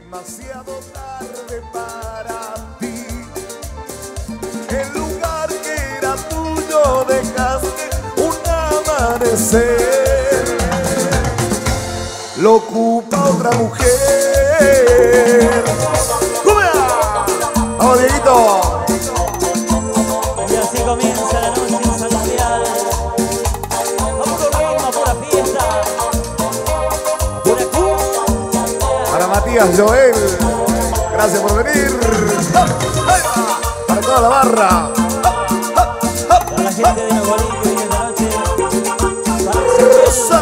demasiado tarde para ti. El lugar que era tuyo dejaste un amanecer, lo ocupa otra mujer. ¡Cumbia! ¡Vamos, Dieguito! Y así comienza la noche saludable. Vamos con ritmo, pura fiesta. Pura cumbia. Para Matías Joel, gracias por venir. Para toda la barra. Para la gente de Nuevo Bolivia y de la noche. Para Usa.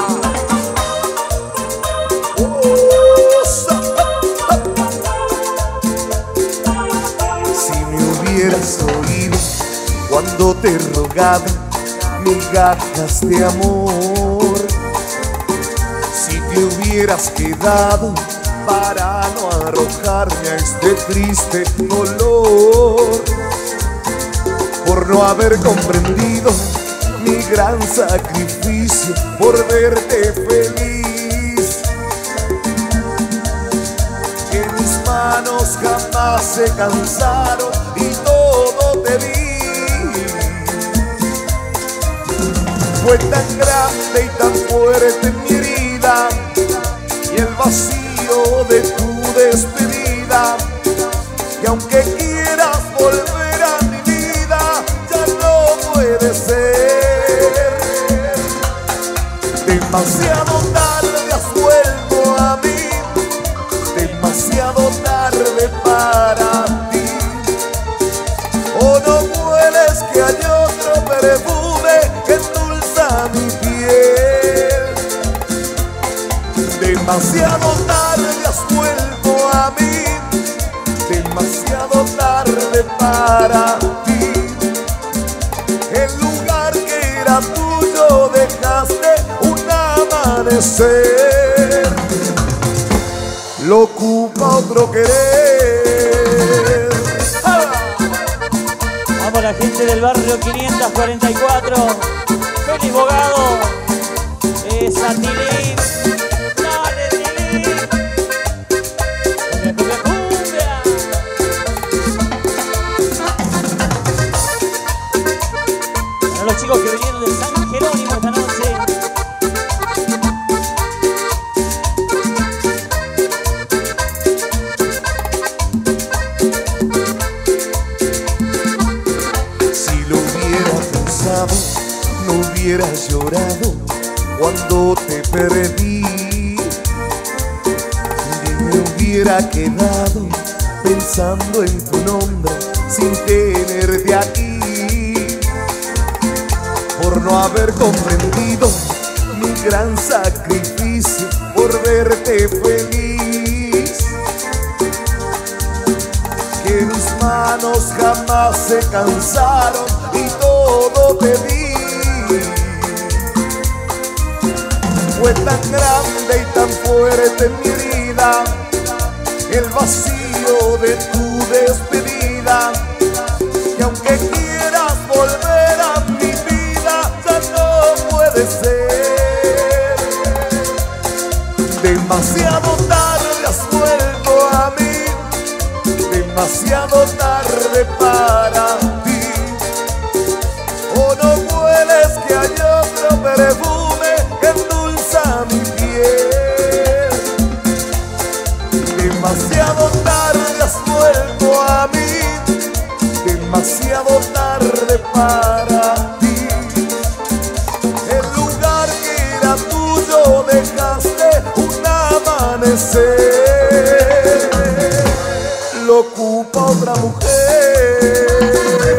Si me hubieras oído cuando te rogaba migajas de amor, si te hubieras quedado para no arrojarme a este triste dolor, por no haber comprendido mi gran sacrificio por verte feliz, que mis manos jamás se cansaron y todo te di. Fue tan grande y tan fuerte mi herida y el vacío de tu despedida, que aunque quieras volver a mi vida ya no puede ser. Demasiado tarde has vuelto a mí, demasiado tarde para ti. Oh, no puedes que hay otro perfume que endulza mi piel. Demasiado tarde has vuelto a mí, demasiado tarde para ti. El lugar que era tuyo dejaste un amanecer, lo ocupa otro querer. Vamos la gente del barrio 544. Feliz Bogado. Esa Tilín. Dale, Tilín. Cumbia, cumbia, cumbia. Para los chicos que vinieron de San Jerónimo esta noche. No hubieras llorado cuando te perdí, ni me hubiera quedado pensando en tu nombre sin tenerte aquí, por no haber comprendido mi gran sacrificio por verte feliz, que mis manos jamás se cansaron y todo te di. Fue tan grande y tan fuerte mi herida, el vacío de tu despedida, que aunque quieras volver a mi vida ya no puede ser. Demasiado tarde has vuelto a mí, demasiado tarde para ti. Oh, no puedes que hay otro perfume que endulza mi piel. Demasiado tarde has vuelto a mí, demasiado tarde para ti. El lugar que era tuyo dejaste un amanecer, lo ocupa otra mujer.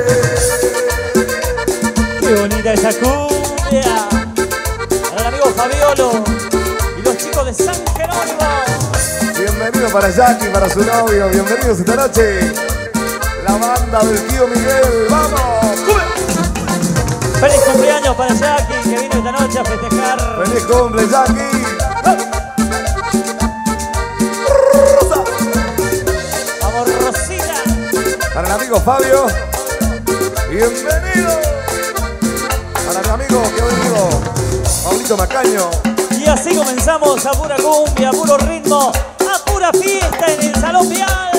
Qué bonita esa cumbia. Para el amigo Fabiolo y los chicos de San Jerónimo. Bienvenido para Jackie, para su novio. Bienvenidos esta noche. La banda del tío Miguel. ¡Vamos! Feliz cumpleaños para Jackie, que vino esta noche a festejar. ¡Feliz cumple, Jackie! Rosa. Vamos, Rosita. Para el amigo Fabio. Bienvenido. Para mi amigo, que venido, Pablito Macaño. Y así comenzamos a pura cumbia, a puro ritmo, a puro pura fiesta en el Salón Vial.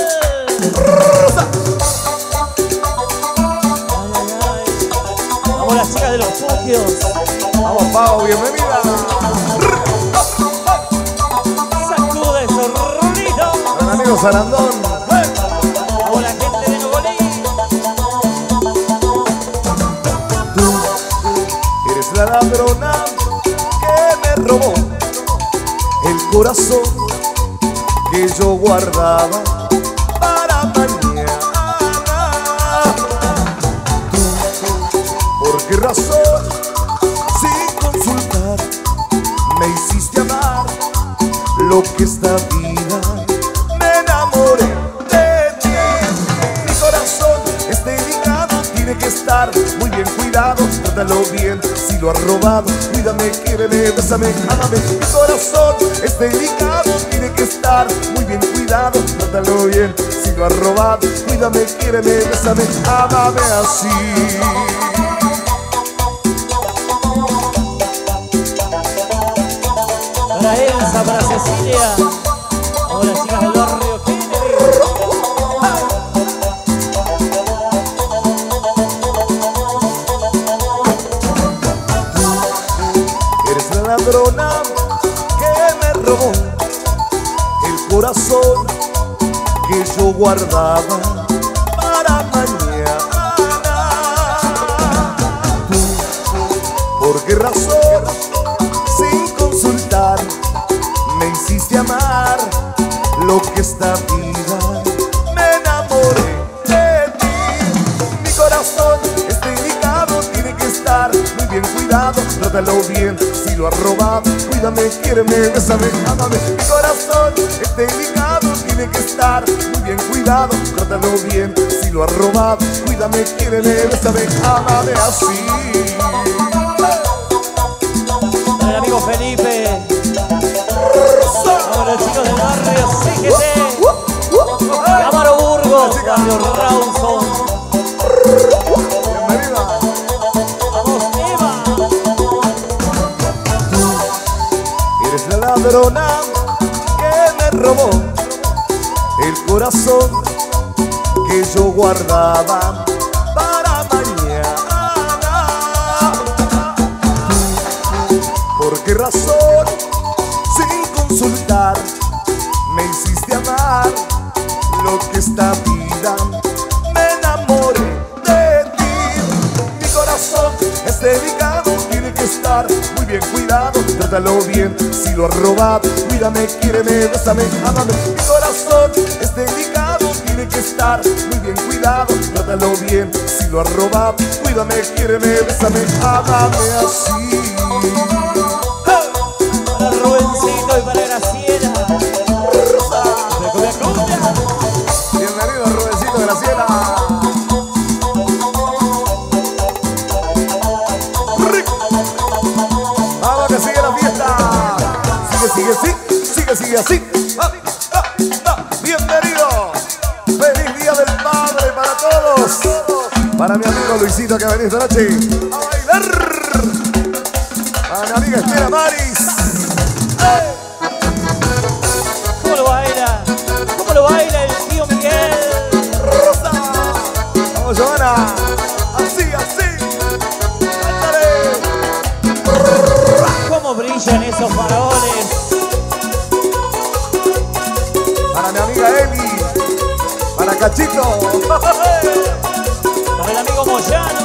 Vamos las chicas de los Fugios. Vamos, Pau, bienvenida. Sacude esos rulitos. Con amigo Sarandón. Vamos la gente de Nogolí. Tú eres la ladrona que me robó el corazón que yo guardaba para mañana. ¿Tú por qué razón, sin consultar, me hiciste amar lo que esta vida? Me enamoré de ti. Mi corazón es delicado, tiene que estar muy bien cuidado. Trátalo bien, si lo has robado, cuídame, quiéreme, bésame, ámame. Mi corazón es delicado, tiene que estar muy bien cuidado. Trátalo bien, si lo has robado, cuídame, quiéreme, bésame, ámame así. Para Elsa, para Cecilia. Vamos las chicas del barrio Kennedy. Eres la ladrona que me robó el corazón que yo guardaba para mañana. ¿Tú por qué razón, sin consultar, me hiciste amar lo que esta vida? Me enamoré de ti. Mi corazón es delicado, tiene que estar muy bien cuidado. Trátalo bien, si lo has robado, cuídame, quiéreme, bésame, ámame. Mi corazón es delicado, tiene que estar muy bien cuidado. Trátalo bien, si lo has robado, cuídame, quiéreme, bésame, ámame así. Para el amigo Felipe. Vamos los chicos del barrio CGT. Amaro Burgos, barrio Rawson. Bienvenida. Vamos, Eva. Eres la ladrona que me robó el corazón que yo guardaba para mañana. ¿Por qué razón, sin consultar, me hiciste amar lo que esta vida? Me enamoré de ti. Mi corazón es delicado, tiene que estar muy bien cuidado. Trátalo bien, si lo has robado, cuídame, quiéreme, bésame, ámame. Mi corazón es delicado, tiene que estar muy bien cuidado. Trátalo bien, si lo has robado, cuídame, quiéreme, bésame, ámame así. Para Rubencito y para Graciela. De cumbia, cumbia. Bienvenido, Rubensito, Graciela. Vamos que sigue la fiesta. Sigue así. Bienvenido. Feliz Día del Padre para todos. Para mi amigo Luisito que ha venido esta noche a bailar. Para mi amiga Estela Maris. ¿Cómo lo baila? ¿Cómo lo baila el tío Miguel? Rosa. Vamos, Giovanna. Así. Ándale. ¿Cómo brillan esos faroles? Para mi amiga Eli. Para Cachito. Para el amigo Moyano.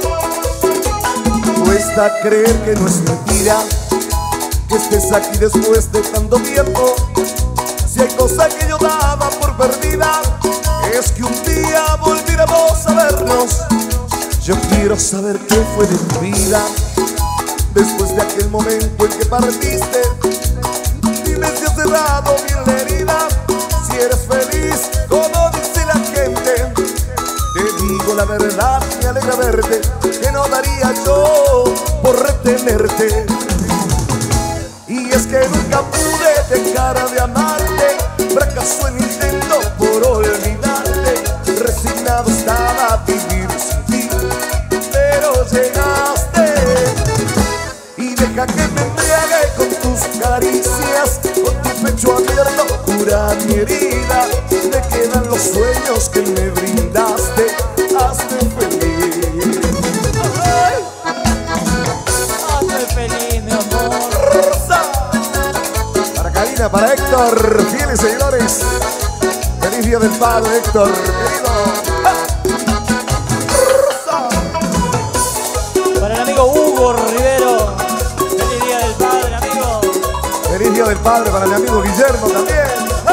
Cuesta creer que no es mentira que estés aquí después de tanto tiempo. Si hay cosa que yo daba por perdida, es que un día volviéramos a vernos. Yo quiero saber qué fue de tu vida después de aquel momento en que partiste. Dime si has cerrado bien la herida, si eres feliz como dice la gente. Te digo la verdad, me alegra verte, que no daría yo por retenerte. Y es que nunca pude dejar de amarte, fracasó el intento por olvidarte. Resignado estaba a vivir sin ti, pero llegaste. Y deja que me embriague con tus caricias, con tu pecho abierto, cura mi herida. Me quedan los sueños que me brindaste. Hazme feliz. Hazme feliz, mi amor. Rosa. Para Karina, para Héctor, fieles seguidores. Feliz Día del Padre, Héctor, querido. Rosa. Para el amigo Hugo Rivero. Feliz Día del Padre, amigo. Feliz Día del Padre para mi amigo Guillermo también.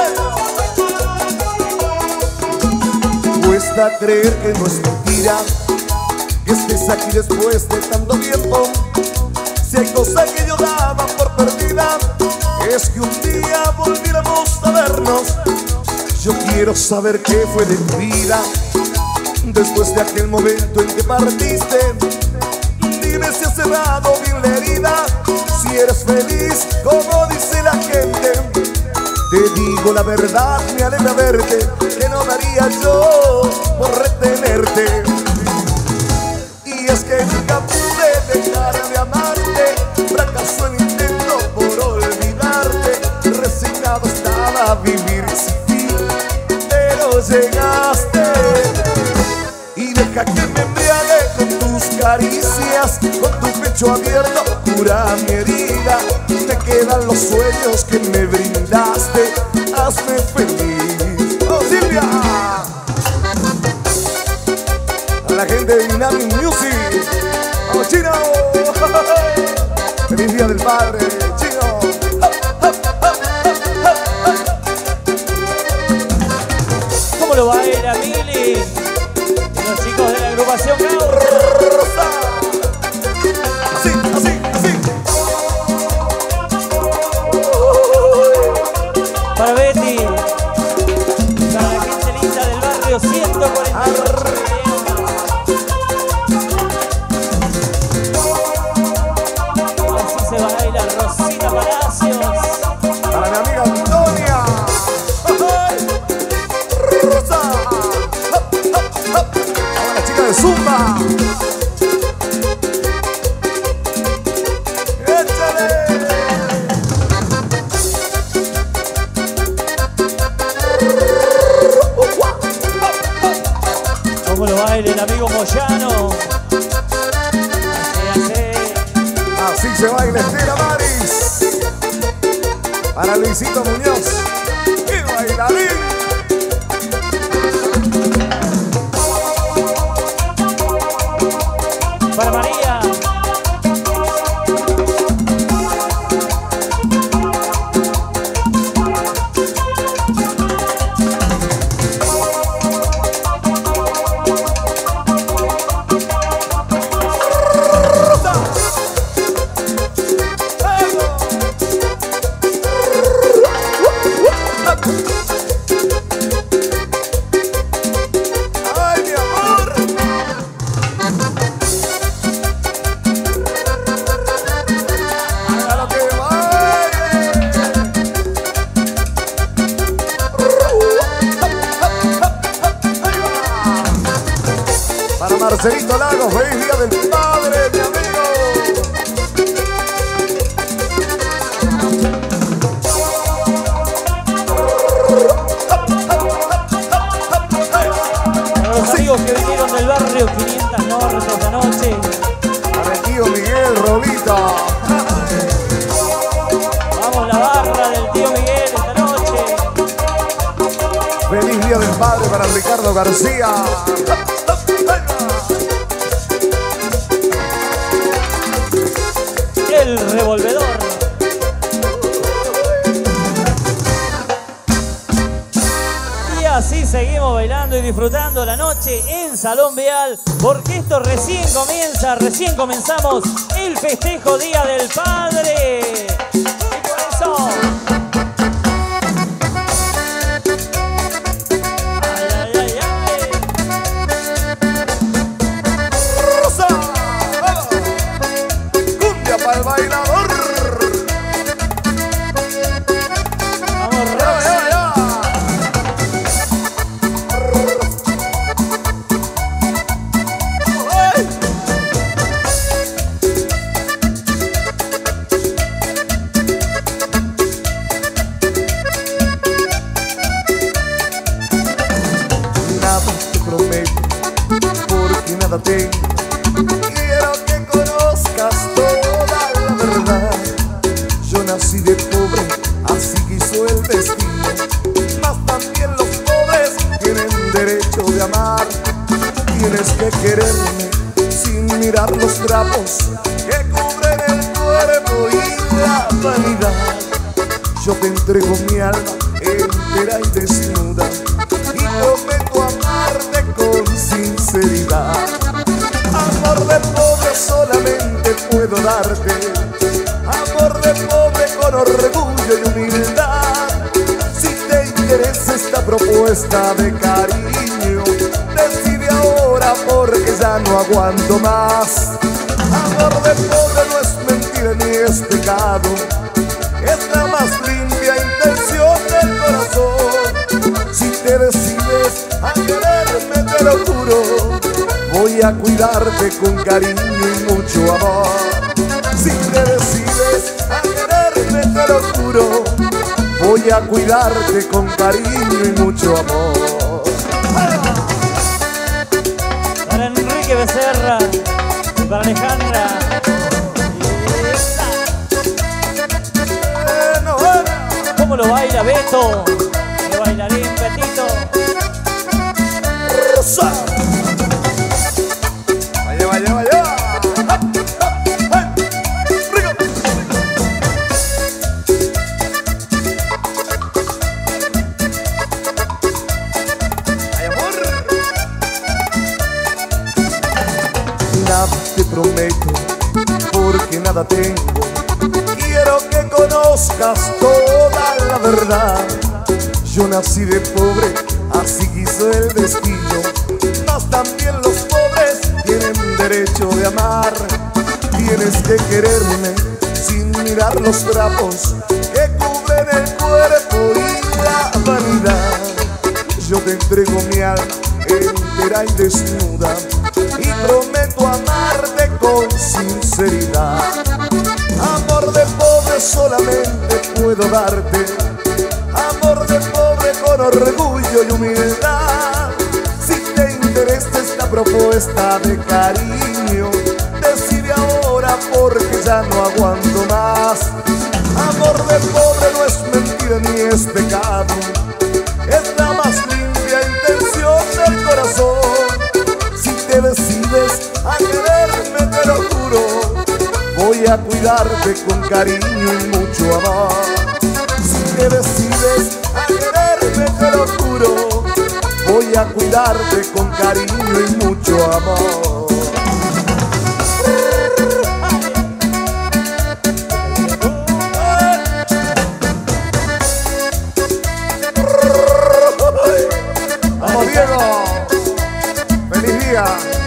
Cuesta creer que no es mentira que estés aquí después de tanto tiempo. Si hay cosa que yo daba por perdida, es que un día volviéramos a vernos. Yo quiero saber qué fue de tu vida después de aquel momento en que partiste. Dime si has cerrado bien la herida, si eres feliz como dice la gente. Te digo la verdad, me alegra verte, que no daría yo por retenerte. Y es que nunca pude dejar de amarte, fracasó el intento por olvidarte. Resignado estaba a vivir sin ti, pero llegaste. Y deja que me embriague con tus caricias, con tu pecho abierto, cura mi herida. Me quedan los sueños que me brindaste, hazme feliz. ¡Oh, Silvia! A la gente de Dynamic Music. ¡Vamos, Chino! ¡Feliz Día del Padre, Chino! ¿Cómo lo baila Mili? Y los chicos de la agrupación Gaucho. Rosa. Así, así, así. Para Betty. Para la gente linda del barrio 148. Así se baila Rosita Palacios. Para mi amiga Antonia. Rosa. Para la chica de Zumba. ¡Échale! ¿Cómo lo baila el amigo Moyano? Así se baila Estela Maris. Para Luisito Muñoz. ¡Qué bailarín! Para María. ¡Ay, mi amor! ¡Hágalo que baile! ¡Ahí va! Para Marcelito Lagos, feliz Día del Padre, mi amigo. Para los amigos que vinieron del barrio 500 Norte esta noche. Para el tío Miguel Rolita. Vamos la barra del tío Miguel esta noche. Feliz Día del Padre para Ricardo García. El revolvedor. Y así seguimos bailando y disfrutando la noche en Salón Vial, porque esto recién comienza, recién comenzamos el festejo Día del Padre. Y por eso... Ay, ay, ay, ay. Rosa. Cumbia para el bailador. Vamos, Ya, Rosa. ya, ya. Ay. Yo te entrego mi alma entera y desnuda y prometo amarte con sinceridad. Amor de pobre solamente puedo darte, amor de pobre con orgullo y humildad. Si te interesa esta propuesta de cariño, decide ahora porque ya no aguanto más. Amor de pobre no es mentira ni es pecado, es la más limpia intención del corazón. Si te decides a quererme, te lo juro, voy a cuidarte con cariño y mucho amor. Si te decides a quererme, te lo juro, voy a cuidarte con cariño y mucho amor. Para Enrique Becerra y para Alejandra. ¿Cómo lo baila Beto? El bailarín Betito. Vaya, vaya, vaya. Ay, amor. Nada te prometo, porque nada tengo. Quiero que conozcas toda la verdad. Yo nací de pobre, así quiso el destino. Mas también los pobres tienen derecho de amar. Tienes que quererme sin mirar los trapos que cubren el cuerpo y la vanidad. Yo te entrego mi alma entera y desnuda y prometo amarte con sinceridad. Amor de pobre solamente puedo darte, amor de pobre con orgullo y humildad. Si te interesa esta propuesta de cariño, decide ahora porque ya no aguanto más. Amor de pobre no es mentira ni es pecado, es la más limpia intención del corazón. Si te decides a quererme, te lo juro, voy a cuidarte con cariño y mucho amor. Si te decides a quererme, te lo juro, voy a cuidarte con cariño y mucho amor. ¡Vamos, Diego! ¡Feliz día!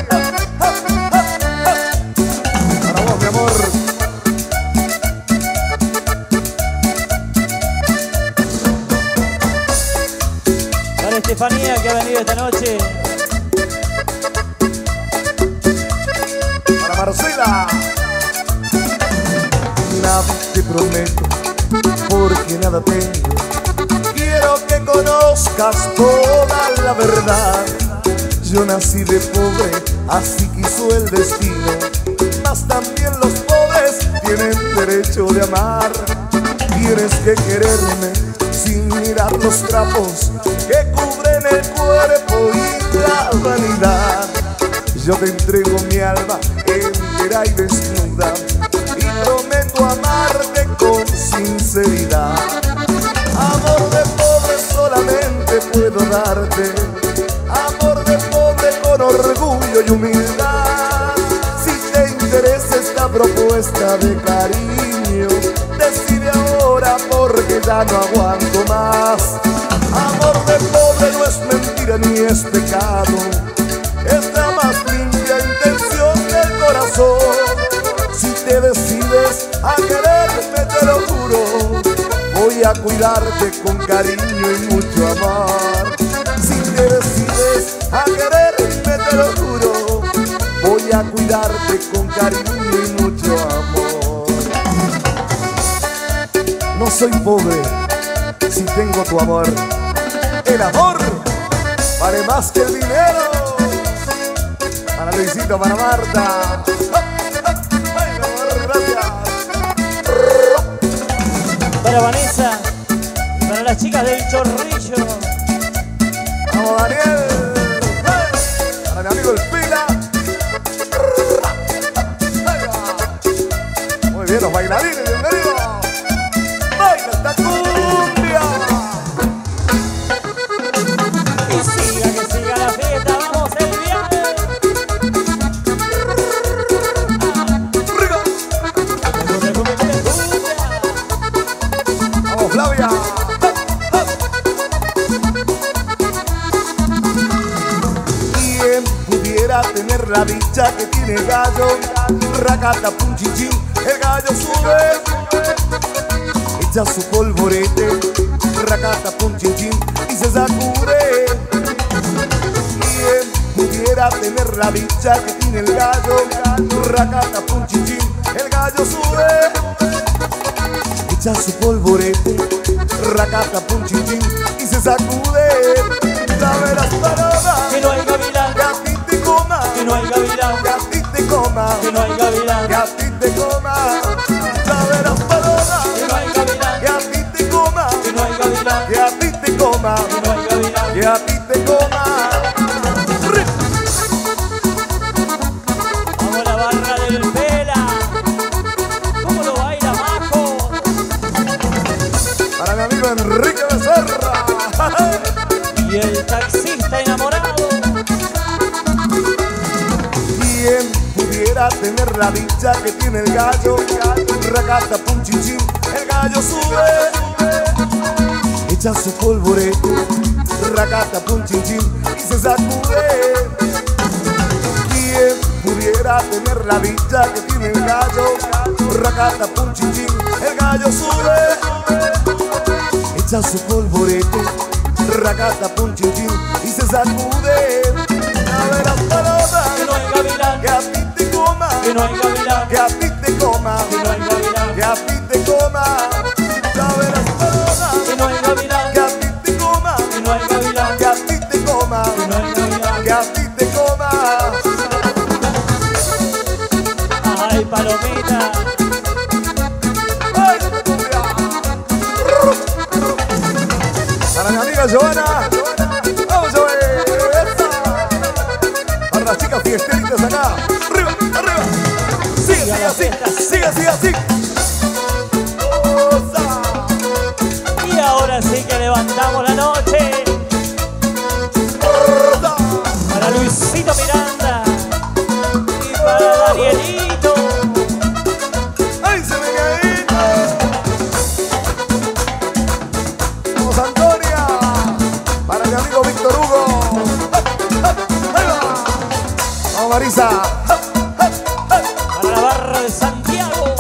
Estefanía, que ha venido esta noche. Para Marcela. Nada te prometo, porque nada tengo. Quiero que conozcas toda la verdad. Yo nací de pobre, así quiso el destino. Mas también los pobres tienen derecho de amar. Tienes que quererme sin mirar los trapos que cubren el cuerpo y la vanidad. Yo te entrego mi alma entera y desnuda y prometo amarte con sinceridad. Amor de pobre solamente puedo darte, amor de pobre con orgullo y humildad. Si te interesa esta propuesta de cariño, decide ahora porque ya no aguanto más. Amor de pobre no es mentira ni es pecado, es la más limpia intención del corazón. Si te decides a quererme, te lo juro, voy a cuidarte con cariño y mucho amor. Si te decides a quererme, te lo juro, voy a cuidarte con cariño y mucho amor. No soy pobre si tengo tu amor. El amor vale más que el dinero. Para Luisito, para Marta. Ay, mi amor, gracias. Para Vanessa y para las chicas del Chorrillo. Vamos, Daniel. Para mi amigo el Pila. Muy bien, los bailarines, bienvenidos. Baila, Tacu. la dicha que tiene el gallo. Racata, pum, chin, chin, el gallo sube, echa su polvorete. Racata, pum, chin, chin, y se sacude. ¿Quién pudiera tener la dicha que tiene el gallo? Racata, pum, chin, chin, el gallo sube, echa su polvorete. Racata, pum, chin, chin, y se sacude. Sabe las paradas, que no hay gavilán, que a ti te coma, que no hay gavilán, que a ti te coma, que no hay gavilán, que a ti te coma. Sabe las paradas, que no hay gavilán, que a ti te coma, que no hay gavilán, que a ti te coma, que no hay gavilán. que a ti te coma. Vamos la barra del Pela. ¿Cómo lo baila Majo? Para mi amigo Enrique Becerra. Y el taxista enamorado. ¿Quién pudiera tener la dicha que tiene el gallo? Racata, pum, chin, chin, el gallo sube, echa su polvorete. Racata, pum, chin, chin, y se sacude. ¿Quién pudiera tener la dicha que tiene el gallo? Racata, pum, chin, chin, el gallo sube, echa su polvorete. Racata, pum, chin, chin, y se sacude. A ver las palomas, Que no hay gavilán, que a ti te coma, que no hay gavilán, que a ti te coma, que no hay gavilán, que a ti te coma. A ver las palomas, que no hay gavilán, que a ti te coma, que no hay gavilán, que a ti te coma, que no hay gavilán. que a ti te coma. Ay, palomita. ¡Ay, cumbia! Para mi amiga Joana, vamos a ver esta. Para las chicas fiesteritas acá, arriba, arriba. Sigue, sigue así, sigue, sigue así. ¡Osa! Y ahora sí que levantamos la noche. ¡Osa! Para Luisito Miranda y para Danielito. ¡Ay, se me caí! Vamos, Antonia. Para mi amigo Víctor Hugo. ¡Ahí va! Vamos, Marisa. Para la barra de Santiago.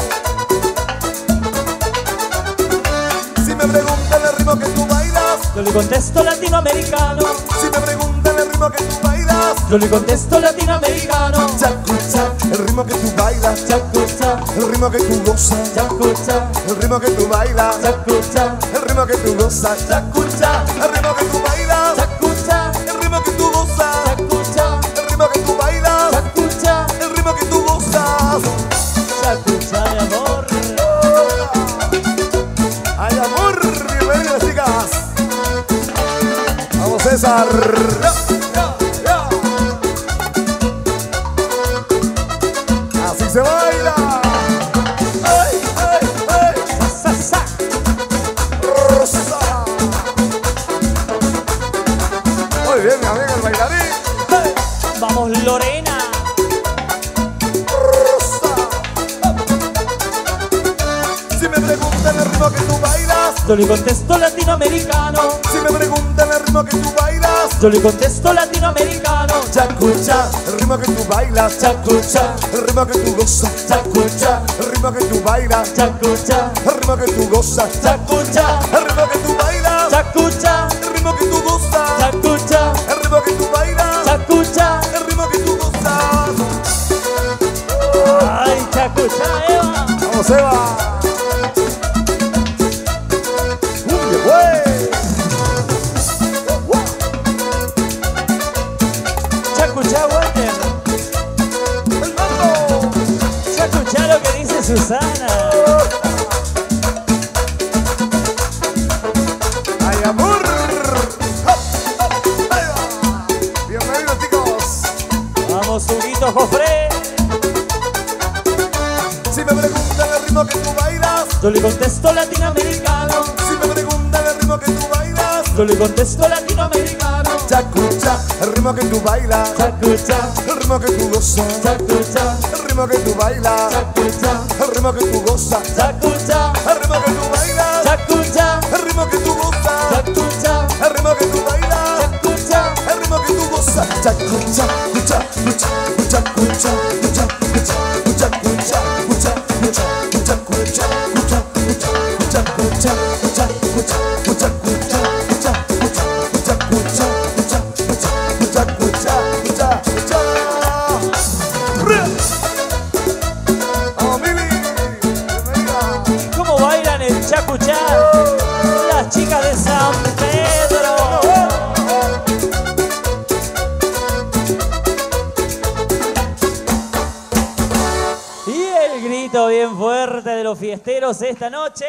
Si me preguntan el ritmo que tú bailas, Yo le contesto latinoamericano. si me preguntan el ritmo que tú bailas, Yo le contesto latinoamericano. chacucha, el ritmo que tú bailas, Chacucha, el ritmo que tú gozas, chacucha, el ritmo que tú bailas, chacucha, el ritmo que tú gozas, chacucha, el ritmo que tú bailas, chacucha, el ritmo que tú gozas, chacucha, el ritmo que tú bailas, chacucha, el ritmo que tú gozas. chacucha de amor. Ay, amor, bienvenidas, chicas. Vamos, César. Ya. Así se baila. Ay, ay, ay. Sa, sa. Rosa. Muy bien, mi amiga el bailarín. Hey. Vamos Lorena. Rosa. Si me preguntan el ritmo que tú bailas, Yo le contesto latinoamericano. si me preguntan el ritmo que tú bailas, Yo le contesto latinoamericano. chacucha, el ritmo que tú bailas, Chacucha, el ritmo que tú gozas, chacucha, el ritmo que tú bailas, chacucha, el ritmo que tú gozas, chacucha, el ritmo que tú bailas, chacucha, el ritmo que tú gozas, chacucha, el ritmo que tú bailas, chacucha. el ritmo que tú gozas. Ay, chacucha, Eva. Vamos, Eva. Cumbia, güey. Chacucha, Walter. El mando. Chacucha lo que dice Susana. Ay, amor. Ahí va. Bienvenidos, chicos. Vamos, Huguito Jofre. Si me preguntan el ritmo que tú bailas, Yo le contesto latinoamericano. si me preguntan el ritmo que tú bailas, Yo le contesto latinoamericano. chacucha, el ritmo que tú bailas, Chacucha, el ritmo que tú gozas, chacucha, el ritmo que tú bailas, chacucha, el ritmo que tú gozas, chacucha, el ritmo que tú bailas, chacucha, el ritmo que tú gozas, chacucha, el ritmo que tú bailas, chacucha. el ritmo que tú gozas, chacucha, cucha, cucha, cucha, fiesteros esta noche.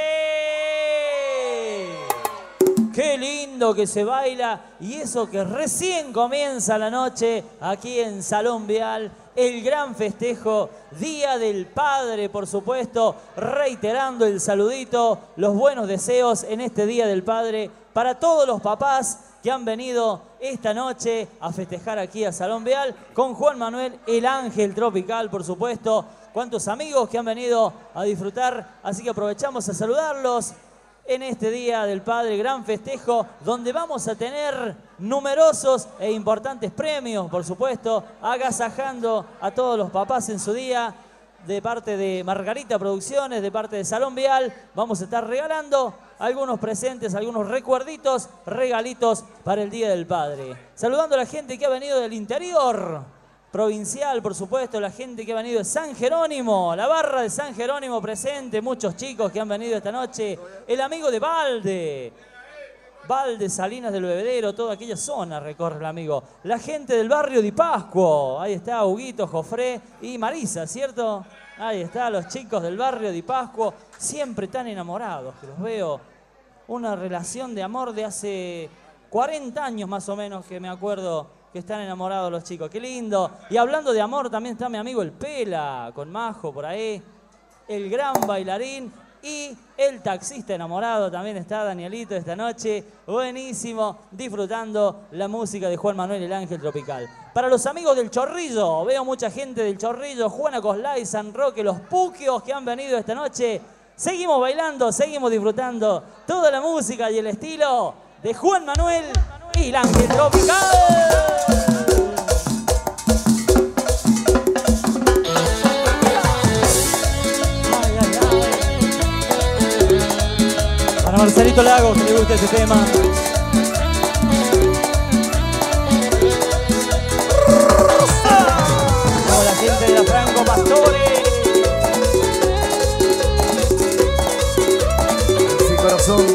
Qué lindo que se baila y eso que recién comienza la noche aquí en Salón Vial. El gran festejo, Día del Padre, por supuesto, reiterando el saludito, los buenos deseos en este Día del Padre para todos los papás que han venido esta noche a festejar aquí a Salón Vial con Juan Manuel, el ángel tropical, por supuesto. Cuántos amigos que han venido a disfrutar, así que aprovechamos a saludarlos en este Día del Padre, gran festejo, donde vamos a tener numerosos e importantes premios, por supuesto, agasajando a todos los papás en su día, de parte de Margarita Producciones, de parte de Salón Vial. Vamos a estar regalando algunos presentes, algunos recuerditos, regalitos para el Día del Padre. Saludando a la gente que ha venido del interior provincial, por supuesto, la gente que ha venido de San Jerónimo, la barra de San Jerónimo presente, muchos chicos que han venido esta noche, el amigo de Valde, Salinas del Bebedero, toda aquella zona recorre el amigo. La gente del barrio Di Pascuo, ahí está Huguito, Jofré y Marisa, ¿cierto? Ahí está, los chicos del barrio Di Pascuo, siempre tan enamorados, que los veo. Una relación de amor de hace 40 años más o menos que me acuerdo que están enamorados los chicos. ¡Qué lindo! Y hablando de amor, también está mi amigo el Pela, con Majo por ahí, el gran bailarín. Y el taxista enamorado también está Danielito esta noche. Buenísimo, disfrutando la música de Juan Manuel, el ángel tropical. Para los amigos del Chorrillo, veo mucha gente del Chorrillo, Juana Coslay, San Roque, los Puquios que han venido esta noche. Seguimos bailando, seguimos disfrutando toda la música y el estilo de Juan Manuel y el ángel tropical. A Marcelito Lagos, que le gusta ese tema. Como la gente de la Franco Pastore. Sí, corazón.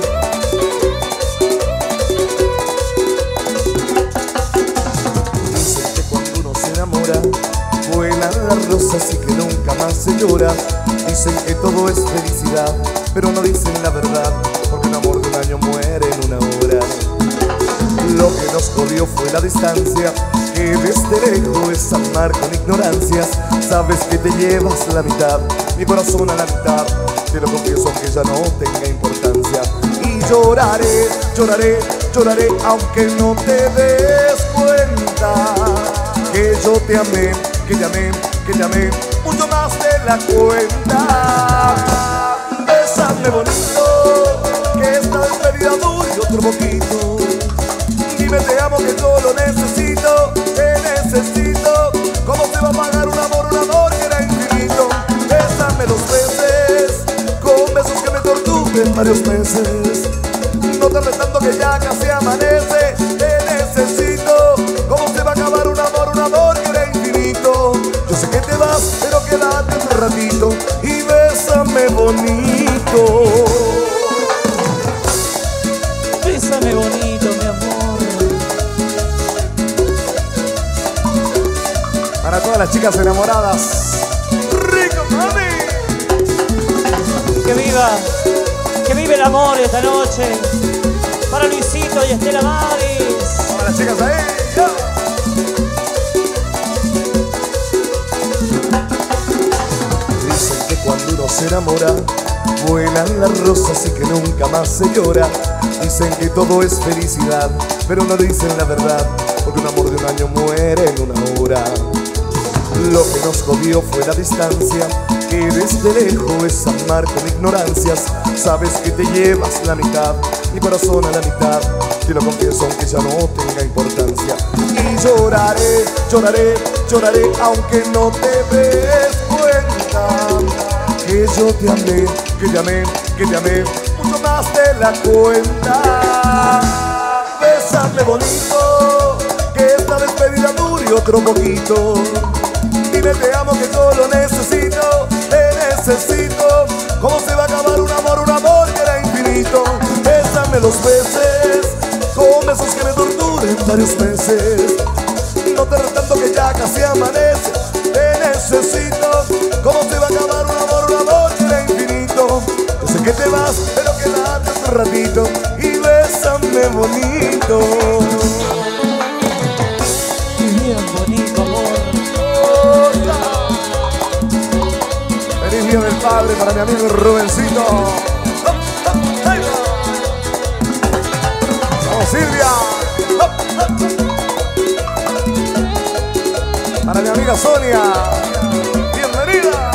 Dicen que cuando uno se enamora, vuelan las rosas y que nunca más se llora. Dicen que todo es felicidad, pero no dicen la verdad, porque un amor de un año muere en una hora. Lo que nos jodió fue la distancia, que desde lejos es amar con ignorancias. Sabes que te llevas la mitad, mi corazón a la mitad, te lo confieso aunque ya no tenga importancia. Y lloraré, lloraré, lloraré, aunque no te des cuenta, que yo te amé, que te amé, que te amé, mucho más de la cuenta. Bésame bonito, que esta despedida dure otro poquito. Dime te amo, que yo lo necesito, te necesito. ¿Cómo se va a pagar un amor que era infinito? Bésame 2 veces, con besos que me torturen varios meses. No tardes tanto que ya casi amanece, te necesito. ¿Cómo se va a acabar un amor que era infinito? Yo sé que te vas, pero quédate un ratito y bésame bonito. Bésame bonito, mi amor. Para todas las chicas enamoradas, ¡rico, mami! Que vive el amor esta noche. Para Luisito y Estela Maris. Para las chicas ahí, ¡ya! Dicen que cuando uno se enamora, vuelan las rosas y que nunca más se llora. Dicen que todo es felicidad, pero no dicen la verdad, porque un amor de un año muere en una hora. Lo que nos jodió fue la distancia, que desde lejos es amar con ignorancias. Sabes que te llevas la mitad, mi corazón a la mitad, te lo confieso aunque ya no tenga importancia. Y lloraré, lloraré, lloraré, aunque no te des cuenta, que yo te amé, que te amé, que te amé, mucho más de la cuenta. Bésame bonito, que esta despedida dure otro poquito. Dime te amo, que yo lo necesito, te necesito. ¿Cómo se va a acabar un amor que era infinito? Bésame 2 veces, con besos que me torturen varios meses. No te tanto que ya casi amanece, te necesito. ¿Cómo se va a acabar un amor que era infinito? que te vas, pero quédate un ratito y bésame bonito. Y bien bonito, amor. Feliz Día del Padre para mi amigo Rubencito. ¡Vamos, Silvia! Para mi amiga Sonia. ¡Bienvenida!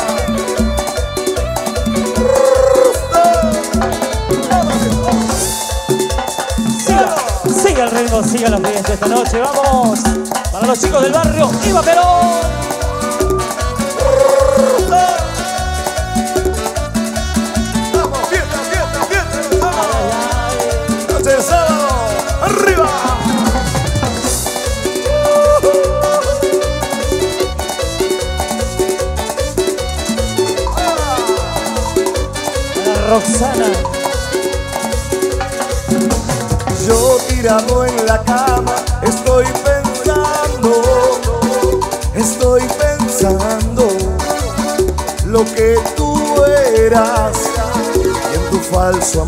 Sigue el ritmo, sigue la fiesta esta noche. ¡Vamos! Para los chicos del barrio, ¡Viva Perón! De sábado, arriba. Para Roxana. Yo tirado en la cama estoy pensando lo que tú eras y en tu falso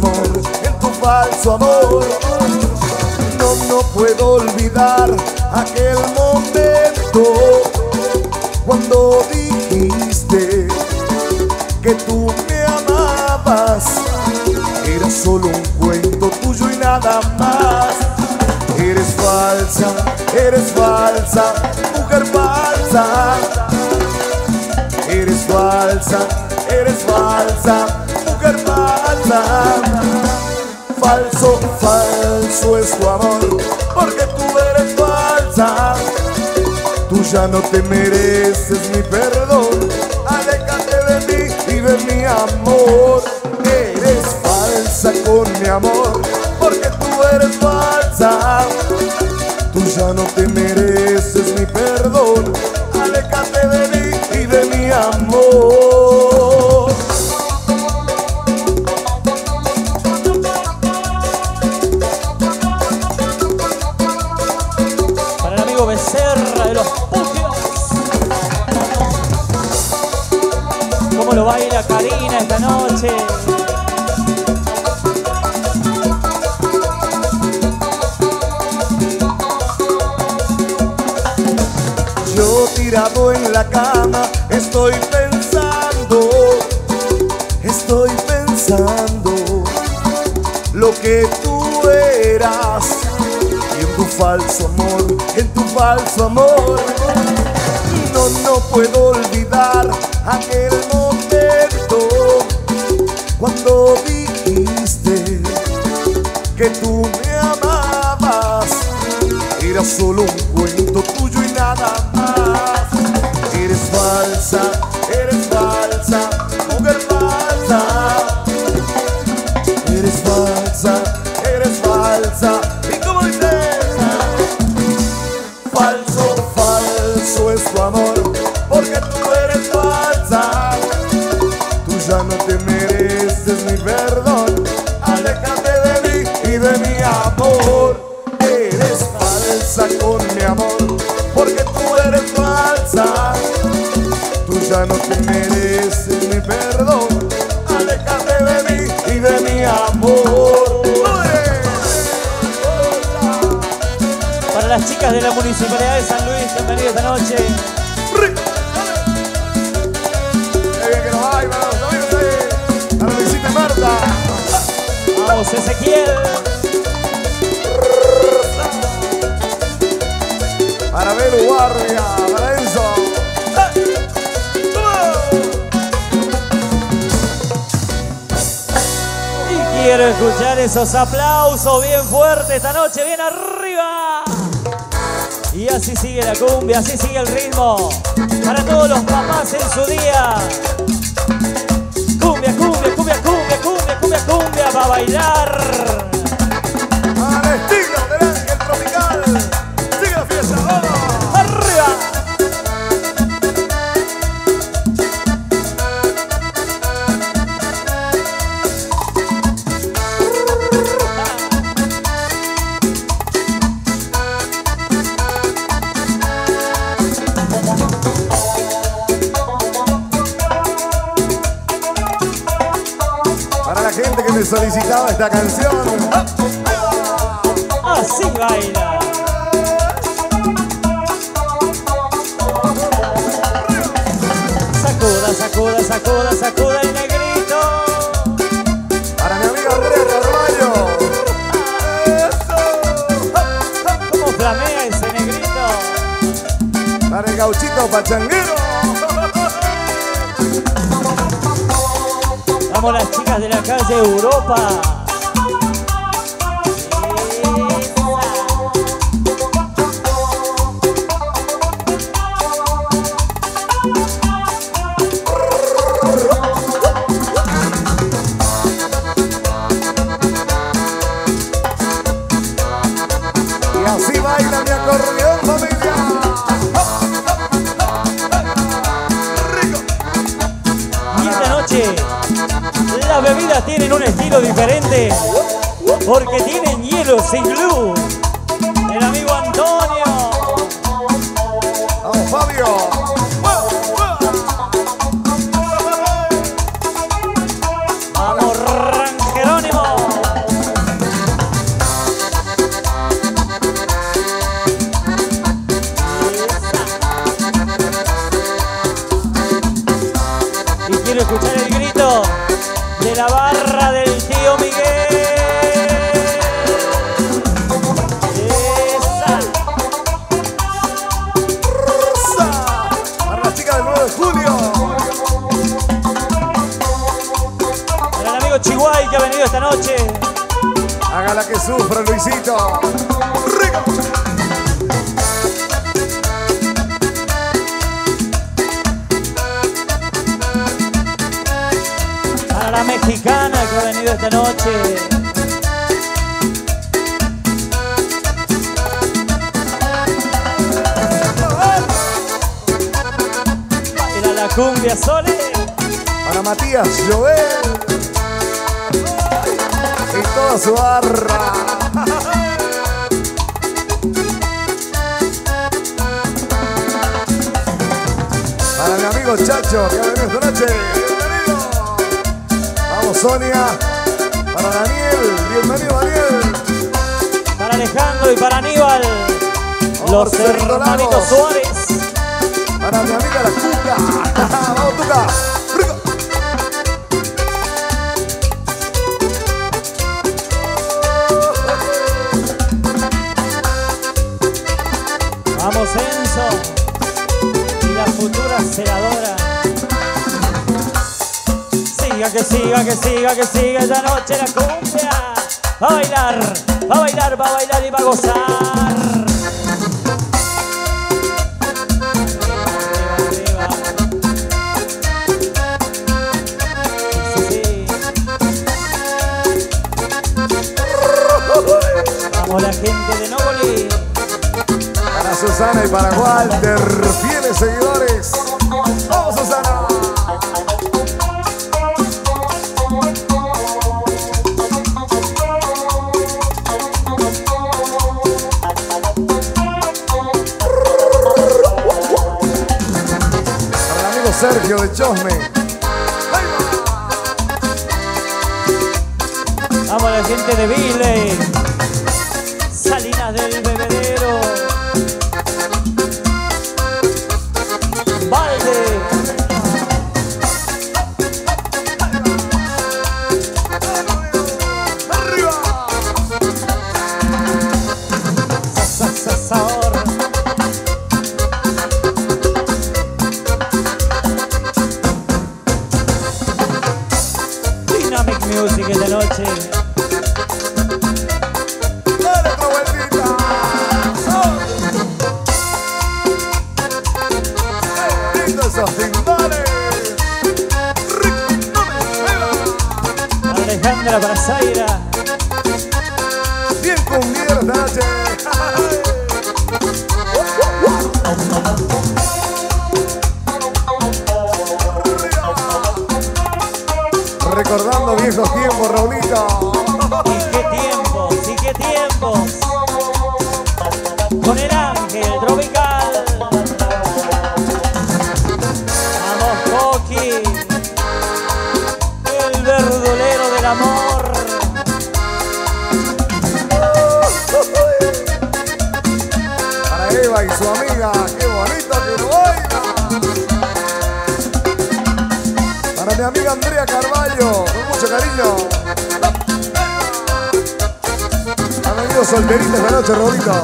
amor, no puedo olvidar aquel momento cuando dijiste que tú me amabas. Era solo un cuento tuyo y nada más. Eres falsa, mujer falsa. Eres falsa, mujer falsa. Falso es tu amor, porque tú eres falsa. Tú ya no te mereces mi perdón. Aléjate de mí y de mi amor. Eres falsa con mi amor, porque tú eres falsa. Tú ya no te mereces mi perdón. Aléjate de mí y de mi amor. Para el amigo Becerra de los Pugios. ¿Cómo lo baila Karina esta noche? Yo tirado en la cama estoy pensando lo que tú eras y en tu falso amor, no puedo olvidar aquel momento cuando dijiste que tú me amabas. Era solo un cuento tuyo y nada más. Eres falsa, mujer falsa. Eres falsa. ¿Y cómo dices? Falso es tu amor, porque tú eres falsa. Tú ya no te mereces mi perdón. Aléjate de mí y de mi amor. Eres falsa con mi amor, porque tú eres falsa. Tú ya no te mereces mi perdón. Aléjate de mí y de mi amor. Para las chicas de la Municipalidad de San Luis, bienvenidos esta noche. Qué bien que nos va, para los amigos de la visita Marta. Vamos, Ezequiel. Para Belu Guardia, para Enzo. Y quiero escuchar esos aplausos bien fuertes esta noche, bien arriba. Y así sigue la cumbia, así sigue el ritmo. Para todos los papás en su día. Cumbia, cumbia, cumbia, cumbia, cumbia, cumbia, cumbia, para bailar. Al estilo del ángel tropical. Sigue la fiesta, vamos. ¡Arriba! Para la gente que me solicitaba esta canción. Así baila. Sacuda, sacuda, sacuda, sacuda el negrito. Para mi amigo Andrés Carvalho. ¿Cómo flamea ese negrito? Para el gauchito pachanguero. Vamos las chicas de la calle Europa. Y así baila mi acordeón, familia. Rico. Y esta noche las bebidas tienen un estilo diferente porque tienen hielo sin glue. El amigo Antonio. Vamos, Fabio. Vamos, Jerónimo. Y quiero escuchar el grito de la barra del tío Miguel. Esa. Rosa. Para las chicas del 9 de julio. Para el amigo Chihuay que ha venido esta noche. Hágala que sufra, Luisito. Rico. Para la mexicana que ha venido esta noche. Baila la cumbia Sole. Para Matías Joel. Y toda su barra. Para mi amigo Chacho, que ha venido esta noche. Bienvenido. Vamos, Sonia. Para Daniel. Bienvenido, Daniel. Para Alejandro y para Aníbal. Los Vamos, hermanitos Suárez. Para mi amiga la Cuca. Vamos, Tuca. Rico. Vamos Enzo. Y la futura celadora. Siga, que siga, que siga, que siga esta noche la cumbia. Va a bailar, va a bailar, va a bailar y va a gozar. Arriba, arriba. Sí, sí. Vamos la gente de Nóvoli. Para Susana y para Walter, fieles seguidores. Vamos, Susana. Para el amigo Sergio de Chosme. Vamos la gente de Vile. Salinas del Bebedero. Valde. Arriba. Sabor. Dynamic Music esta noche. Dale otra vueltita. ¡Qué lindo esos timbales! Rico, no me Alejandra para Zaira. bien cumbiera esta noche. Recordando viejos tiempos, Raulito. Y qué tiempos, y qué tiempos. Con el ángel tropical. Vamos, Coqui. El verdulero de la amor. Para Eva y su amiga, qué bonito que lo baila. Para mi amiga Andrea Carballo, con mucho cariño. Han venido solteritas esta noche, Robito.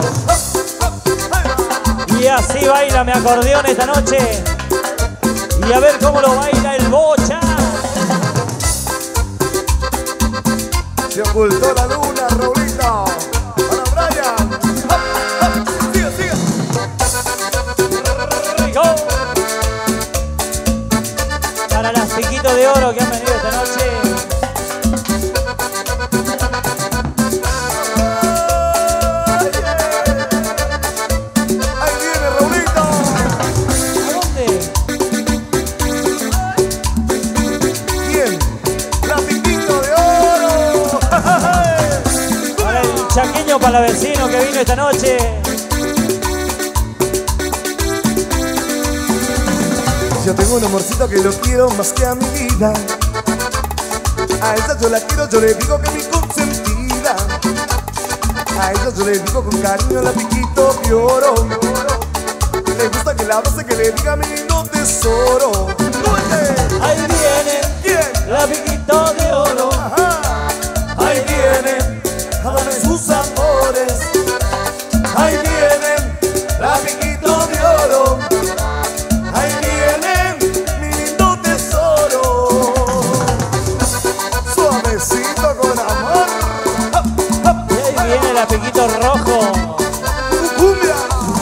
Y así baila mi acordeón esta noche. Y a ver cómo lo baila el Bocha. Se ocultó la luna, Raulito. Para Brian. Sigue, sigue. Rico. Para las piquitos de oro que han venido esta noche. Ahí viene, Raulito. ¿A dónde? ¿Quién? La piquito de oro. Para el chaqueño palavecino que vino esta noche. Yo tengo un amorcito que lo quiero más que a mi vida. A ella yo la quiero, yo le digo que mi consentida. A ella yo le digo con cariño la piquito de oro. Le gusta que la abrace, que le diga mi lindo tesoro. Ahí viene ¿Quién? la piquito de oro. Ajá. Ahí viene a darme sus amores. Ahí viene la piquito de oro. Ahí viene mi lindo tesoro. Suavecito con amor. Y ahí viene la piquito rojo. Cumbia.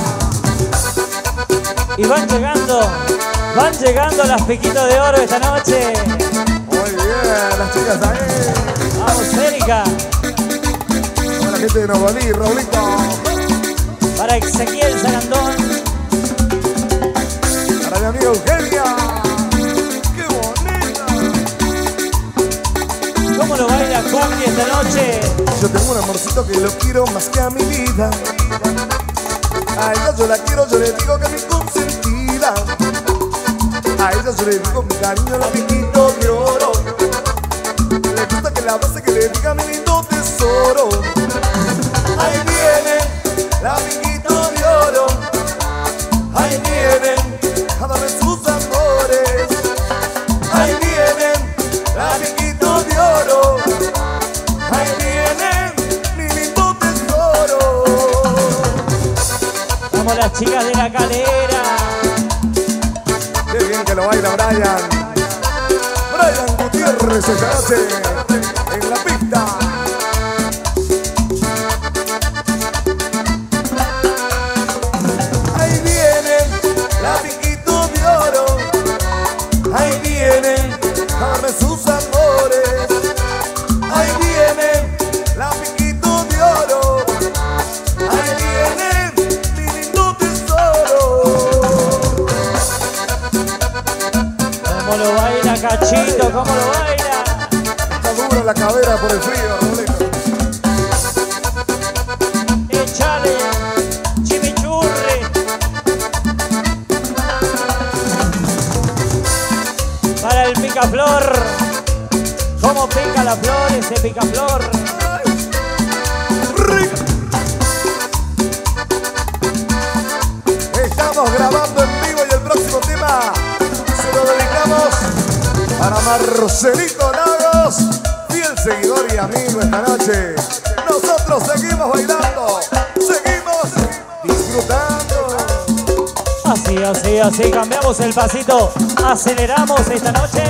Y van llegando las piquitos de oro esta noche. Muy bien, las chicas ahí. Vamos, Erika. Para la gente de Novalí, Raulito. Para Ezequiel Sarandón. Para mi amiga Eugenia. ¡Qué bonita! ¿Cómo lo baila Cumbia esta noche? Yo tengo un amorcito que lo quiero más que a mi vida. A ella yo la quiero, yo le digo que mi consentida. A ella yo le digo mi cariño, la piquito de oro. Le gusta que la abrace, que le diga mi lindo tesoro. Ahí viene la piquito de oro. Ahí vienen a darme sus amores. Ahí vienen la piquito de oro. Ahí vienen mi lindo tesoro. Vamos las chicas de la calera. Qué bien que lo baila Brian. Brian Gutiérrez esta noche en la pista. Ahí viene la piquito de oro. Ahí viene a darme sus amores. Ahí viene la piquito de oro. Ahí viene mi lindo tesoro. ¿Cómo lo baila Cachito? ¿Cómo lo baila? Está dura la cadera por el frío, Raulito. Échale, chimichurri. Para el picaflor. ¿Cómo pica la flor ese picaflor? Rica. Estamos grabando en vivo y el próximo tema se lo dedicamos para Marcelito Lagos, fiel seguidor y amigo esta noche. Nosotros seguimos bailando, seguimos disfrutando. Así, cambiamos el pasito. Aceleramos esta noche.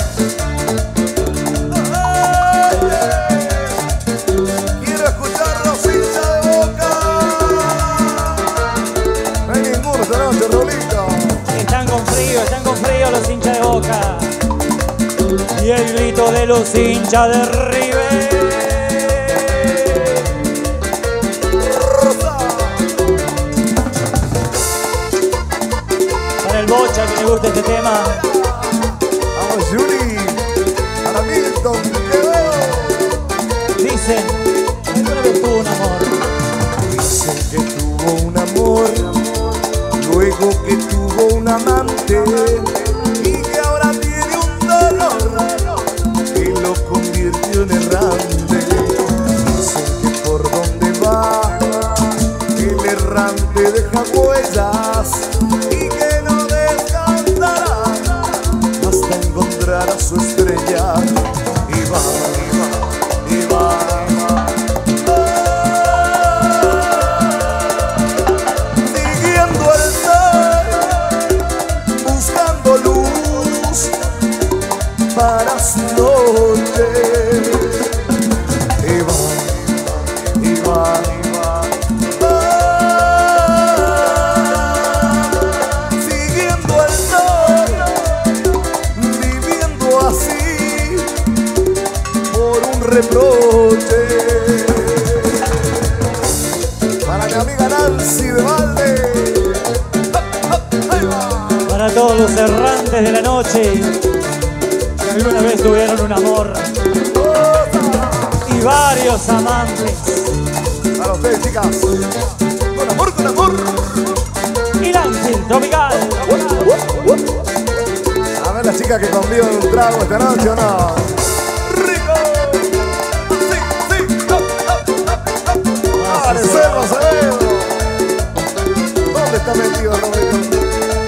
Quiero escucharlos hincha de Boca. No hay ninguno esta noche, Rolito. Están con frío los hinchas de Boca. Y el grito de los hinchas de River. Rosa. Para el Bocha que le gusta este tema. Vamos, Juli. Para Milton, quedó. Dicen, alguna vez tuvo un amor. Dicen que tuvo un amor, luego que tuvo un amante y que ahora tiene un dolor que lo convirtió reproche. Para mi amiga Nancy de Valde. Para todos los errantes de la noche que alguna vez tuvieron un amor y varios amantes. Para ustedes, chicas. Con amor, con amor. Y el ángel tropical. A ver las chicas que conviven un trago esta noche, ¿o no? ¡Rico! ¡Sí, sí! ¡Ah, de Cerro Acevedo! ¿Dónde está metido, Roberto?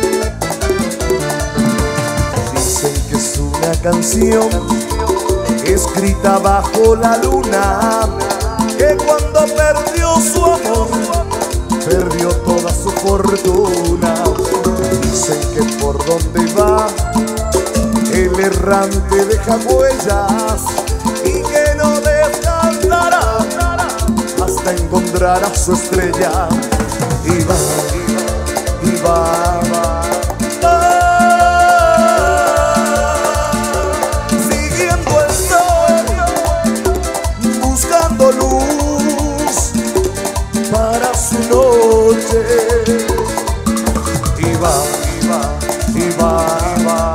Dicen que es una canción escrita bajo la luna, que cuando perdió su amor, perdió toda su fortuna. Dicen que por donde va, el errante deja huellas y que no descansará hasta encontrar a su estrella. Y va, y va, siguiendo el sol, buscando luz para su noche. Y va, y va, y va, y va.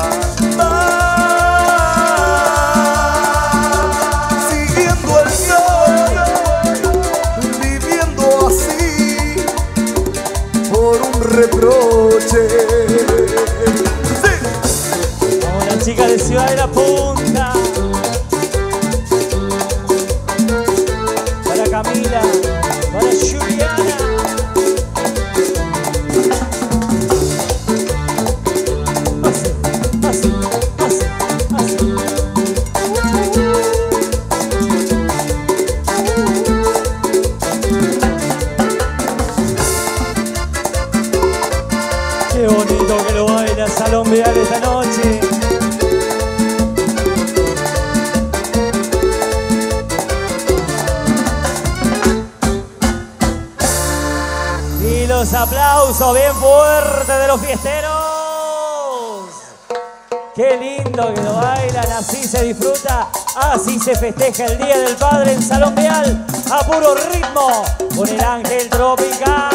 Siguiendo el sol, viviendo así por un reproche. Sí. Como la chica de Ciudad de la Punta. Para Camila, para Juliana. Así, así, así, así. Qué bonito que lo baila Salón Vial esta noche. Y los aplausos bien fuertes de los fiesteros. Qué lindo que lo bailan, así se disfruta, así se festeja el Día del Padre en Salón Vial, a puro ritmo, con el ángel tropical.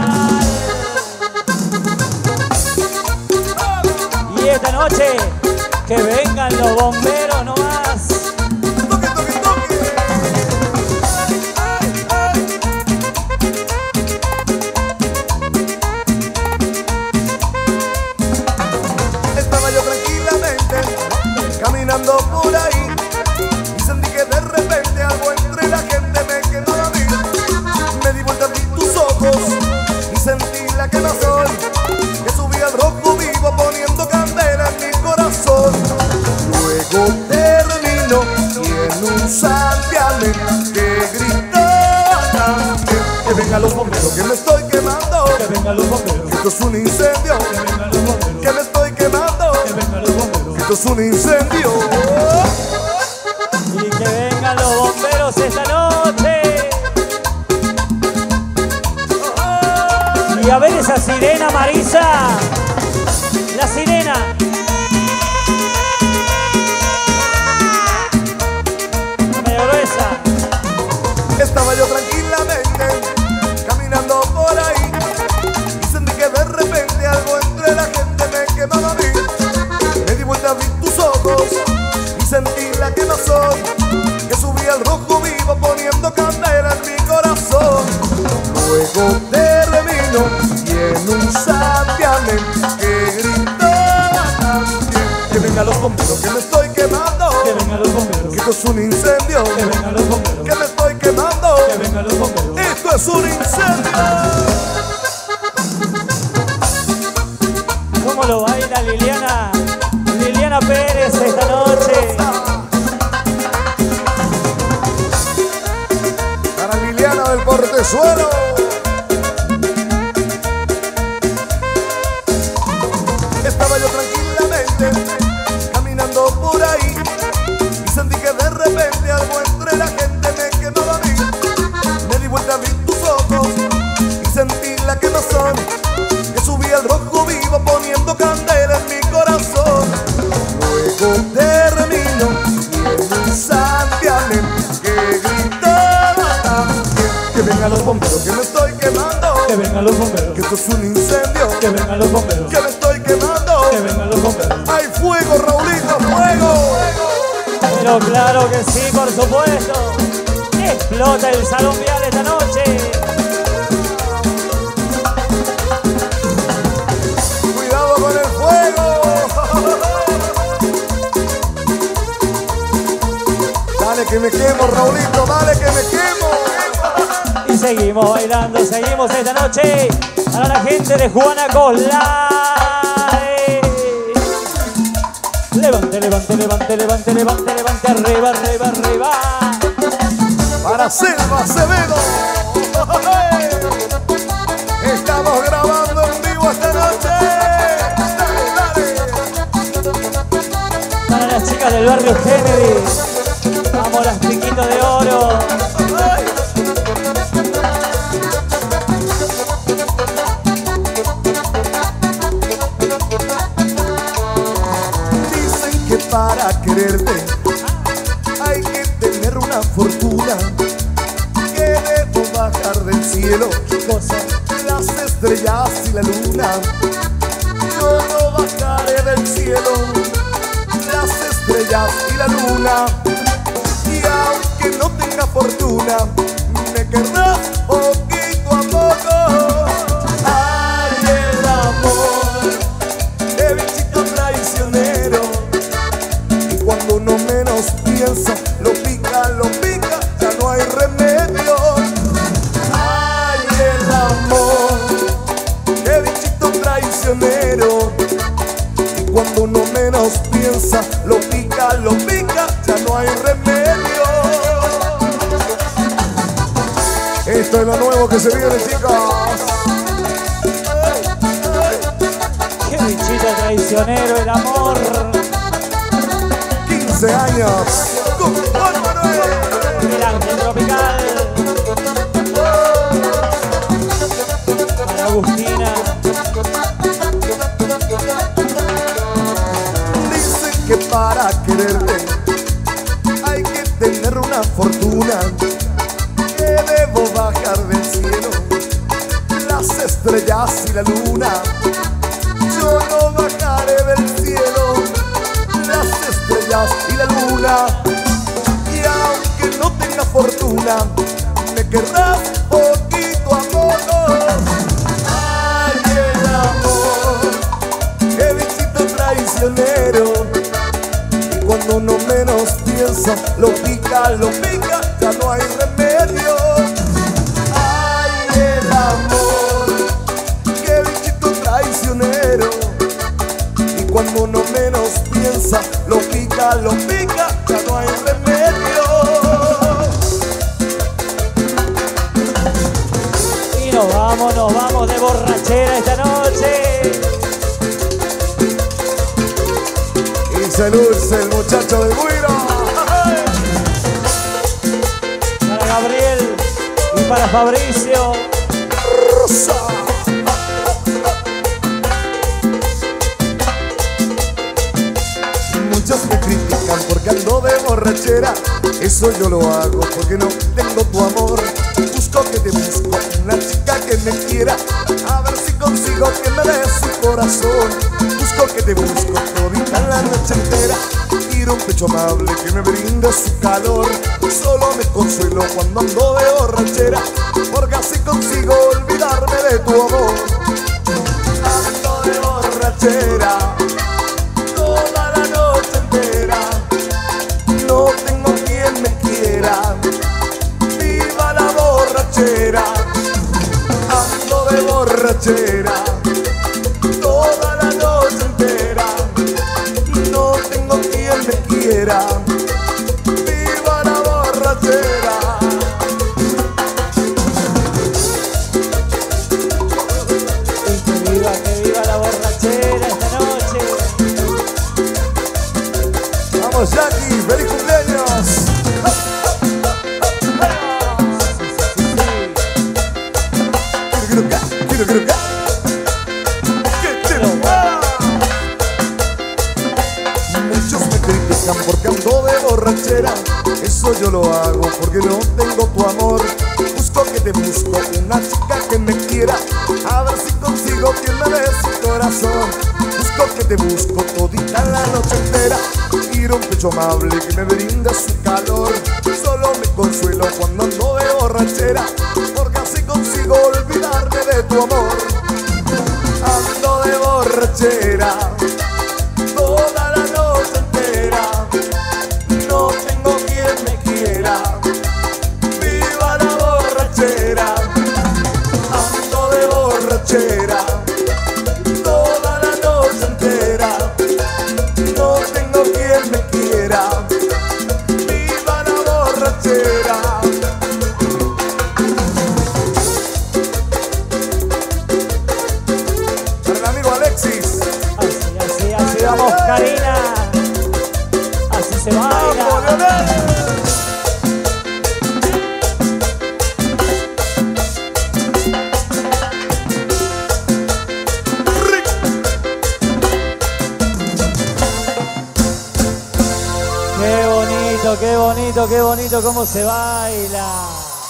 Y esta noche, que vengan los bomberos nomás. Toque, toque, toque. Estaba yo tranquilamente caminando por ahí y sentí que de repente algo entre la gente me quemaba a mí. Me di vuelta, vi tus ojos y sentí la quemazón que subía al rojo vivo poniendo candela en mi corazón. Luego terminó y en un santiamén que gritaba que vengan los bomberos, que me estoy quemando, Que vengan los bomberos, que esto es un incendio, que vengan los bomberos, que me estoy quemando, que vengan los bomberos. esto es un incendio. Y que vengan los bomberos esta noche. Y a ver esa sirena, Marisa. La sirena. Medio gruesa. Estaba yo tranquilamente caminando por ahí y sentí que de repente algo entre la gente me quemaba a mí. Me di vuelta, vi tus ojos y sentí la quemazón que subía al rojo vivo poniendo candela en mi corazón. Luego terminó y en un santiamén que gritaba también que vengan los bomberos, que me estoy quemando, Que vengan los bomberos, que esto es un incendio, que vengan los bomberos, que me estoy quemando, que vengan los bomberos. esto es un incendio. ¿Cómo lo baila Liliana? Liliana Pérez esta noche. Para Liliana del Portezuelo. Estaba yo tranquilamente caminando por ahí y sentí que de repente algo entre la gente me quemaba a mí. Me di vuelta, vi tus ojos y sentí la quemazón que subía al rojo vivo poniendo candela en mi corazón. Luego terminó y en un santiamén vengan los bomberos, que me estoy quemando. Que vengan los bomberos. Que esto es un incendio. Que vengan los bomberos. Que me estoy quemando. Que vengan los bomberos. ¡Hay fuego, Raulito, fuego! Pero claro que sí, por supuesto. Explota el Salón Vial esta noche. Cuidado con el fuego. Dale que me quemo, Raulito, dale que me quemo. Y seguimos bailando, seguimos esta noche para la gente de Juana Coslay. Levante, levante, levante, levante, levante, levante, arriba, arriba, arriba. Para Selva Acevedo. Estamos grabando en vivo esta noche. Para las chicas del barrio Kennedy. Vamos las piquitos de oro. Dicen que para quererte hay que tener una fortuna, que debo bajar del cielo las estrellas y la luna. Yo no bajaré del cielo las estrellas y la luna. Y aunque no tenga fortuna, me querrás poquito a poco. Ay, el amor, qué bichito traicionero. Y cuando uno menos piensa, lo pica, ya no hay remedio. Ay, el amor, qué bichito traicionero. Y cuando uno menos piensa, lo pica, ya no hay remedio. Esto es lo nuevo que se viene, chicos. Qué bichito traicionero el amor. 15 años con Juan Manuel. El ángel tropical. Para Agustina. Dicen que para quererte hay que tener una fortuna, que debo bajar del cielo las estrellas y la luna. Yo no bajaré del cielo las estrellas y la luna. Y aunque no tenga fortuna, me querrás poquito a poco. Ay, el amor, qué bichito traicionero. Y cuando uno menos piensa, lo pica, ya no hay remedio. Ay, el amor, qué bichito traicionero. Y cuando uno menos piensa, lo pica, ya no hay remedio. Y nos vamos de borrachera esta noche. Y se luce el muchacho del Guiro. Para Gabriel y para Fabricio. Rosa. Muchos me critican porque ando de borrachera. Eso yo lo hago porque no tengo tu amor. Busco que te busco una chica que me quiera, a ver si consigo que me dé su corazón. Busco que te busco todita la noche entera. Quiero un pecho amable que me brinde su calor. Solo me consuelo cuando ando de borrachera, porque así consigo olvidarme de tu amor. Ando de borrachera toda la noche entera. No tengo quien me quiera. Viva la borrachera. Ando de borrachera toda la noche entera. No tengo quien me quiera. Viva la borrachera. Que viva la borrachera esta noche. Vamos, Jackie, feliz cumpleaños. Quiero que te mueva. Muchos me critican porque ando de borrachera. Eso yo lo hago porque no tengo tu amor. que te busco una chica que me quiera, a ver si consigo quien me dé su corazón. Busco que te busco todita la noche entera, quiero un pecho amable que me brinde su calor. Solo me consuelo cuando ando de borrachera, porque así consigo olvidarme de tu amor. Ando de borrachera toda la noche entera, no tengo quien me quiera. Viva la borrachera, ando de borrachera toda la noche entera, no tengo quien me quiera. Viva la borrachera. Para el amigo Alexis. Así vamos, Karina. Así se baila. Qué bonito, qué bonito, qué bonito cómo se baila.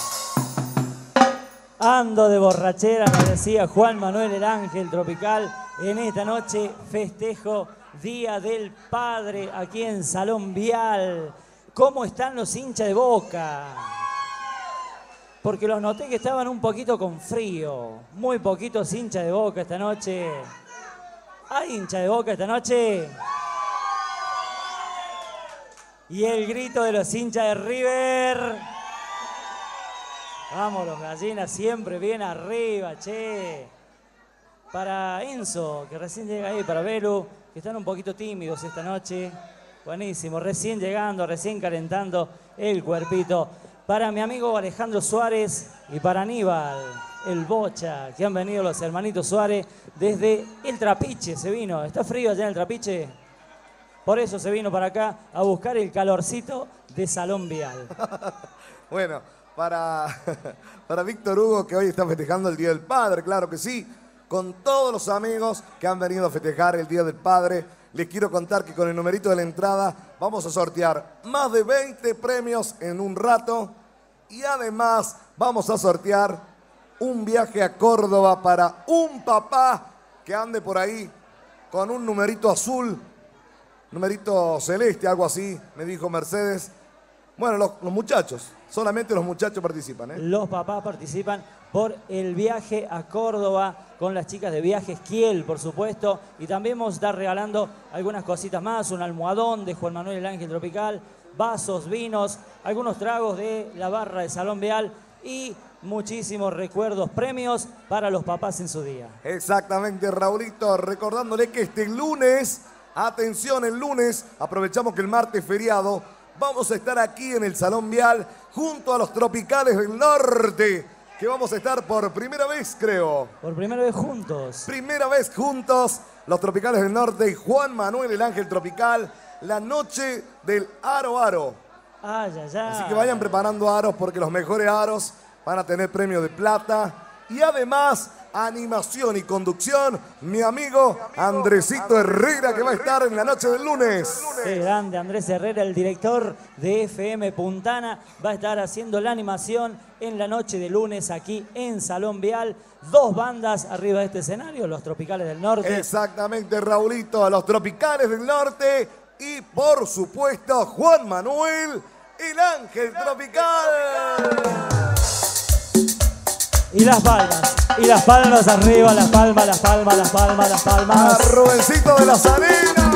Ando de borrachera, me decía Juan Manuel el Ángel Tropical. En esta noche festejo Día del Padre aquí en Salón Vial. ¿Cómo están los hinchas de Boca? Porque los noté que estaban un poquito con frío. Muy poquitos hinchas de Boca esta noche. ¿Hay hinchas de Boca esta noche? Y el grito de los hinchas de River. Vamos los gallinas siempre bien arriba, che. Para Enzo, que recién llega ahí, para Belu, que están un poquito tímidos esta noche. Buenísimo, recién llegando, recién calentando el cuerpito. Para mi amigo Alejandro Suárez y para Aníbal, el Bocha, que han venido los hermanitos Suárez desde el Trapiche, se vino. ¿Está frío allá en el Trapiche? Por eso se vino para acá a buscar el calorcito de Salón Vial. Bueno, para Víctor Hugo, que hoy está festejando el Día del Padre, claro que sí, con todos los amigos que han venido a festejar el Día del Padre, les quiero contar que con el numerito de la entrada vamos a sortear más de 20 premios en un rato y además vamos a sortear un viaje a Córdoba para un papá que ande por ahí con un numerito azul, numerito celeste, algo así, me dijo Mercedes. Bueno, los muchachos, solamente los muchachos participan, ¿eh? Los papás participan por el viaje a Córdoba con las chicas de Viajes Kiel, por supuesto. Y también vamos a estar regalando algunas cositas más, un almohadón de Juan Manuel el Ángel Tropical, vasos, vinos, algunos tragos de la barra de Salón Vial y muchísimos recuerdos, premios para los papás en su día. Exactamente, Raulito, recordándole que este lunes, atención, el lunes, aprovechamos que el martes es feriado, vamos a estar aquí en el Salón Vial junto a los Tropicales del Norte, que vamos a estar por primera vez, creo. Por primera vez juntos. Primera vez juntos, los Tropicales del Norte y Juan Manuel el Ángel Tropical, la noche del Aro Aro. Ay, ay, ay. Así que vayan preparando aros porque los mejores aros van a tener premio de plata. Y además, animación y conducción, mi amigo Andresito Herrera, que va a estar en la noche del lunes. Qué grande, Andrés Herrera, el director de FM Puntana, va a estar haciendo la animación en la noche de lunes aquí en Salón Vial. Dos bandas arriba de este escenario, los Tropicales del Norte. Exactamente, Raulito, a los Tropicales del Norte y, por supuesto, Juan Manuel, el Ángel Tropical. Y las palmas arriba, las palmas, las palmas, las palmas, las palmas. A Rubencito de la Salina.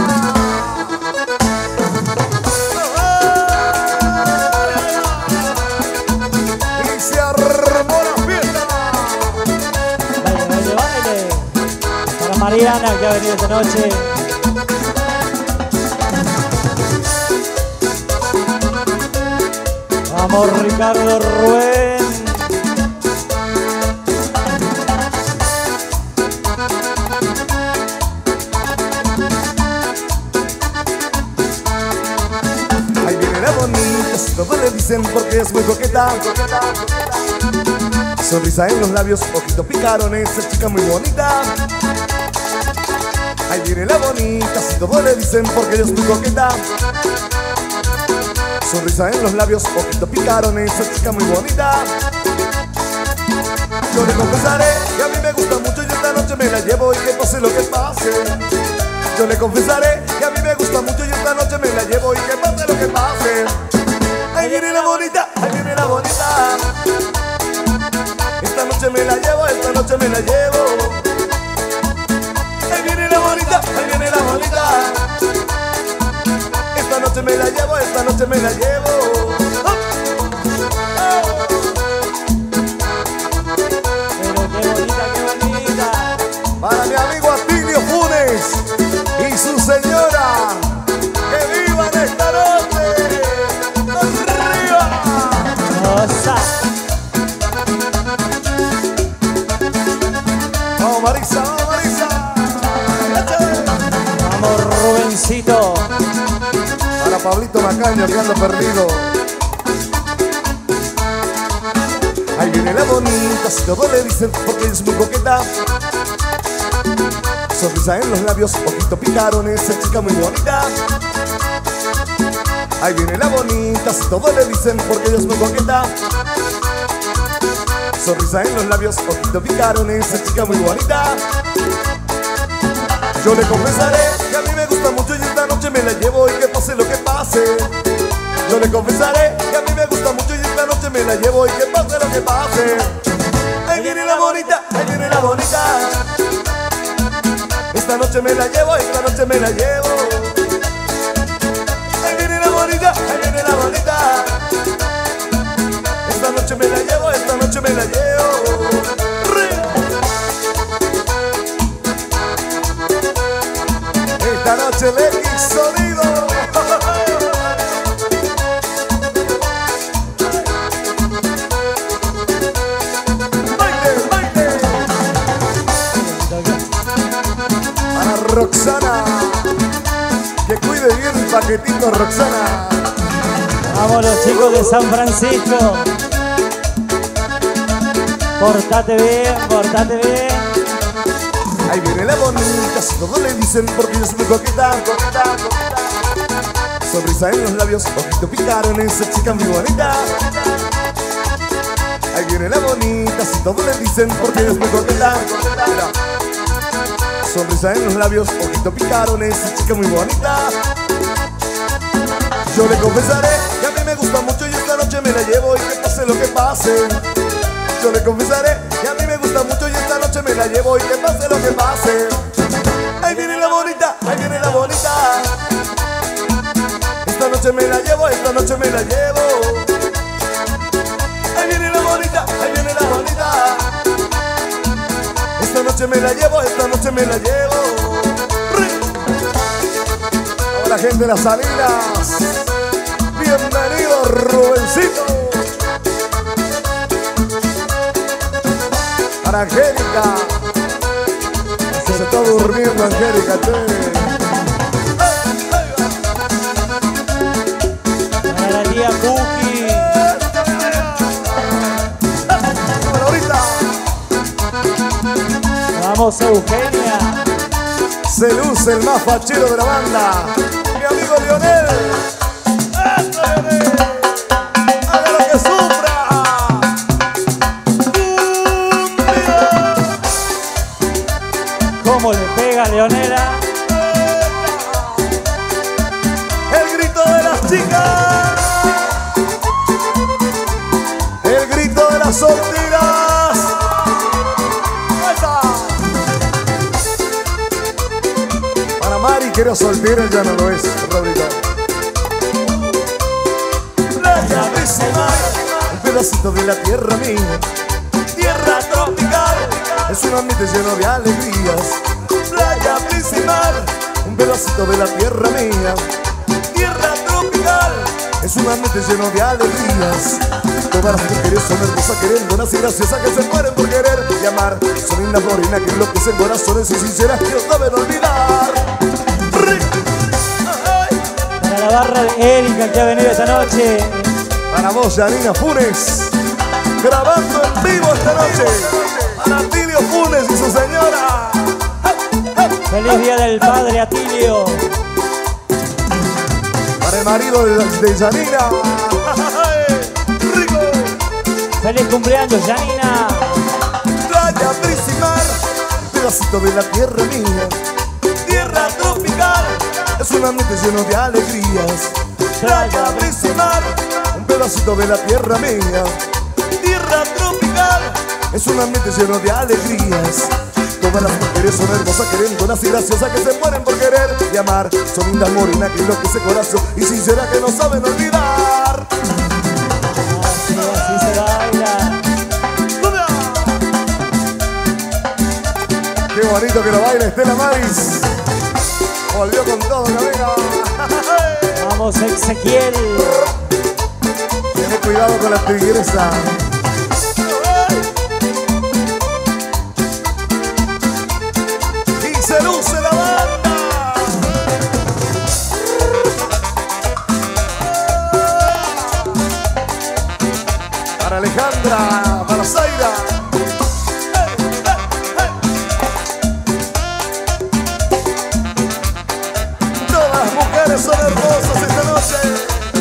Y se armó la fiesta. Baile, baile, baile. Para Mariana, que ha venido esta noche. Vamos, Ricardo Rubén. Todos le dicen porque es muy coqueta. Sonrisa en los labios, ojitos picarones, esa chica muy bonita. Ahí viene la bonita, si todos le dicen porque ella es muy coqueta. Sonrisa en los labios, ojitos picarones, esa chica muy bonita. Yo le confesaré que a mí me gusta mucho y esta noche me la llevo y que pase lo que pase. Yo le confesaré que a mí me gusta mucho y esta noche me la llevo y que pase lo que pase. Ahí viene la bonita, ahí viene la bonita. Esta noche me la llevo, esta noche me la llevo. Ahí viene la bonita, ahí viene la bonita. Esta noche me la llevo, esta noche me la llevo. Para mi amigo Atilio Funes y su señora, que vivan esta noche. ¡Arriba! ¡Osa! ¡Vamos Marisa, vamos Marisa! ¡Vamos Rubencito! Para Pablito Macaño que anda perdido. Ahí viene la bonita, si todo le dicen porque es muy coqueta. Sonrisa en los labios, ojito picaron, esa chica muy bonita. Ahí viene la bonita, si todo le dicen porque ella es muy coqueta. Sonrisa en los labios, ojito picaron, esa chica muy bonita. Yo le confesaré que a mí me gusta mucho y esta noche me la llevo y que pase lo que pase. Yo le confesaré que a mí me gusta mucho y esta noche me la llevo y que pase lo que pase. Ahí viene la bonita, ahí viene la bonita. Esta noche me la llevo, esta noche me la llevo. Ahí viene la bonita, ahí viene la bonita. Esta noche me la llevo, esta noche me la llevo. Esta noche le di sonido. Roxana, que cuide bien el paquetito, Roxana. Vamos los chicos de San Francisco. Portate bien, portate bien. Ahí viene la bonita, si todos le dicen porque yo soy coqueta, coqueta, coqueta. Sonrisa en los labios, ojito picaron, esa chica muy bonita. Ahí viene la bonita, si todos le dicen porque yo soy coqueta, coqueta. Sonrisa en los labios, ojito picaron, esa chica muy bonita. Yo le confesaré que a mí me gusta mucho y esta noche me la llevo y que pase lo que pase. Yo le confesaré que a mí me gusta mucho y esta noche me la llevo y que pase lo que pase. Ahí viene la bonita, ahí viene la bonita. Esta noche me la llevo, esta noche me la llevo. Ahí viene la bonita, ahí viene la bonita. Esta noche me la llevo, esta noche me la llevo. Hola gente de Las Salinas. Bienvenido Rubencito. Para Angélica. Se está durmiendo Angélica, che. Para la tía Cookie. Ahorita. Vamos Eugenia. Se luce el más fachero de la banda, mi amigo Lionel. ¡Eso, Lionel! ¡Haga lo que sufra! ¿Cómo le pega Leonela? El grito de las chicas, el grito de las solteras. ¡Esa! Para Mari, que era soltera, ya no lo es, Rodrigo. Playa de ese mar, un pedacito de la tierra mía. Tierra tropical, es un ambiente lleno de alegrías. Playa principal, un pedacito de la tierra mía. Tierra tropical, es un ambiente lleno de alegrías. Todas las mujeres son hermosas, querendonas y graciosas que se mueren por querer y amar. Son lindas morenas que enloquecen corazones y sinceras que no saben olvidar. Para la barra de Erika que ha venido esta noche. Para vos, Janina Funes, grabando en vivo esta noche. Para Atilio Funes y su señora. Feliz Día del Padre, Atilio. Para el marido de Janina. Feliz cumpleaños, Janina. Playa, brisa y mar, un pedacito de la tierra mía. Tierra tropical, es un ambiente lleno de alegrías. Playa, brisa y mar, un pedacito de la tierra mía. Tierra tropical, es un ambiente lleno de alegrías. Todas las mujeres son hermosas, querendonas y graciosas, que se mueren por querer y amar. Son lindas morenas que enloquece corazón y sinceras que no saben olvidar. Así se baila. Qué bonito que lo baila Estela Maris. Volvió con todo, Camila. Vamos, Ezequiel. Ten cuidado con la tigresa. Y se luce la banda. Para Alejandra, para Zaira. Son hermosos esta noche.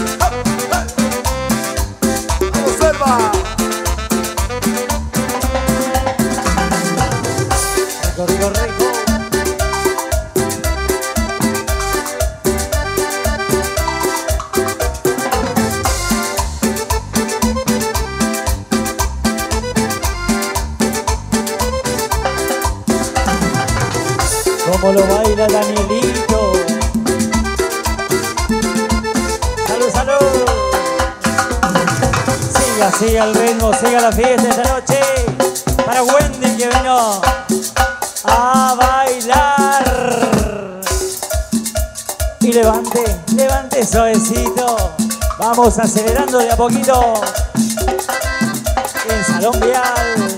Vamos, Selva. Rico, rico. Como lo baila Danielito. Siga el ritmo, siga la fiesta esta noche. Para Wendy que vino a bailar. Y levante suavecito. Vamos acelerando de a poquito. En Salón Vial.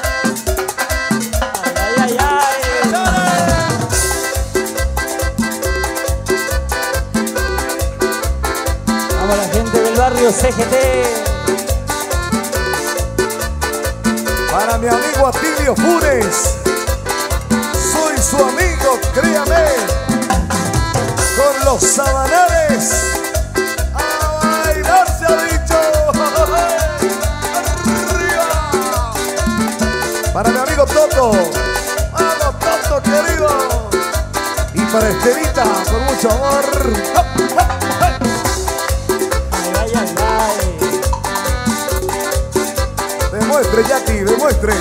Ay, ay, ay, vamos la gente del barrio CGT. Para mi amigo Atilio Funes, soy su amigo, créame. Con los sabanales, a bailar se ha dicho. Arriba. Para mi amigo Toto, vamos Toto querido. Y para Estelita, con mucho amor. Ay, ay, ay. Demuestre, Jackie, demuestre.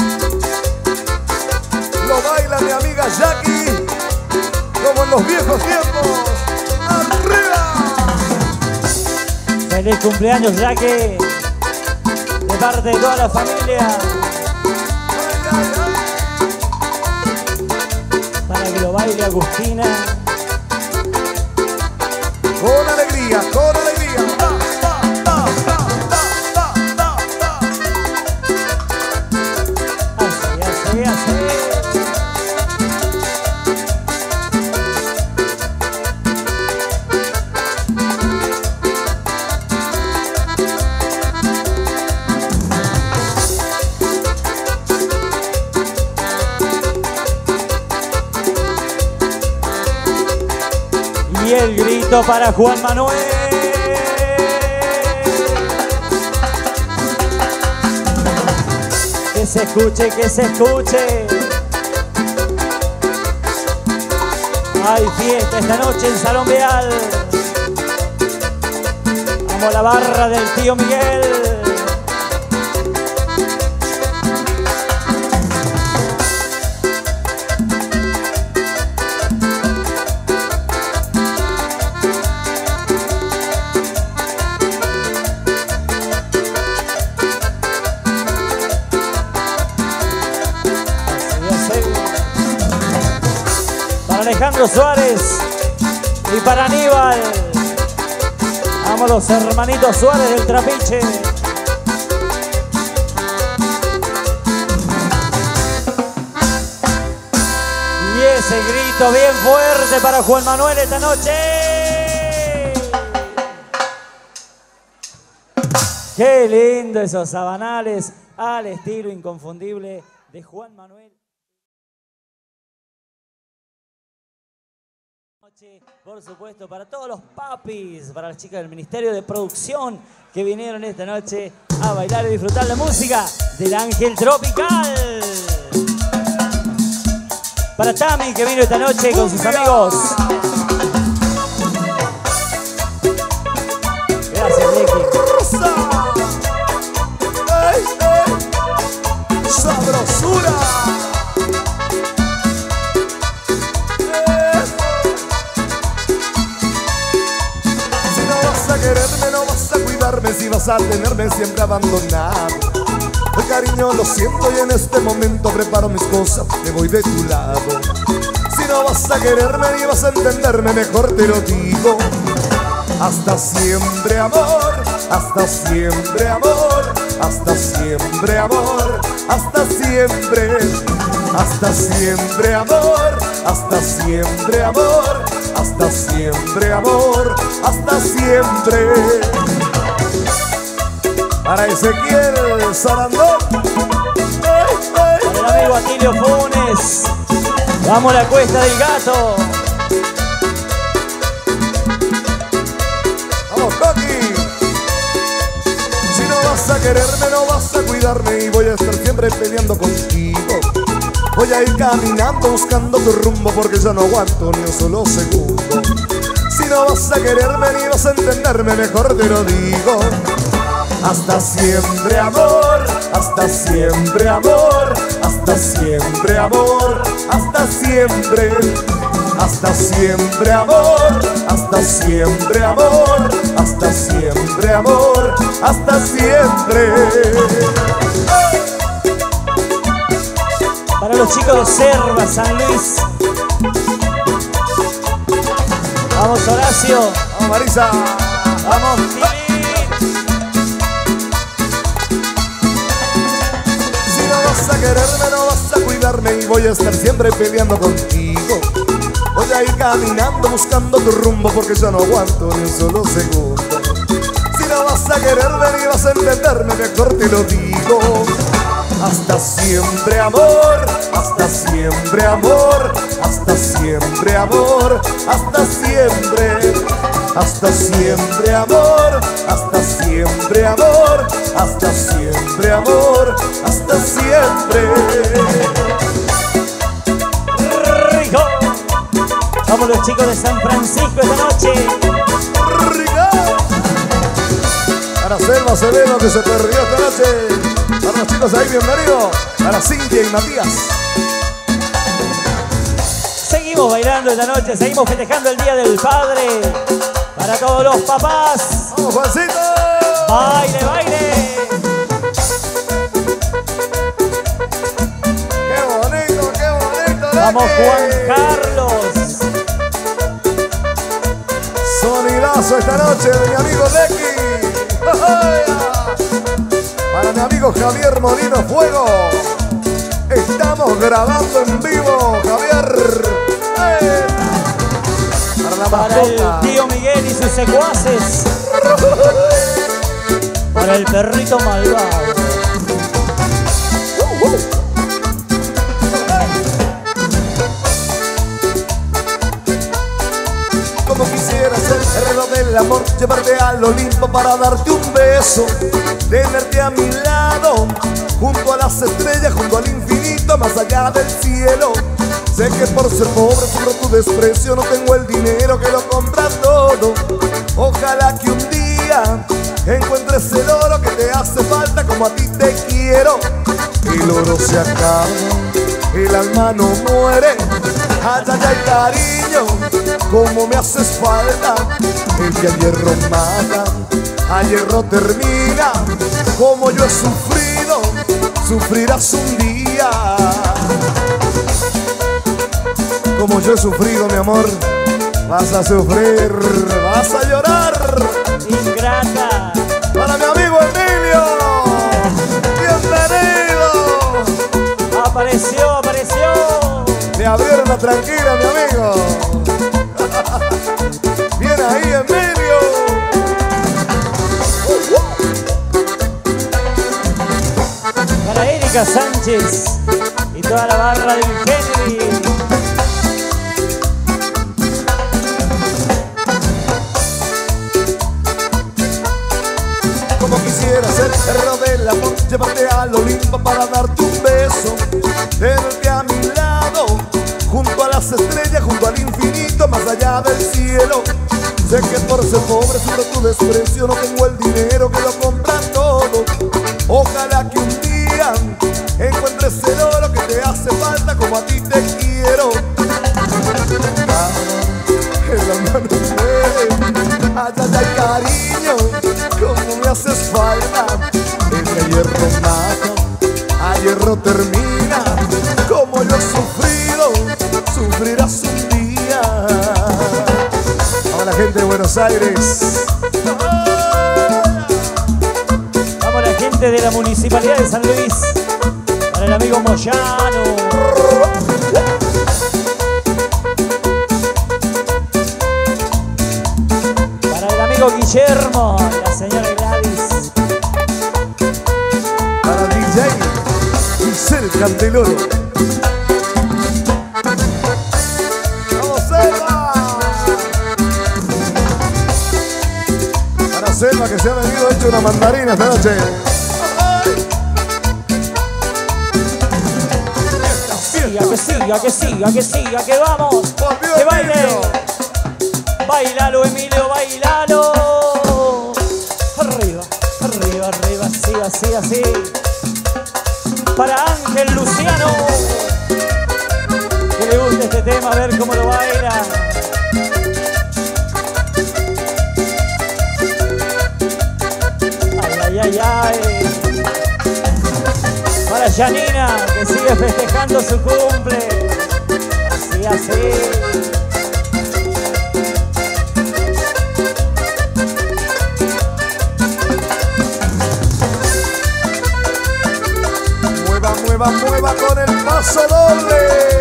Lo baila mi amiga Jackie, como en los viejos tiempos. ¡Arriba! Feliz cumpleaños, Jackie. De parte de toda la familia. Ay, ay, ay. Para que lo baile Agustina. Con alegría, con alegría. Y el grito para Juan Manuel. Que se escuche, que se escuche. Hay fiesta esta noche en Salón Vial. Vamos a la barra del tío Miguel. Alejandro Suárez y para Aníbal. Vamos los hermanitos Suárez del Trapiche. Y ese grito bien fuerte para Juan Manuel esta noche. Qué lindo esos sabanales al estilo inconfundible de Juan Manuel. Por supuesto, para todos los papis, para las chicas del Ministerio de Producción que vinieron esta noche a bailar y disfrutar la música del Ángel Tropical. Para Tami, que vino esta noche con sus amigos. Gracias, Nicky. ¡Ey, ey! ¡Sabrosura! Si no vas a quererme, no vas a cuidarme, si vas a tenerme siempre abandonado. El cariño lo siento y en este momento preparo mis cosas, me voy de tu lado. Si no vas a quererme ni vas a entenderme, mejor te lo digo. Hasta siempre, amor, hasta siempre, amor, hasta siempre, amor, hasta siempre, hasta siempre, amor, hasta siempre, amor, hasta siempre, amor, hasta siempre. Para Ezequiel Sarandón, Para el amigo Atilio Funes. Vamos a la Cuesta del Gato. vamos Coqui. Si no vas a quererme, no vas a cuidarme y voy a estar siempre peleando contigo. Voy a ir caminando buscando tu rumbo porque ya no aguanto ni un solo segundo. Si no vas a quererme ni vas a entenderme, mejor te lo digo. Hasta siempre, amor, hasta siempre, amor, hasta siempre, amor, hasta siempre, hasta siempre, amor, hasta siempre, amor, hasta siempre, amor, hasta siempre. Para los chicos de Cerva, San Luis. Vamos, Horacio. Vamos, Marisa. Vamos, Tilín. Vas a quererme, no vas a cuidarme y voy a estar siempre peleando contigo. Voy a ir caminando buscando tu rumbo porque ya no aguanto ni un solo segundo. Si no vas a quererme ni vas a entenderme, mejor te lo digo. Hasta siempre, amor, hasta siempre, amor, hasta siempre, amor, hasta siempre, hasta siempre, amor, hasta siempre, amor, hasta siempre, amor, hasta siempre. Rico. Vamos los chicos de San Francisco esta noche. Rico. Para Selva Acevedo que se perdió esta noche. Para los chicos ahí, bienvenido. Para Cintia y Matías. Seguimos bailando esta noche, seguimos festejando el Día del Padre. Para todos los papás. ¡Vamos, Juancito! ¡Baile, baile! ¡Qué bonito, qué bonito! Vamos, Leque! Juan Carlos. Sonidazo esta noche de mi amigo Lecky. Para mi amigo Javier Molino Fuego. Estamos grabando en vivo, Javier. Para la Para el mascota. tío Miguel y sus secuaces. Para el perrito malvado. Como quisiera ser herrero del amor, llevarte al Olimpo para darte un beso, tenerte a mi lado, junto a las estrellas, junto al infinito, más allá del cielo. Sé que por ser pobre sufro tu desprecio, no tengo el dinero que lo compra todo. Ojalá que un día encuentres el oro que te hace falta como a ti te quiero. El oro se acaba, el alma no muere. Ay, ay, ay, cariño, como me haces falta. El que a hierro mata, a hierro termina. Como yo he sufrido, sufrirás un día. Como yo he sufrido, mi amor, vas a sufrir, vas a llorar. Ingrata. Para mi amigo Emilio, bienvenido. Apareció, apareció. Me abrieron la tranquila, mi amigo. Bien ahí, Emilio. Para Erika Sánchez y toda la barra del Kennedy. Como quisiera ser herrero del amor, llevarte al Olimpo para darte un beso, tenerte a mi lado, las estrellas junto al infinito, más allá del cielo. Sé que por ser pobre sufro tu desprecio, no tengo el dinero que lo compra todo. Ojalá que un día encuentres el oro que te hace falta como a ti te quiero. En la mano ay, ay, ay, cariño, como me haces falta. Ese hierro mata, a hierro termina. Como yo he sufrido, sufrirás un día. Vamos la gente de Buenos Aires. Vamos la gente de la Municipalidad de San Luis. Para el amigo Moyano. Guillermo, la señora Gladys. Para DJ Giselle Candeloro. ¡Vamos, Selva! Para Selva, que se ha venido hecho una mandarina esta noche. Que siga, que siga, que siga, que vamos. Que baile. Bailalo, Emilio, bailalo. Arriba, arriba, arriba, así, así, así. Para Ángel Luciano, que le gusta este tema, a ver cómo lo baila. Ay, ay, ay, ay. Para Janina, que sigue festejando su cumple. Así, así. Mueva con el paso doble.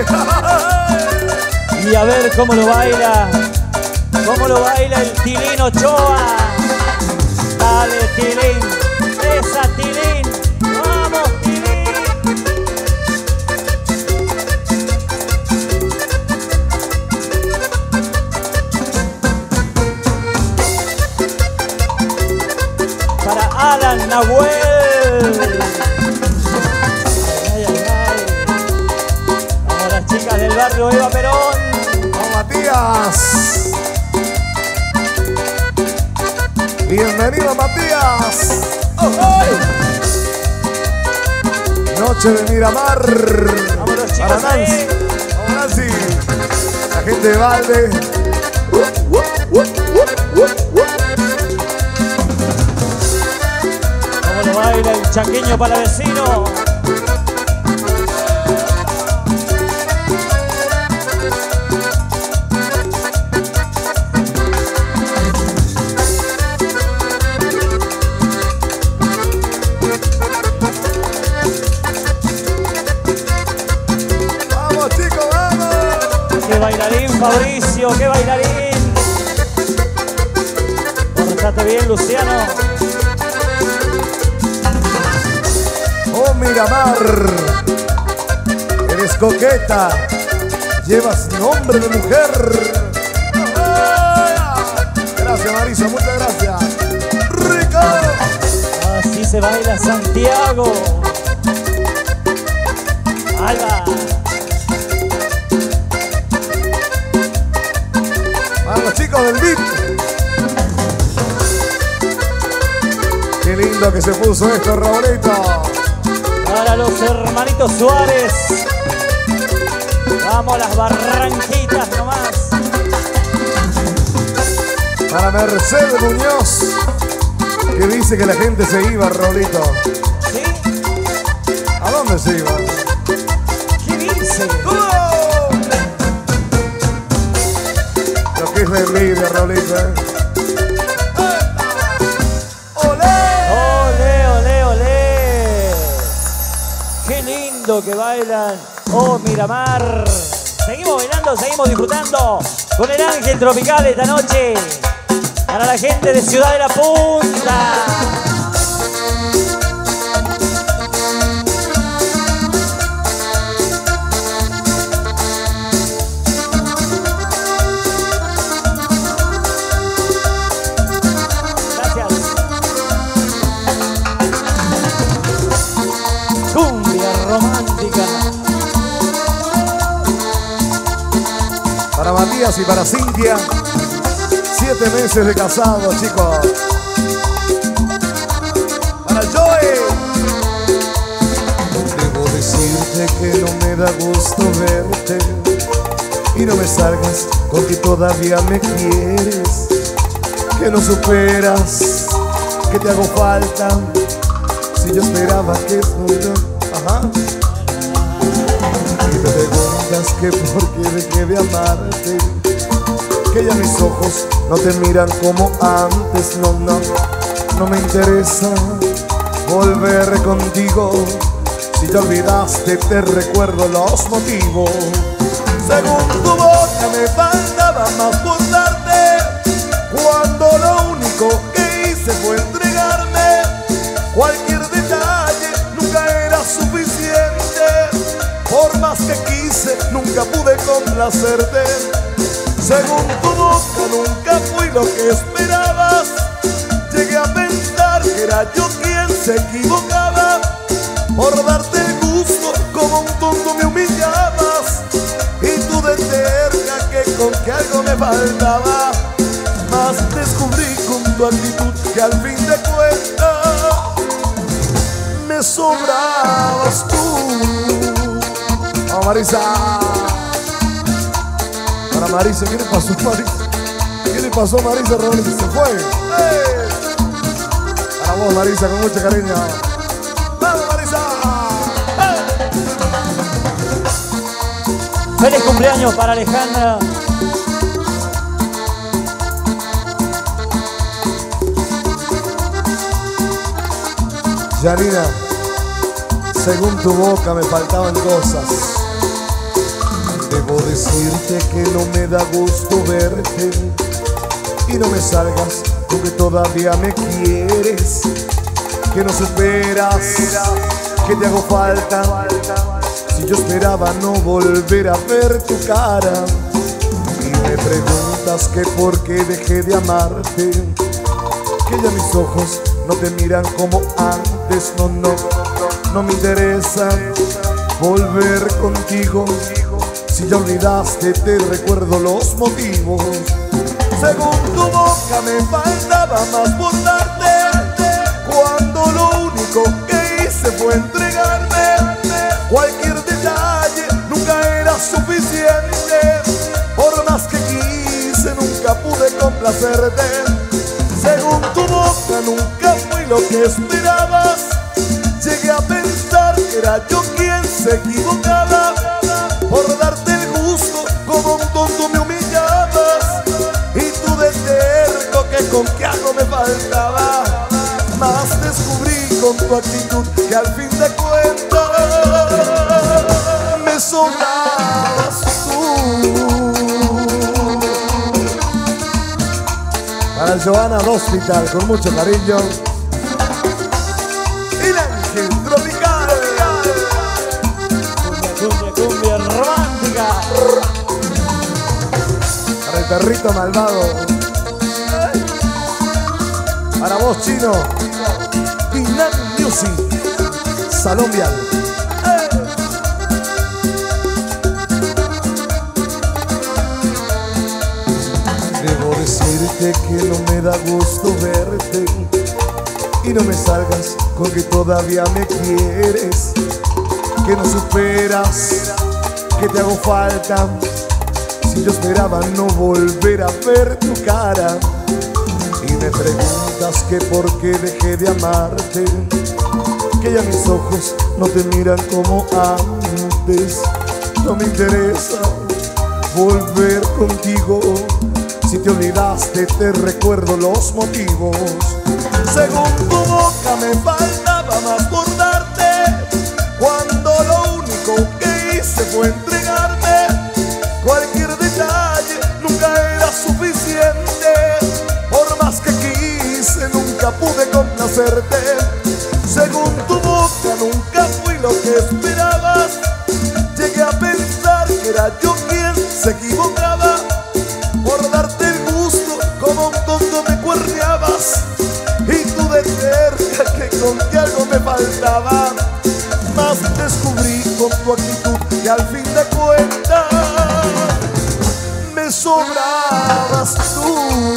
Y a ver cómo lo baila el Tilín Ochoa. Dale, Tilín, esa Tilín, vamos, Tilín. Para Alan Nahuel. Chicas del barrio Eva Perón. ¡Con Matías! Bienvenido, Matías. ¡Oh, oh! Noche de Miramar. Vámonos, chicos. Para Nancy. Vamos, Nancy. La gente de Valde. Cómo lo baila el chaqueño palavecino. Fabricio, qué bailarín. Portate bien, Luciano. Oh, Miramar, eres coqueta, llevas nombre de mujer. Gracias, Marisa, muchas gracias. ¡Rico! Así se baila Santiago. Ahí va. Los chicos del beat. Qué lindo que se puso esto, Raulito. Para los hermanitos Suárez. Vamos a las Barranquitas nomás. Para Mercedes Muñoz, que dice que la gente se iba, Raulito. ¿Sí? ¿A dónde se iba? ¿Qué dice? Es la envidia, Raulito, ¡Olé! ¡Olé, olé, olé! ¡Qué lindo que bailan! ¡Oh, Miramar! Seguimos bailando, seguimos disfrutando con el Ángel Tropical esta noche. Para la gente de Ciudad de la Punta. Elías y para Cintia. 7 meses de casado, chicos. Para Joey. Debo decirte que no me da gusto verte y no me salgas con que todavía me quieres, que no superas, que te hago falta. Si yo esperaba que ajá. Y me preguntas que por qué dejé de amarte, que ya mis ojos no te miran como antes. No me interesa volver contigo. Si te olvidaste te recuerdo los motivos. Según tu boca me faltaba más por darte, cuando lo único que hice fue entregarme. Cualquier detalle nunca era suficiente, por más que quise nunca pude complacerte. Según tu boca nunca fui lo que esperabas. Llegué a pensar que era yo quien se equivocaba. Por darte el gusto como un tonto me humillabas, y tú de cerca que con que algo me faltaba. Mas descubrí con tu actitud que al fin de cuentas me sobrabas tú. Vamos, Marisa. Para Marisa, ¿qué le pasó a Marisa? ¿Qué le pasó a Marisa Rodríguez? Se fue. ¡Hey! Para vos, Marisa, con mucho cariño. ¡Vamos, Marisa! ¡Hey! Feliz cumpleaños para Alejandra. Janina, según tu boca me faltaban cosas. Debo decirte que no me da gusto verte y no me salgas con que todavía me quieres, que no superas, que te hago falta. Si yo esperaba no volver a ver tu cara, y me preguntas que por qué dejé de amarte, que ya mis ojos no te miran como antes. No me interesa volver contigo. Si ya olvidaste te recuerdo los motivos. Según tu boca me faltaba más por darte, cuando lo único que hice fue entregarme. Cualquier detalle nunca era suficiente, por más que quise nunca pude complacerte. Según tu boca nunca fui lo que esperabas. Llegué a pensar que era yo quien se equivocaba. Por darte el gusto como un tonto me humillabas, y tú de terco que con que algo me faltaba. Mas descubrí con tu actitud que al fin de cuentas me sobrabas tú. Para Joana Hospital, con mucho cariño. El ángel tropical. Cumbia romántica. Para el perrito malvado. Para vos, Chino. Pinam Music. Salón Vial. Debo decirte que no me da gusto verte y no me salgas con que todavía me quieres, que no superas, que te hago falta. Si yo esperaba no volver a ver tu cara, y me preguntas que por qué dejé de amarte, que ya mis ojos no te miran como antes. No me interesa volver contigo. Si te olvidaste te recuerdo los motivos. Según tu boca me faltaba más por darte, cuando lo único que hice fue entregarme. Cualquier detalle nunca era suficiente, por más que quise nunca pude complacerte. Según tu boca nunca fui lo que esperabas. Llegué a pensar que era yo quien se equivocaba. Por darte el gusto como un tonto me cuerneabas, y tú de cerca que con que algo me faltaba. Mas descubrí con tu actitud que al fin de cuentas me sobrabas tú.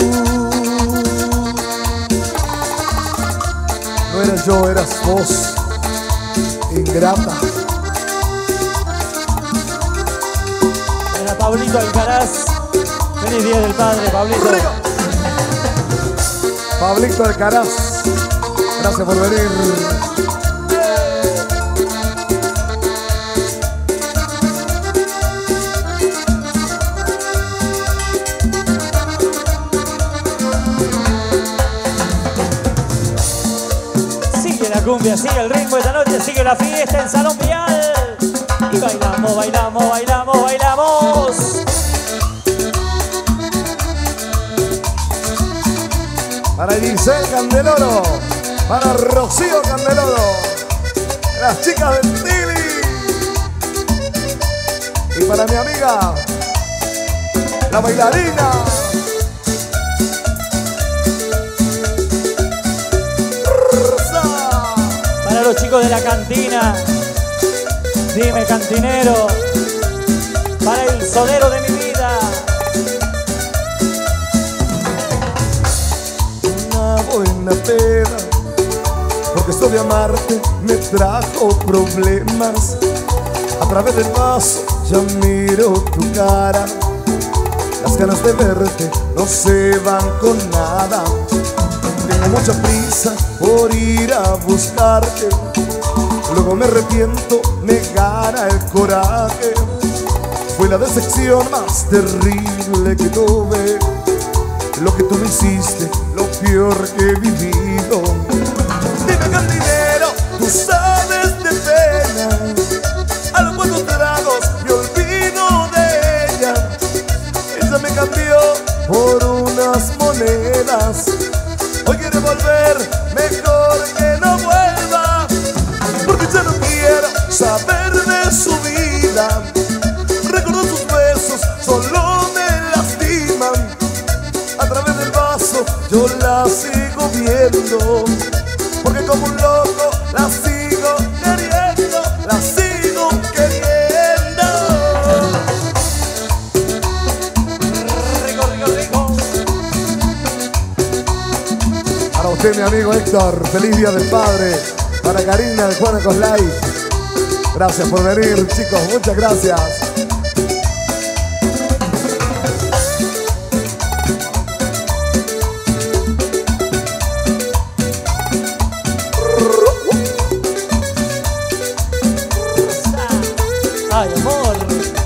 No eras yo, eras vos, ingrata. Era Pablito Alcaraz. Feliz Día del Padre, Pablito. ¡Río! Pablito Alcaraz, gracias por venir. Sigue la cumbia, sigue el ritmo esta noche, sigue la fiesta en Salón Vial. Y bailamos, bailamos, bailamos, bailamos. Para Giselle Candeloro, para Rocío Candeloro, las chicas del Tili. Y para mi amiga, la bailarina. Rosa. Para los chicos de la cantina. Dime, cantinero. Para el solero de mi vida. Buena pena, porque esto de amarte me trajo problemas. A través del vaso ya miro tu cara. Las ganas de verte no se van con nada. Tengo mucha prisa por ir a buscarte. Luego me arrepiento, me gana el coraje. Fue la decepción más terrible que tuve. Lo que tú me hiciste, lo peor que he vivido. Dime, cantinero, tú sabes de penas. A los buenos tragos me olvido de ella. Ella me cambió por unas monedas. Hoy quiere volver, mejor que no vuelva. Porque ya no quiero saber de su vida. Recuerdo sus besos, solo me lastiman. A través del vaso yo la sigo viendo, porque como un loco la sigo queriendo, la sigo queriendo. Rico, rico, rico. Para usted, mi amigo Héctor, feliz Día del Padre. Para Karina de Juana Coslay, gracias por venir, chicos, muchas gracias. Ay, amor.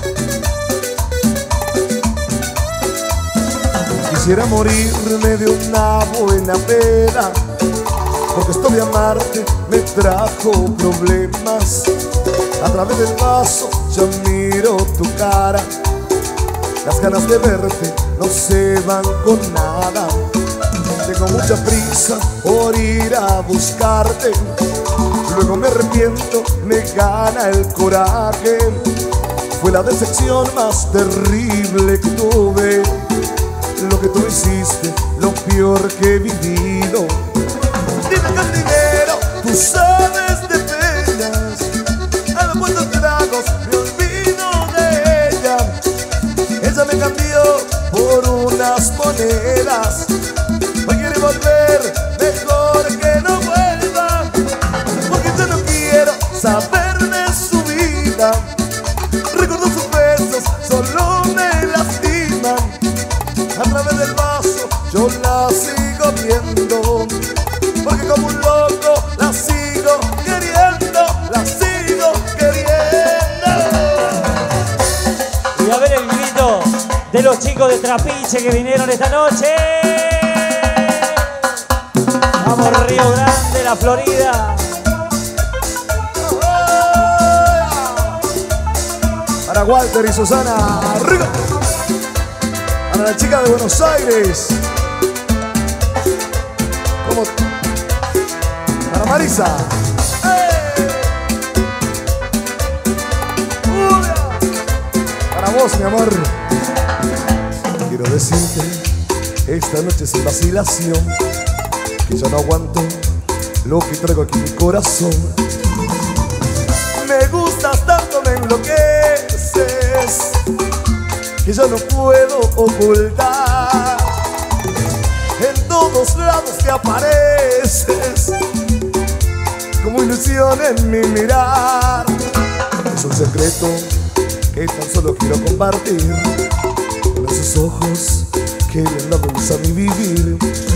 Quisiera morirme de una buena pena, porque esto de amarte me trajo problemas. A través del vaso ya miro tu cara. Las ganas de verte no se van con nada. Tengo mucha prisa por ir a buscarte. Luego me arrepiento, me gana el coraje. Fue la decepción más terrible que tuve. Lo que tú hiciste, lo peor que he vivido. Dime, cantinero, tú sabes de penas. A los buenos tragos me olvido de ella. Ella me cambió por unas monedas. Hoy quiere volver, mejor que no vuelva. Porque yo no quiero saber de su vida. Recuerdo sus besos, solo me lastiman. A través del vaso yo la sigo viendo, porque como un loco la sigo queriendo, la sigo queriendo. Y a ver el grito de los chicos de Trapiche que vinieron esta noche. Vamos, Río Grande, la Florida. Para Walter y Susana, arriba. Para la chica de Buenos Aires. Como para Marisa. Para vos, mi amor. Quiero decirte esta noche sin vacilación que ya no aguanto lo que traigo aquí en mi corazón. Me gustas tanto, me enloqueces, que ya no puedo ocultar. En todos lados te apareces como ilusión en mi mirar. Es un secreto que tan solo quiero compartir con esos ojos que le dan luz a mi vivir.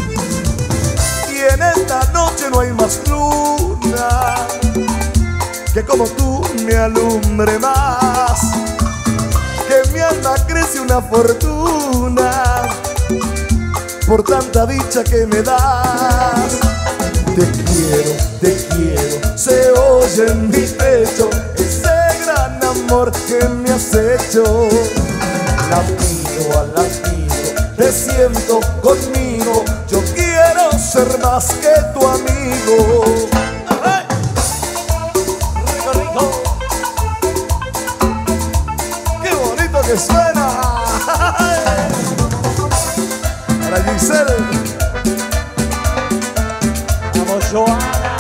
Y en esta noche no hay más luna que como tú me alumbre más. Que mi alma crece una fortuna por tanta dicha que me das. Te quiero, se oye en mi pecho ese gran amor que me has hecho. Latido a latido, te siento conmigo, yo quiero ser más que tu amigo. ¡Ay! Rico, rico. ¡Qué bonito que suena! Para Giselle. Vamos, Joana.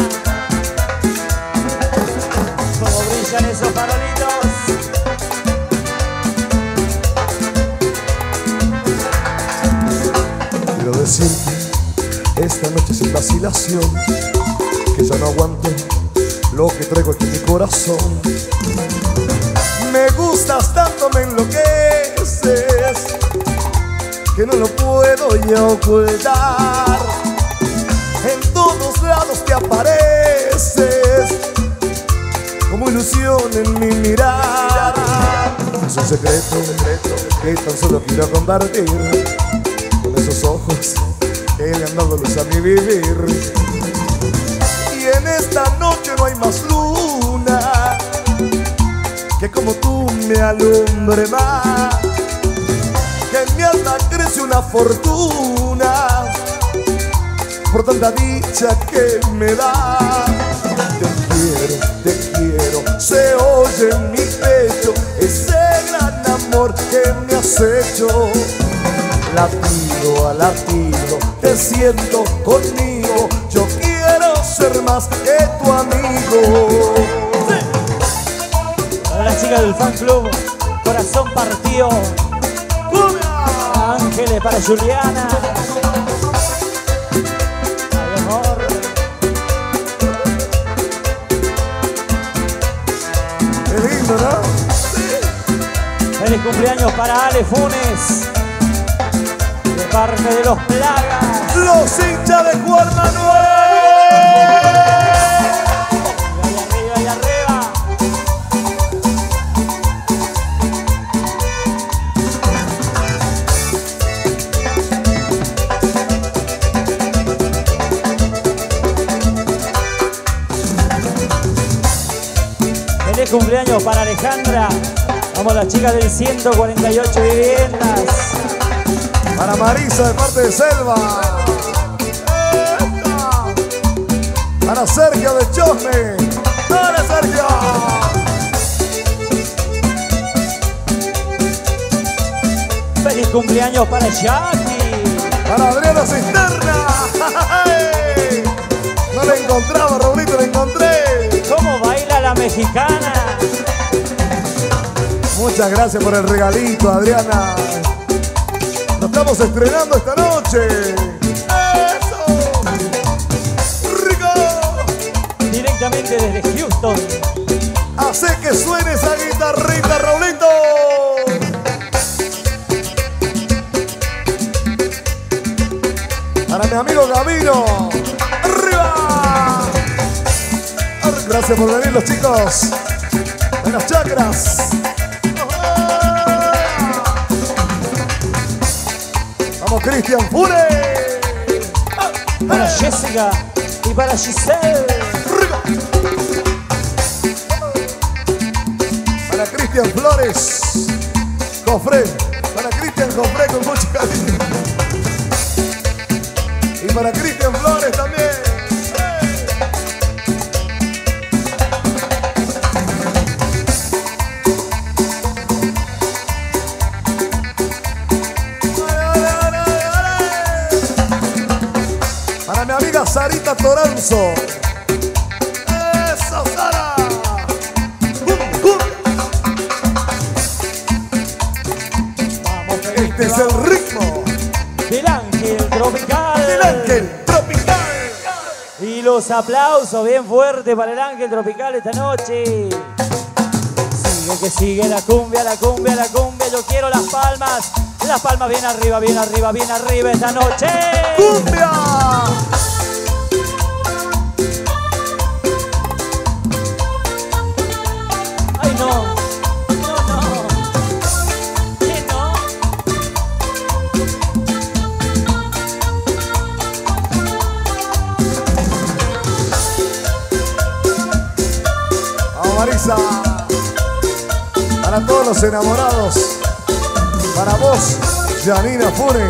Como brillan esos farolitos. Quiero decirte esta noche sin vacilación que ya no aguanto lo que traigo aquí en mi corazón. Me gustas tanto, me enloqueces, que no lo puedo ya ocultar. En todos lados te apareces como ilusión en mi mirar. Es un secreto que tan solo quiero compartir con esos ojos que le han dado luz a mi vivir. Y en esta noche no hay más luna que como tú me alumbre más. Que en mi alma crece una fortuna por tanta dicha que me da. Te quiero, se oye en mi pecho ese gran amor que me has hecho. Latido a latido, te siento conmigo, yo quiero ser más que tu amigo. Para las chicas del fan club, corazón partido. Ángeles para Juliana. Ay, amor. Qué lindo, ¿no? Sí. Feliz cumpleaños para Ale Funes, de parte de los Plagas. Los hinchas de Juan Manuel. Y arriba, y arriba. Feliz cumpleaños para Alejandra. Vamos las chicas del 148 viviendas. Para Marisa de parte de Selva. Para Sergio de Chosne. ¡Dale, Sergio! Feliz cumpleaños para Jackie. Para Adriana Cisterna. No la encontraba, Raulito, la encontré. ¿Cómo baila la mexicana? Muchas gracias por el regalito, Adriana. Nos estamos estrenando esta noche. ¡Eso! ¡Rico! Directamente desde Houston. Hace que suene esa guitarrita, Raulito. Para mi amigo Gavino. ¡Arriba! Gracias por venir, los chicos de las chacras. Vamos, Cristian Fure. Para Jessica y para Giselle. Para Cristian Flores. Cofre. Para Cristian Cofre con mucho cariño. Y para Cristian Flores también. Para mi amiga Sarita Toranzo. ¡Eso, Sara! Los aplausos bien fuertes para el Ángel Tropical esta noche. Sigue que sigue la cumbia, la cumbia, la cumbia. Yo quiero las palmas bien arriba, bien arriba, bien arriba esta noche. ¡Cumbia! ¡Ay, no! ¡No, no! ¿Qué no? Vamos, Marisa. Para todos los enamorados. Para vos, Janina Funes.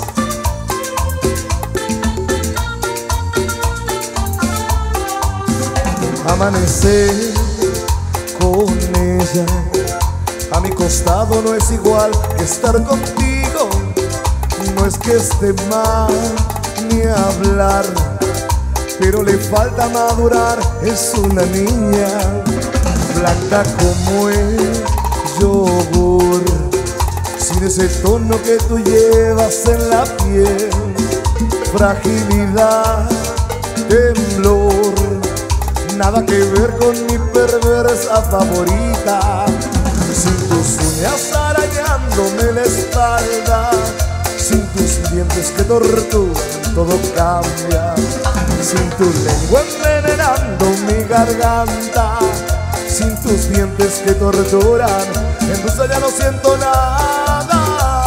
Amanecer con ella a mi costado no es igual que estar contigo. No es que esté mal ni hablar, pero le falta madurar. Es una niña blanca como el yogur, sin ese tono que tú llevas en la piel, fragilidad, temblor, nada que ver con mi perversa favorita. Sin tus uñas arañándome la espalda, sin tus dientes que torturan, todo cambia. Sin tu lengua envenenando mi garganta, sin tus dientes que torturan, entonces ya no siento nada.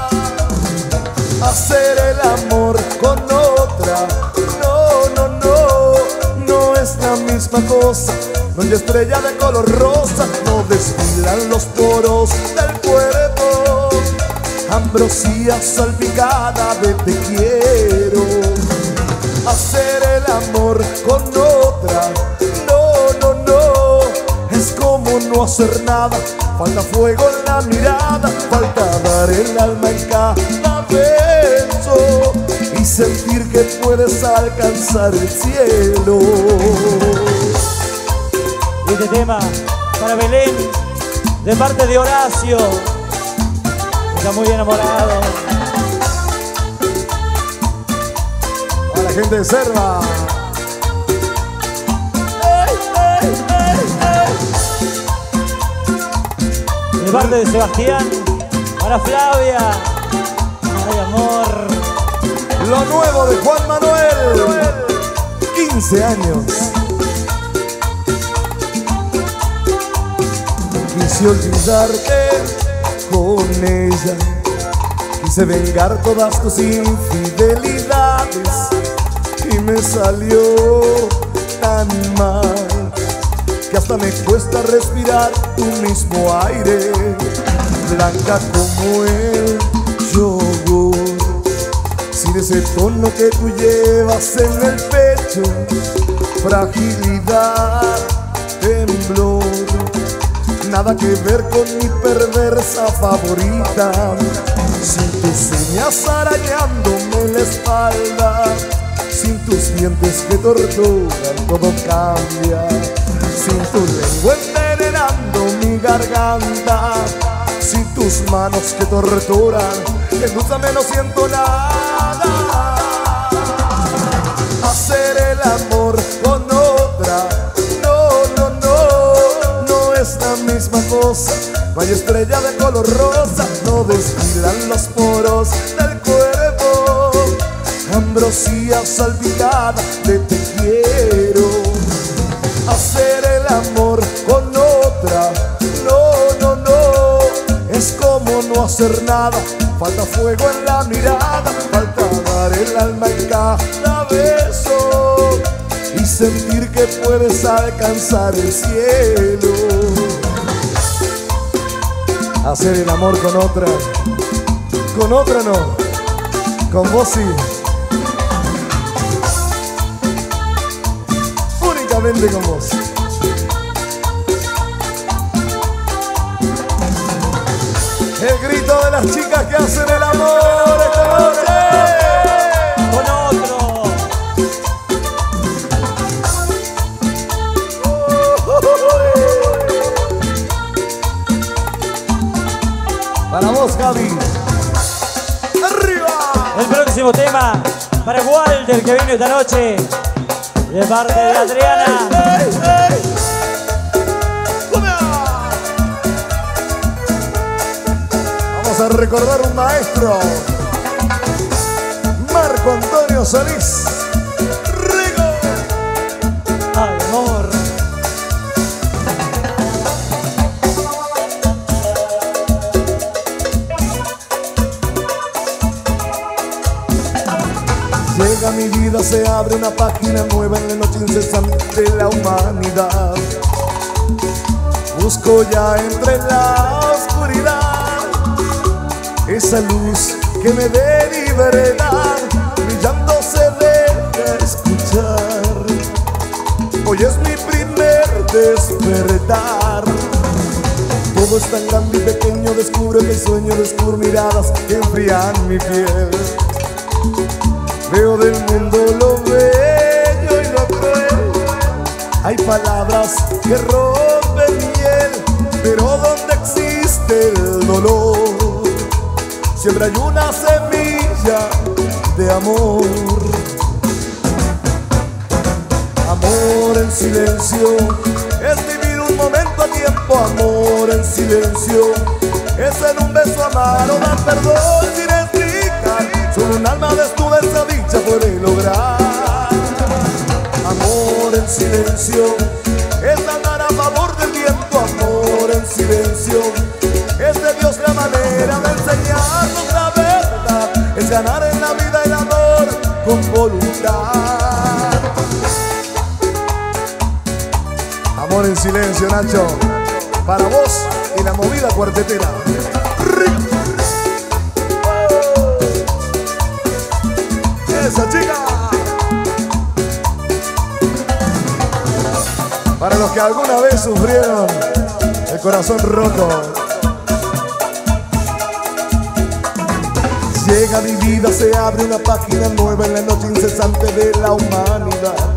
Hacer el amor con otra, no, no, no, no es la misma cosa. No hay estrella de color rosa, no desfilan los poros del cuerpo. Ambrosía salpicada de te quiero. Hacer el amor con otra, no, no, no, es como no hacer nada. Falta fuego en la mirada, falta dar el alma en cada beso y sentir que puedes alcanzar el cielo. Y este tema para Belén, de parte de Horacio, está muy enamorado. A la gente de Serva. De parte de Sebastián, para Flavia. Ay, amor. Lo nuevo de Juan Manuel, 15 años. Quise olvidarte con ella, quise vengar todas tus infidelidades y me salió tan mal que hasta me cuesta respirar tu mismo aire. Blanca como el yogur, sin ese tono que tú llevas en el pecho, fragilidad, temblor, nada que ver con mi perversa favorita. Sin tus uñas arañándome la espalda, sin tus dientes que torturan, todo cambia. Sin tu lengua envenenando mi garganta, sin tus manos que torturan, endulzame, no siento nada. Hacer el amor con otra, no, no, no, no es la misma cosa. No hay estrella de color rosa, no desfilan los poros del cuerpo. Ambrosía salpicada de te quiero. Hacer el amor con otra, no, no, no, es como no hacer nada. Falta fuego en la mirada, falta dar el alma en cada beso y sentir que puedes alcanzar el cielo. Hacer el amor con otra no, con vos sí. Únicamente con vos. El grito de las chicas que hacen el amor esta noche. Con otro. Para vos, Gaby. ¡Arriba! El próximo tema para Walter, que vino esta noche. De parte de Adriana. Vamos a recordar un maestro, Marco Antonio Solís. Rigo. Ay, amor. Llega mi vida, se abre una página nueva en la noche incesante de la humanidad. Busco ya entre la oscuridad esa luz que me dé libertad, brillando se deja escuchar. Hoy es mi primer despertar. Todo es tan grande y pequeño, descubro que sueño, descubro miradas que enfrían mi piel. Veo del mundo lo bello y lo cruel. Hay palabras que rompen miel, pero donde existe el dolor, siempre hay una semilla de amor. Amor en silencio es vivir un momento a tiempo. Amor en silencio es en un beso amar o dar perdón sin explicar. Solo un alma desnuda esa dicha puede lograr. Amor en silencio es andar a favor del viento. Amor en silencio es de Dios la manera de enseñarnos la verdad. Es ganar en la vida el amor con voluntad. Amor en silencio, Nacho, para vos y la movida cuartetera. ¡Esa chica! Para los que alguna vez sufrieron el corazón roto. Llega mi vida, se abre una página nueva en la noche incesante de la humanidad.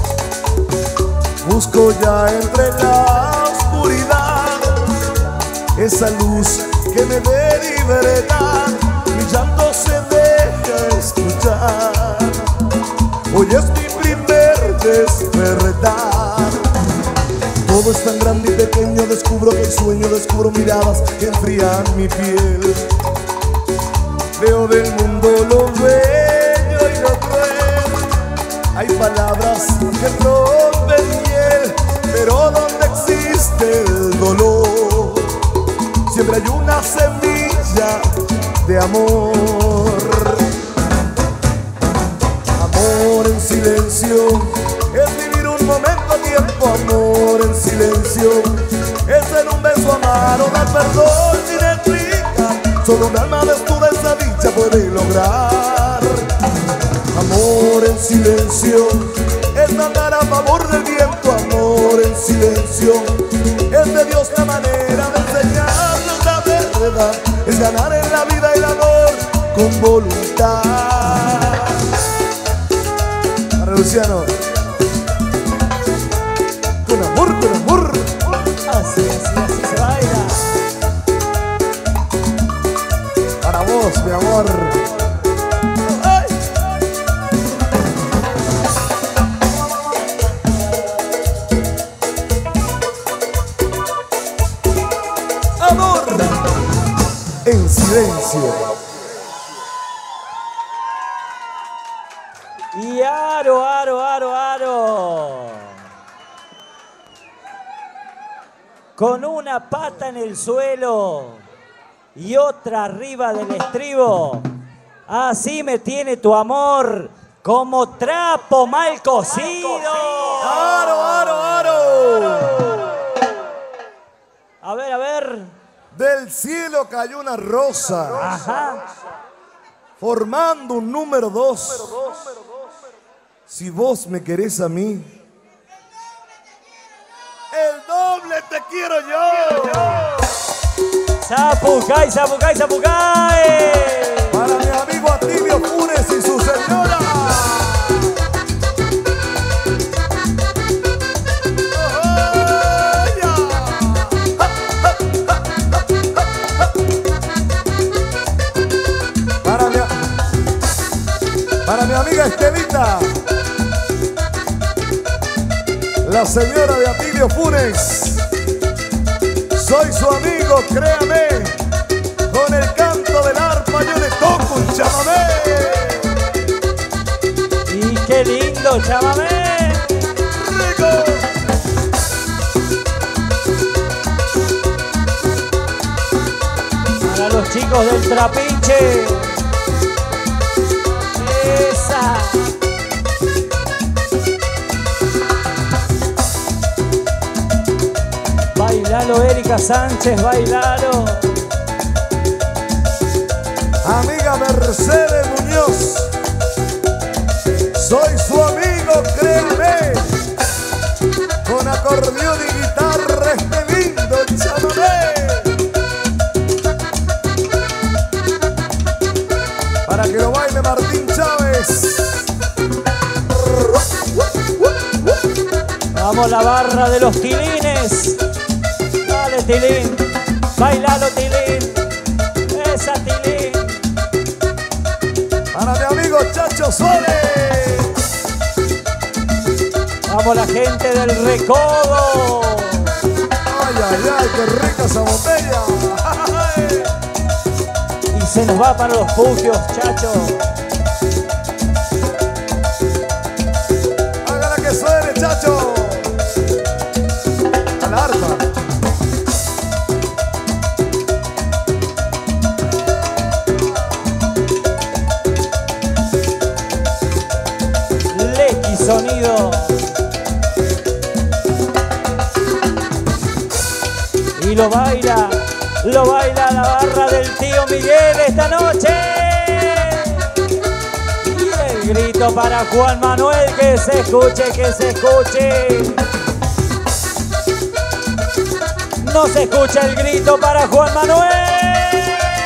Busco ya entre la oscuridad esa luz que me dé libertad, brillando se deja escuchar. Hoy es mi primer despertar. Todo es tan grande y pequeño, descubro que sueño, descubro miradas que enfrían mi piel. Veo del mundo lo bello y lo cruel. Hay palabras que rompen miel, pero donde existe el dolor, siempre hay una semilla de amor. Amor en silencio es vivir un momento a tiempo. Amor en silencio es en un beso amar o dar perdón sin explicar. Solo un alma desnuda esa dicha puede lograr. Amor en silencio es andar a favor del viento. Amor en silencio es de Dios la manera de enseñarnos la verdad. Es ganar en la vida el amor con voluntad. Para Luciano, con amor, con amor. Así se baila. Para vos, mi amor. Amor en silencio. Y aro, aro, aro, aro. Con una pata en el suelo y otra arriba del estribo. Así me tiene tu amor, como trapo mal cocido. ¡Aro, aro, aro! A ver, a ver. Del cielo cayó una rosa, Ajá. formando un número 2. Si vos me querés a mí, el doble te quiero yo. Zapucay, zapucay, zapucay. Para mi amigo Atilio Funes y su señora. Para mi amiga Estelita. la señora de Atilio Funes. Soy su amigo, créame. Con el canto del arpa yo le toco un chamamé. Y qué lindo chamamé. ¡Rico! Para los chicos del Trapiche. Esa. Bailalo, Erika Sánchez, bailalo. Amiga Mercedes Muñoz, soy su amigo, créame. Con acordeón y guitarra este lindo chamamé. Para que lo baile Martín Chávez. Vamos la barra de los tilines. Dale, tilín. Bailalo, tilín. Esa, tilín. Para mi amigo Chacho Sole. Vamos la gente del Recodo. Ay, ay, ay, qué rica esa botella. Y se nos va para los pugios, Chacho. Hágala que suene, Chacho. A la arpa. Lequi Sonido. Y lo baila la barra del tío Miguel esta noche. Y el grito para Juan Manuel, que se escuche, que se escuche. No se escucha el grito para Juan Manuel.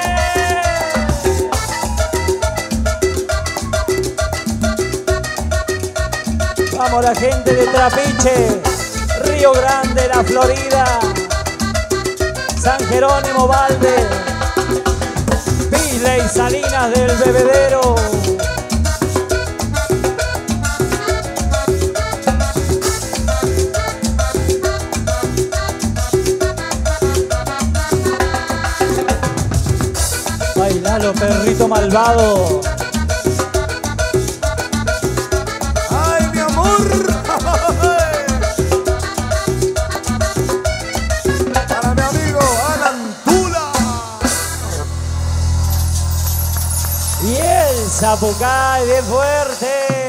Vamos la gente de Trapiche, Río Grande, La Florida, San Jerónimo Valde, Villa y Salinas del Bebedero. Bailalo, perrito malvado. Ay, mi amor. Para mi amigo Alan Tula. Y el Zapucay bien fuerte.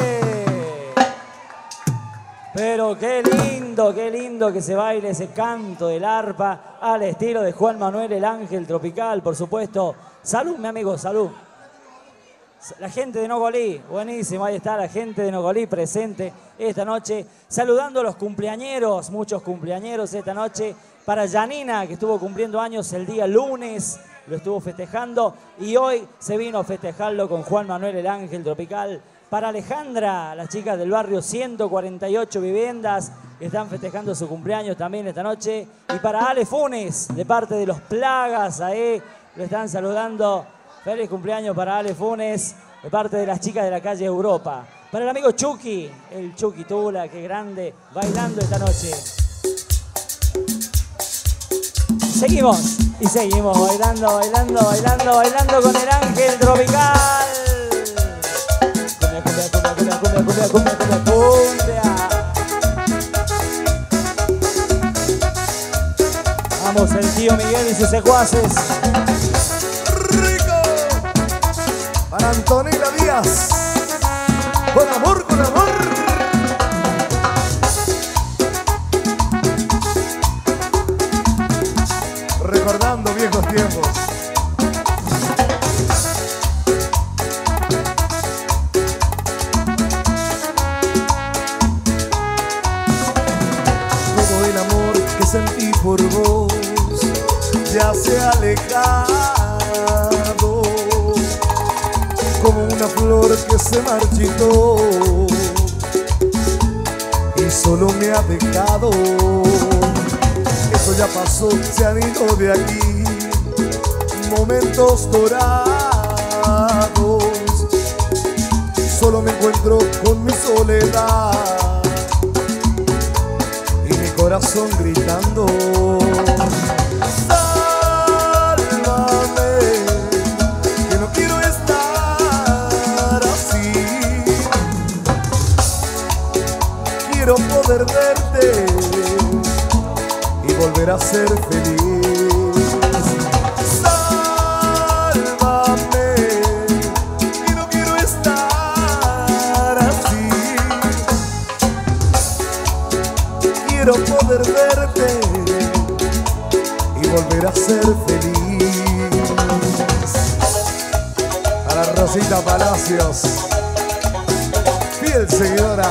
Pero qué lindo que se baile ese canto del arpa al estilo de Juan Manuel el Ángel Tropical, por supuesto. Salud, mi amigo, salud. La gente de Nogolí, buenísimo, ahí está la gente de Nogolí presente esta noche, saludando a los cumpleañeros, muchos cumpleañeros esta noche. Para Janina, que estuvo cumpliendo años el día lunes, lo estuvo festejando y hoy se vino a festejarlo con Juan Manuel el Ángel Tropical. Para Alejandra, las chicas del barrio 148 Viviendas, que están festejando su cumpleaños también esta noche. Y para Ale Funes, de parte de los Plagas, ahí lo están saludando. Feliz cumpleaños para Ale Funes, de parte de las chicas de la calle Europa. Para el amigo Chucky, el Chucky Tula, qué grande, bailando esta noche. Seguimos y seguimos bailando, bailando, bailando, bailando con el Ángel Tropical. Cumbia, cumbia, cumbia, cumbia, cumbia, cumbia, cumbia, cumbia. Vamos, el tío Miguel y sus secuaces. Rico. Para Antonella Díaz. Con amor, con amor. Recordando viejos tiempos. Todo el amor que sentí por vos ya se ha alejado, como una flor que se marchitó y solo me ha dejado. Eso ya pasó, se han ido de aquí momentos dorados. Solo me encuentro con mi soledad corazón gritando: sálvame, que no quiero estar así. Quiero poder verte y volver a ser feliz. Quiero poder verte y volver a ser feliz. Para Rosita Palacios, fiel seguidora.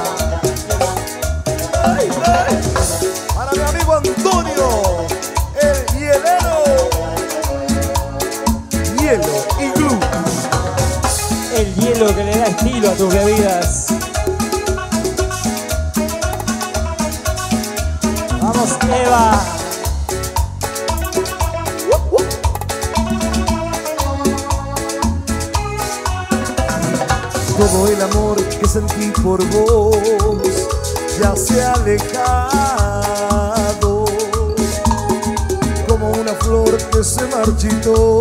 ¡Ay, ay! Para mi amigo Antonio, el hielero. Hielo y glue. El hielo que le da estilo a tus bebidas. Vamos, Eva. Todo el amor que sentí por vos ya se ha alejado, como una flor que se marchitó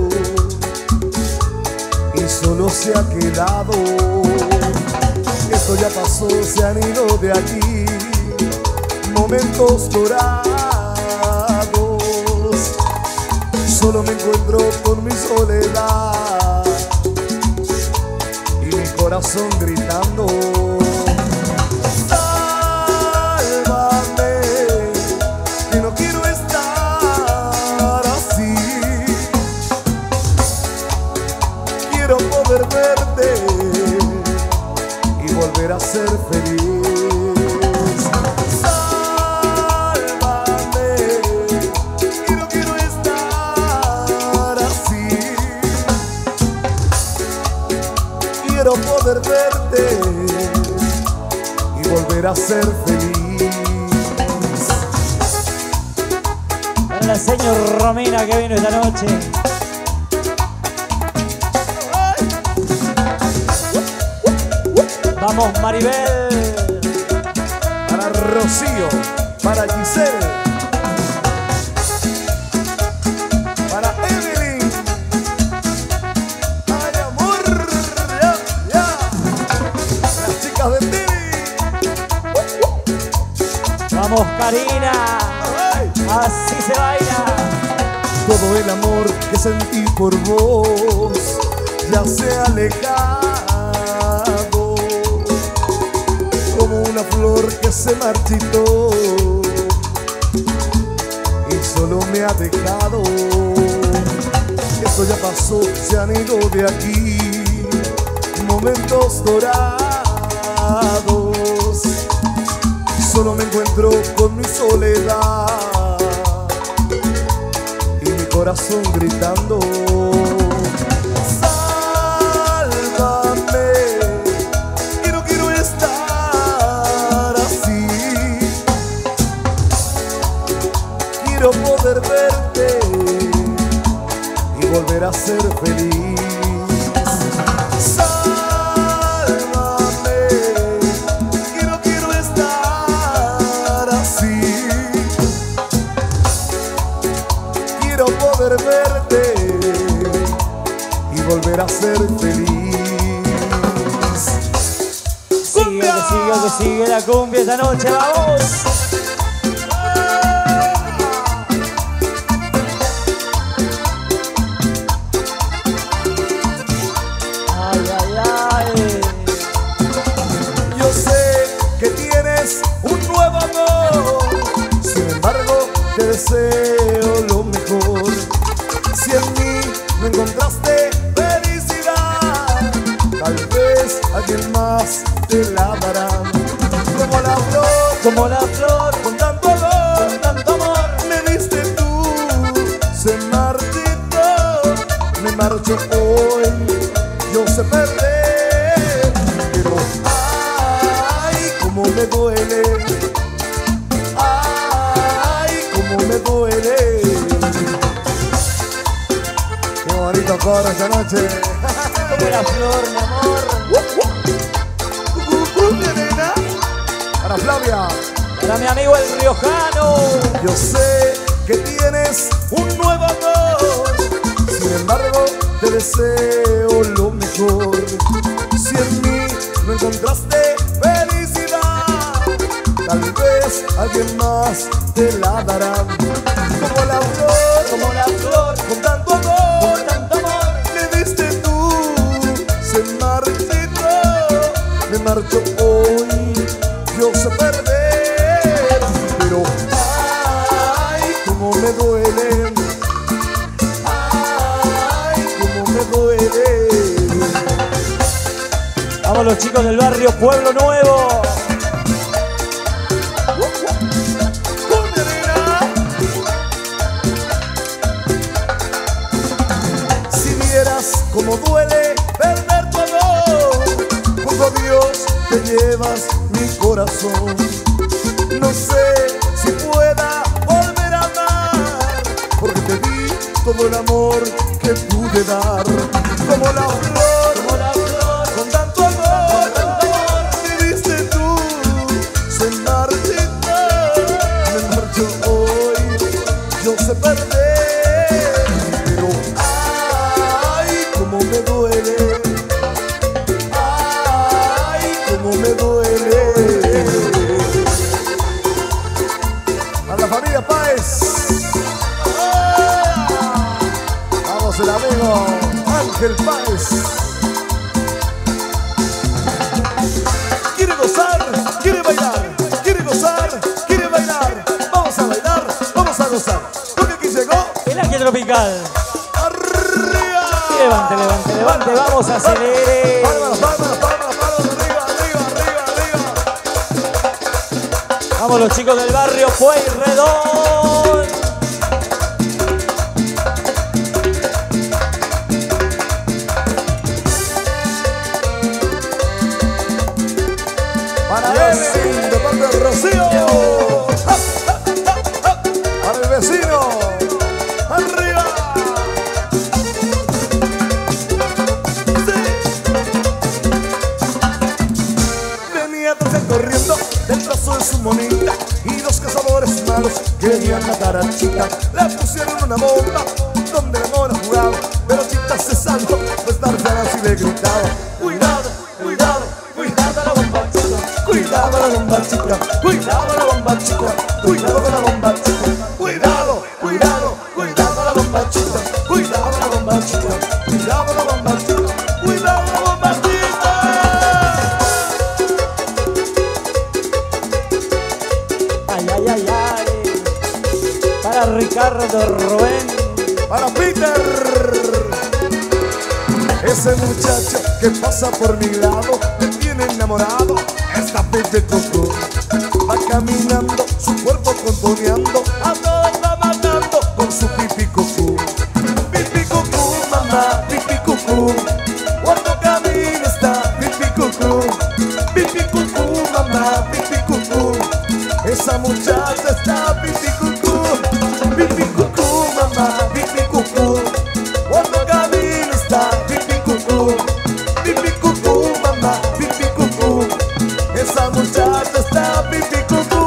y solo se ha quedado. Esto ya pasó, se han ido de aquí momentos dorados. Solo me encuentro con mi soledad y mi corazón gritando: sálvame, que no quiero estar así. Quiero poder verte y volver a ser feliz. Quiero poder verte y volver a ser feliz. Para la señora Romina que vino esta noche. Vamos, Maribel. Para Rocío, para Giselle, para Evelyn. Ay, amor, ya, ya. Las chicas de Tini. Vamos, Karina. Así se baila. Todo el amor que sentí por vos ya se ha alejado, como una flor que se marchitó y solo me ha dejado. Esto ya pasó, se han ido de aquí momentos dorados. Solo me encuentro con mi soledad y mi corazón gritando: sálvame, que no quiero estar así. Quiero poder verte y volver a ser feliz. Quiero poder verte y volver a ser feliz. Sigue, que sigue la cumbia esta noche, vamos. Ay, ay, ay. Yo sé que tienes un nuevo amor, sin embargo te deseo lo mejor. Si en mí no encontraste felicidad, tal vez alguien más te la dará. Como la flor, con tanto amor, me diste tú, se marchitó. Me marcho hoy, yo sé perder, pero ay, cómo me duele. Ay, cómo me duele. Qué bonito coro esta noche. Como la flor, mi amor. Para Flavia, Para mi amigo el riojano. Yo sé que tienes un nuevo amor, sin embargo te deseo lo mejor. Si en mí no encontraste felicidad, tal vez alguien más te la dará. Como la flor, con tanto amor, me diste tú, se marchitó, me marcho hoy, yo sé perder, pero ay, cómo me duele, ay, cómo me duele. Vamos los chicos del barrio Pueblo Nuevo. Como duele perder tu amor, junto a Dios te llevas mi corazón. No sé si pueda volver a amar, porque te di todo el amor que pude dar. Como la flor, con tanto amor, me diste tú, se marchitó, me marcho hoy, yo sé perder, pero cómo me duele, ay, cómo me duele. A la familia Páez. Vamos el amigo Ángel Páez. Quiere gozar, quiere bailar, quiere gozar, quiere bailar. Vamos a bailar, vamos a gozar. Porque aquí llegó el Ángel Tropical. Levante, levante, levante, vamos a acelerar. Arriba. Vamos los chicos del barrio Pueyrredón. Para él, de parte de Rocío. Para el vecino. Arriba. Corriendo del brazo de su monita, y dos cazadores malos querían matar a Chita. Le pusieron una bomba donde la mona jugaba, pero Chita se salvó, pues Tarzán así le gritaba: cuidado, cuidado, cuidado la bomba chica, cuidado la bomba chica, cuidado la bomba chica, cuidado con la bomba chica, cuidado, cuidado, cuidado la bomba chica, cuidado la bomba chica, cuidado la bomba chica, cuidado la bomba chica. Para Ricardo Rubén, para Peter, ese muchacho que pasa por mi lado me tiene enamorado. Esta Pepe Coco va caminando, su cuerpo contoneando, a todos va matando con su pipi cucú. Pipi cucú, mamá, pipi cucú, cuando camina está pipi cucú. Pipi cucú, mamá, pipi cucú, esa muchacha está pipi cucú. Pipi cucú, mamá, pipi cucú, cuando camina está pipi cucú. Pipi cucú, mamá, pipi cucú, esa muchacha está pipi cucú.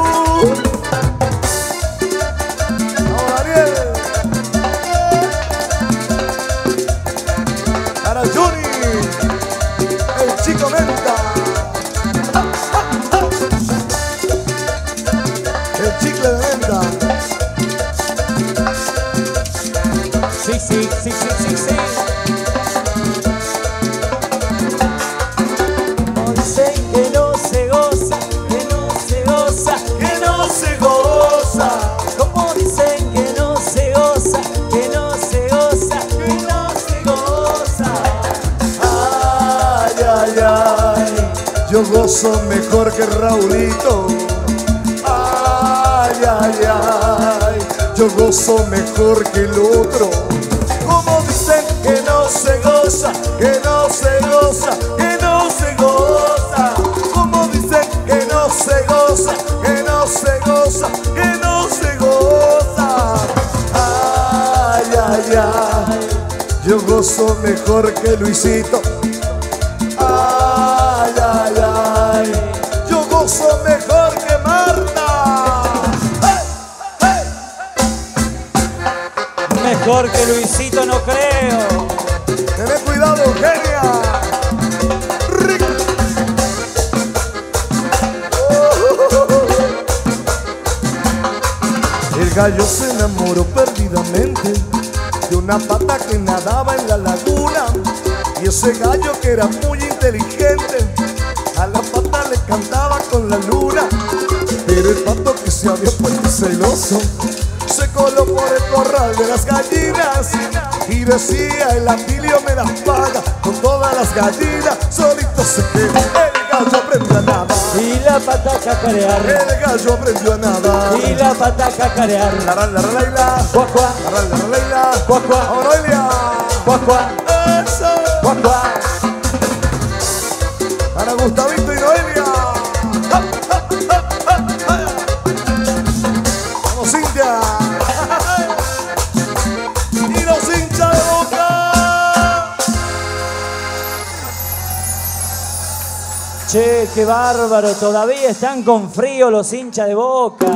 Ahora Ariel, para Johnny, el chico menta, el chicle de menta. Sí. Como dicen que no se goza, que no se goza, Que no se goza. como dicen que no se goza, que no se goza, que no se goza. Ay, ay, ay, yo gozo mejor que Raulito. Ay, ay, ay, yo gozo mejor que el otro. Como dicen que no se goza, que no se goza, que no se goza. Como dicen que no se goza, que no se goza, que no se goza. Ay, ay, ay, yo gozo mejor que Luisito. Ay, ay, ay, yo gozo mejor que Marta. Mejor que Luisito no creo. Tened cuidado, Eugenia. El gallo se enamoró perdidamente de una pata que nadaba en la laguna. Y ese gallo, que era muy inteligente, a la pata le cantaba con la luna. Pero el pato, que se había puesto celoso, se coló por el corral de las gallinas y decía: el Atilio me las paga con todas las gallinas. Solito se quedó, el gallo aprendió a nadar Y la pata a cacarear. el gallo aprendió a nadar. Y la pata a cacarear. La Cuá, cuá, Leila, cuá, cuá, Aurelia, cuá, cuá, eso, cuá, cuá. para Gustavito y Noelia. Vamos, Cintia. Y los hinchas de Boca. Che, qué bárbaro, todavía están con frío los hinchas de Boca.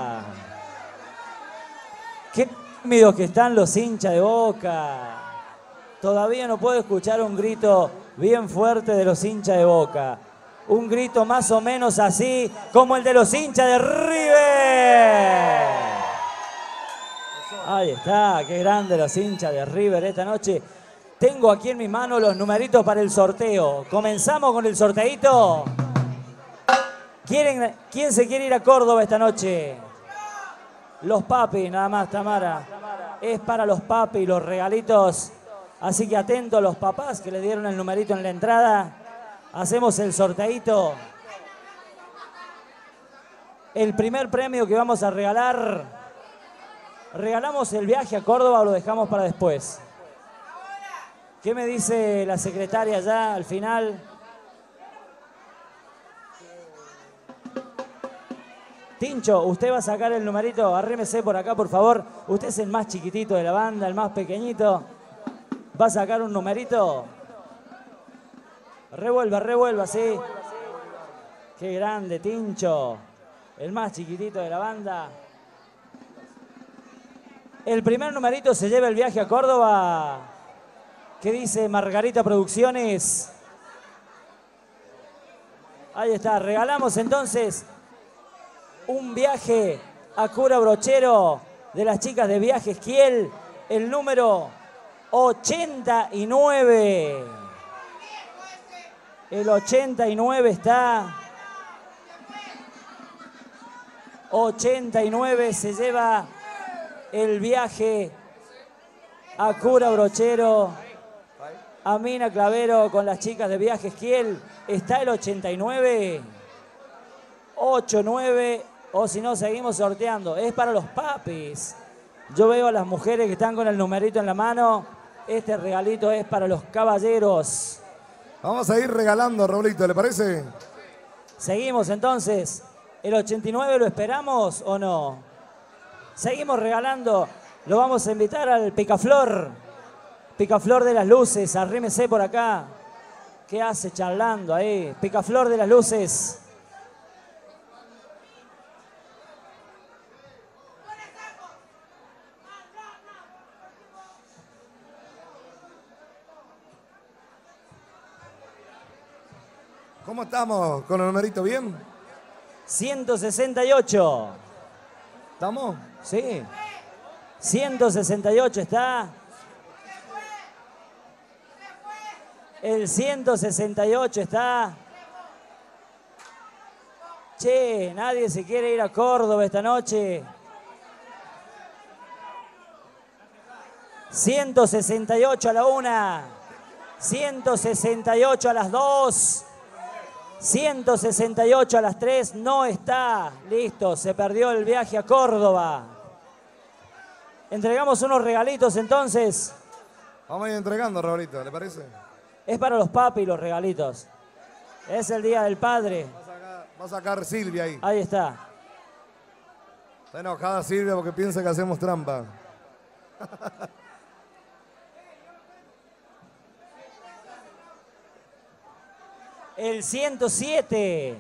Qué tímidos que están los hinchas de Boca. Todavía no puedo escuchar un grito bien fuerte de los hinchas de Boca. Un grito más o menos así como el de los hinchas de River. Ahí está, qué grande los hinchas de River esta noche. Tengo aquí en mis manos los numeritos para el sorteo. ¿Comenzamos con el sorteito? ¿Quién se quiere ir a Córdoba esta noche? Los papis, nada más, Tamara. Es para los papis, los regalitos. Así que atentos los papás que le dieron el numerito en la entrada. Hacemos el sorteito. El primer premio que vamos a regalar. ¿Regalamos el viaje a Córdoba o lo dejamos para después? ¿Qué me dice la secretaria ya al final? Tincho, usted va a sacar el numerito, arrímese por acá, por favor. Usted es el más chiquitito de la banda, el más pequeñito. ¿Va a sacar un numerito? Revuelva, revuelva, sí. Qué grande, Tincho. El más chiquitito de la banda. El primer numerito se lleva el viaje a Córdoba. ¿Qué dice Margarita Producciones? Ahí está, regalamos entonces un viaje a Cura Brochero de las chicas de Viajes Kiel, el número 89. El 89 está. 89 se lleva el viaje a Cura Brochero, a Mina Clavero con las chicas de Viajes Kiel. Está el 89. 89. O si no, seguimos sorteando. Es para los papis. Yo veo a las mujeres que están con el numerito en la mano. Este regalito es para los caballeros. Vamos a ir regalando, Raulito, ¿le parece? Seguimos entonces. ¿El 89 lo esperamos o no? Seguimos regalando. Lo vamos a invitar al Picaflor. Picaflor de las Luces. Arrímese por acá. ¿Qué hace charlando ahí? Picaflor de las Luces. ¿Cómo estamos con el numerito? ¿Bien? 168. ¿Estamos? Sí. 168 está. El 168 está. Che, nadie se quiere ir a Córdoba esta noche. 168 a la 1. 168 a las 2. 168 a las 3, no está. Listo, se perdió el viaje a Córdoba. Entregamos unos regalitos entonces. Vamos a ir entregando, Raulito, ¿le parece? Es para los papis los regalitos. Es el Día del Padre. Va a sacar Silvia ahí. Ahí está. Está enojada Silvia porque piensa que hacemos trampa. El 107.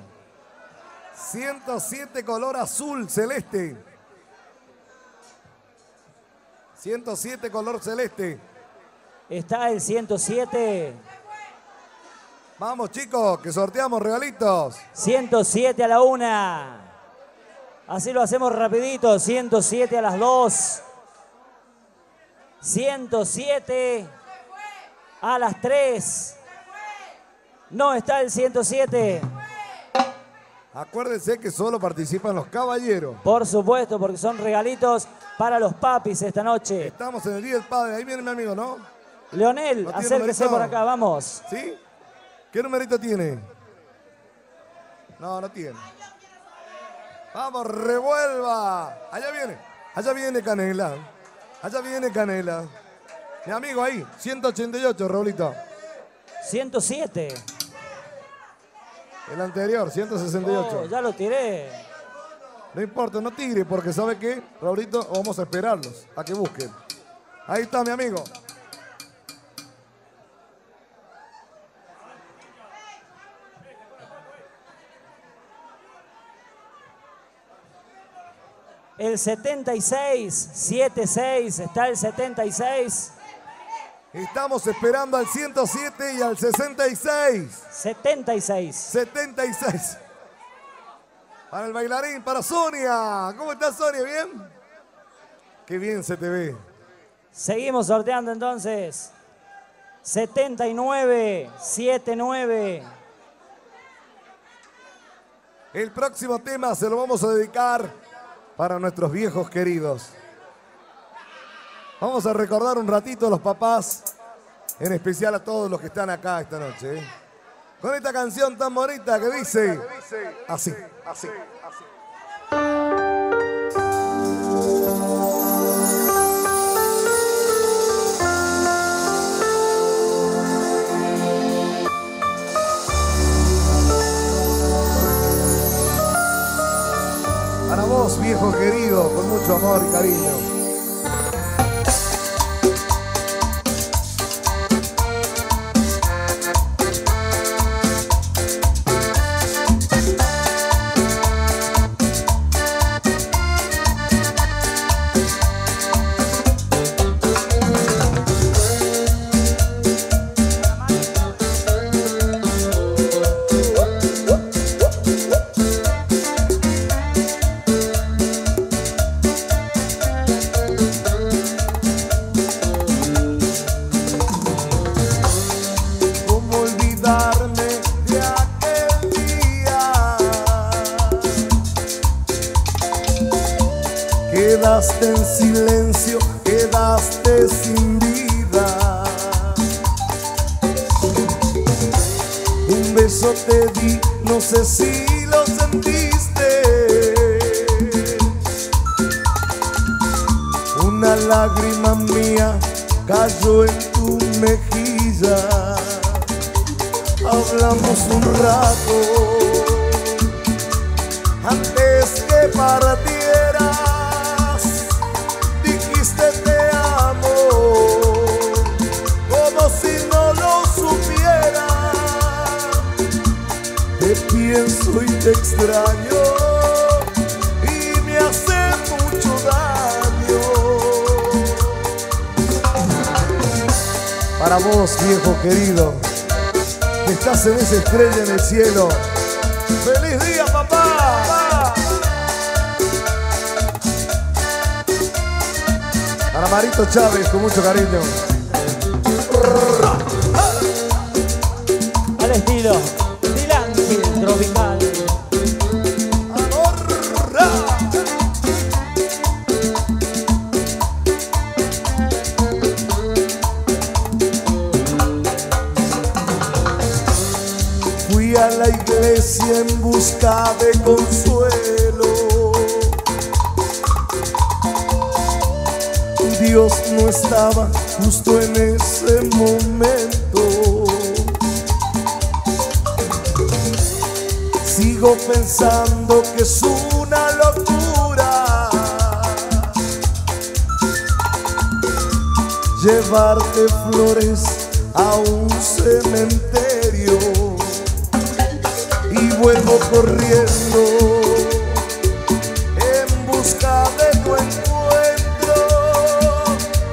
107 color azul celeste. 107 color celeste. Está el 107. Vamos chicos, que sorteamos regalitos. 107 a la 1. Así lo hacemos rapidito. 107 a las 2. 107 a las 3. No está el 107. Acuérdense que solo participan los caballeros. Por supuesto, porque son regalitos para los papis esta noche. Estamos en el Día del Padre. Ahí viene mi amigo, ¿no? Leonel, ¿No tiene acérquese numerito? por acá, vamos. ¿Sí? ¿Qué numerito tiene? No, no tiene. Vamos, revuelva. Allá viene Canela. Allá viene Canela. Mi amigo ahí, 188, Raulito. 107. El anterior, 168. Oh, ya lo tiré. No importa, no tire, porque ¿sabe qué? Raulito, vamos a esperarlos, a que busquen. Ahí está, mi amigo. El 76, 76, está el 76. Estamos esperando al 107 y al 66. 76. 76. Para el bailarín, para Sonia. ¿Cómo estás, Sonia? ¿Bien? Qué bien se te ve. Seguimos sorteando entonces. 79, 79. El próximo tema se lo vamos a dedicar para nuestros viejos queridos. Vamos a recordar un ratito a los papás, en especial a todos los que están acá esta noche, ¿eh? Con esta canción tan bonita que dice así, así, así. Para vos, viejo querido, con mucho amor y cariño. Quedaste en silencio, quedaste sin vida. Un beso te di, no sé si lo sentiste. Una lágrima mía cayó en tu mejilla. Hablamos un rato antes que partieras. Te amo, como si no lo supiera. Te pienso y te extraño y me hace mucho daño. Para vos, viejo querido, que estás en esa estrella en el cielo, ¡feliz día, papá! Para Marito Chávez, con mucho cariño. Al estilo del ángel tropical. Fui a la iglesia en busca de consuelo. Dios no estaba justo en ese momento. Sigo pensando que es una locura llevarte flores a un cementerio. Y vuelvo corriendo en busca de tu encuentro.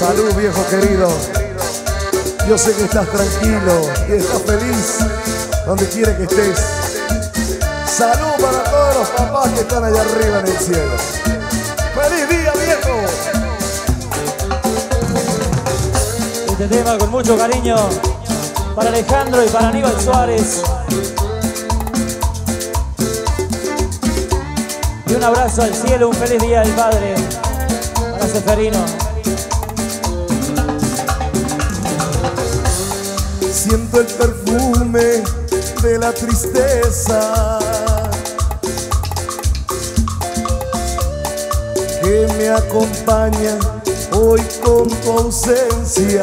Salud, viejo querido. Yo sé que estás tranquilo y estás feliz donde quiera que estés. Salud para todos los papás que están allá arriba en el cielo. ¡Feliz día, viejo! Este tema con mucho cariño para Alejandro y para Aníbal Suárez. Y un abrazo al cielo, un feliz día del Padre para Seferino. Siento el perfume de la tristeza que me acompaña hoy con tu ausencia.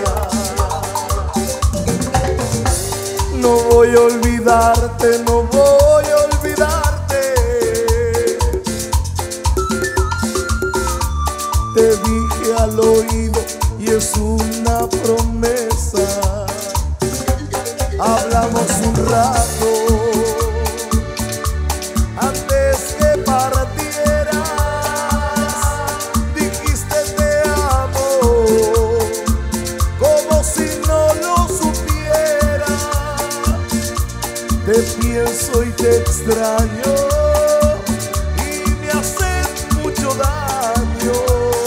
No voy a olvidarte, no voy a olvidarte. Te dije al oído y es una promesa. Hablamos un rato antes que partieras. Dijiste te amo como si no lo supiera. Te pienso y te extraño y me haces mucho daño.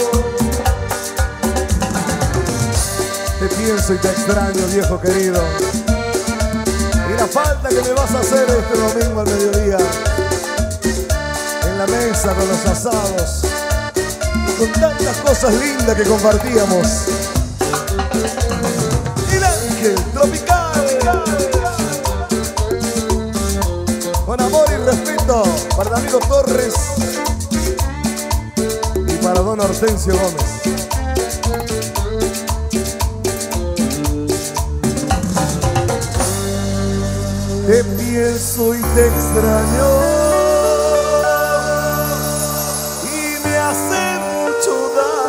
Te pienso y te extraño, viejo querido. Y la falta que me vas a hacer este domingo al mediodía en la mesa con los asados y con tantas cosas lindas que compartíamos. El Ángel Tropical, con amor y respeto para el amigo Torres y para don Hortensio Gómez. Te pienso y te extraño y me hace mucho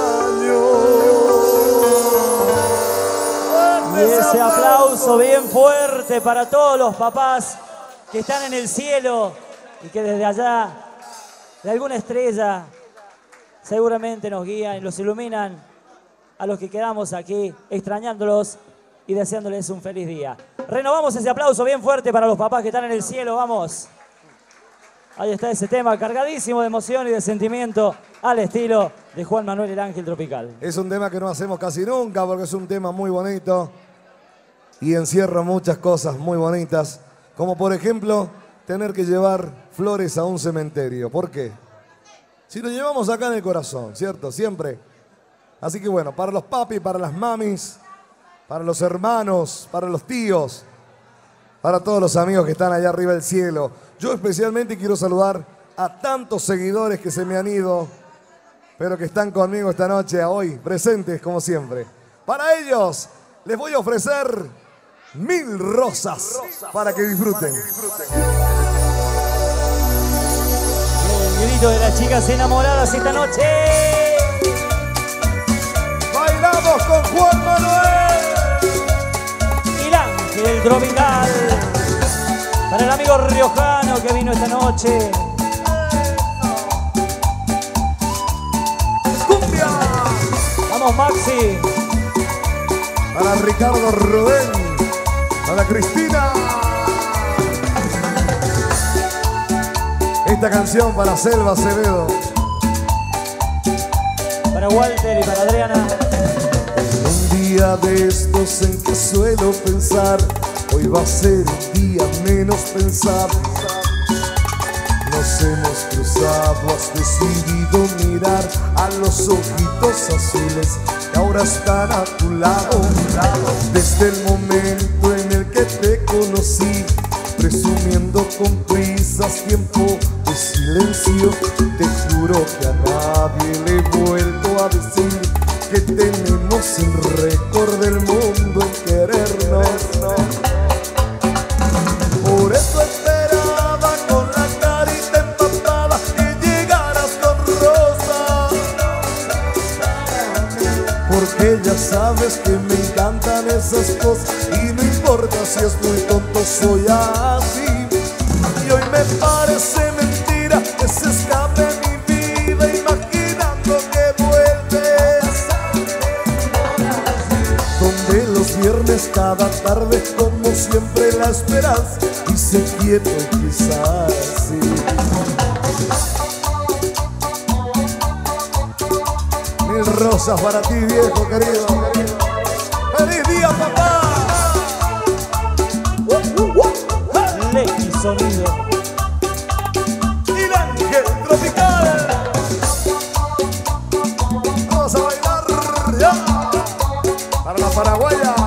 daño. Y ese aplauso bien fuerte para todos los papás que están en el cielo y que desde allá, de alguna estrella, seguramente nos guían y los iluminan a los que quedamos aquí extrañándolos y deseándoles un feliz día. Renovamos ese aplauso bien fuerte para los papás que están en el cielo, vamos. Ahí está ese tema cargadísimo de emoción y de sentimiento al estilo de Juan Manuel el Ángel Tropical. Es un tema que no hacemos casi nunca porque es un tema muy bonito y encierra muchas cosas muy bonitas, como por ejemplo tener que llevar flores a un cementerio. ¿Por qué? Si lo llevamos acá en el corazón, ¿cierto? Siempre. Así que bueno, para los papis, para las mamis, para los hermanos, para los tíos, para todos los amigos que están allá arriba del cielo. Yo especialmente quiero saludar a tantos seguidores que se me han ido, pero que están conmigo esta noche, hoy, presentes como siempre. Para ellos les voy a ofrecer 1000 rosas para que disfruten. El grito de las chicas enamoradas esta noche. Bailamos con Juan Manuel. El Tropical para el amigo riojano que vino esta noche. ¡Cumbia! Vamos, Maxi. Para Ricardo Rubén, para Cristina. Esta canción para Selva Acevedo, para Walter y para Adriana. Día de estos en que suelo pensar, hoy va a ser un día menos pensar. Nos hemos cruzado, has decidido mirar a los ojitos azules que ahora están a tu lado. Desde el momento en el que te conocí, presumiendo con prisas tiempo de silencio, te juro que a nadie le he vuelto a decir que tenemos el récord del mundo en querernos. Por eso esperaba con la carita empapada que llegaras con rosas, porque ya sabes que me encantan esas cosas y no importa si es muy tonto, soy así. Y hoy me parece mentira que se escape mi vida imaginando que vuelves. tenga esperanza y se quieto y quizás sí. Mil rosas para ti, viejo querido. ¡Feliz día, papá! Lecky Sonido. Y el ángel tropical. Vamos a bailar ya para la paraguaya.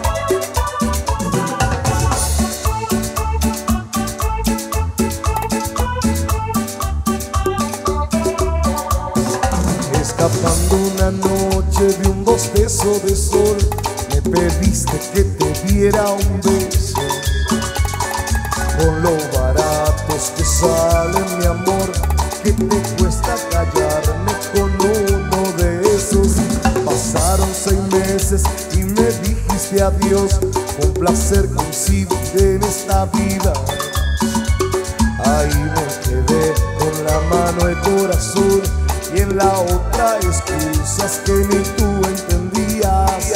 Escapando una noche de un bostezo de sol, me pediste que te diera un beso. Con lo baratos que salen, mi amor, que te cuesta callarme con uno de esos. Pasaron 6 meses y me dijiste adiós. Fue un placer coincidir en esta vida. Ahí me quedé con la mano el corazón y en la otra excusas que ni tú entendías.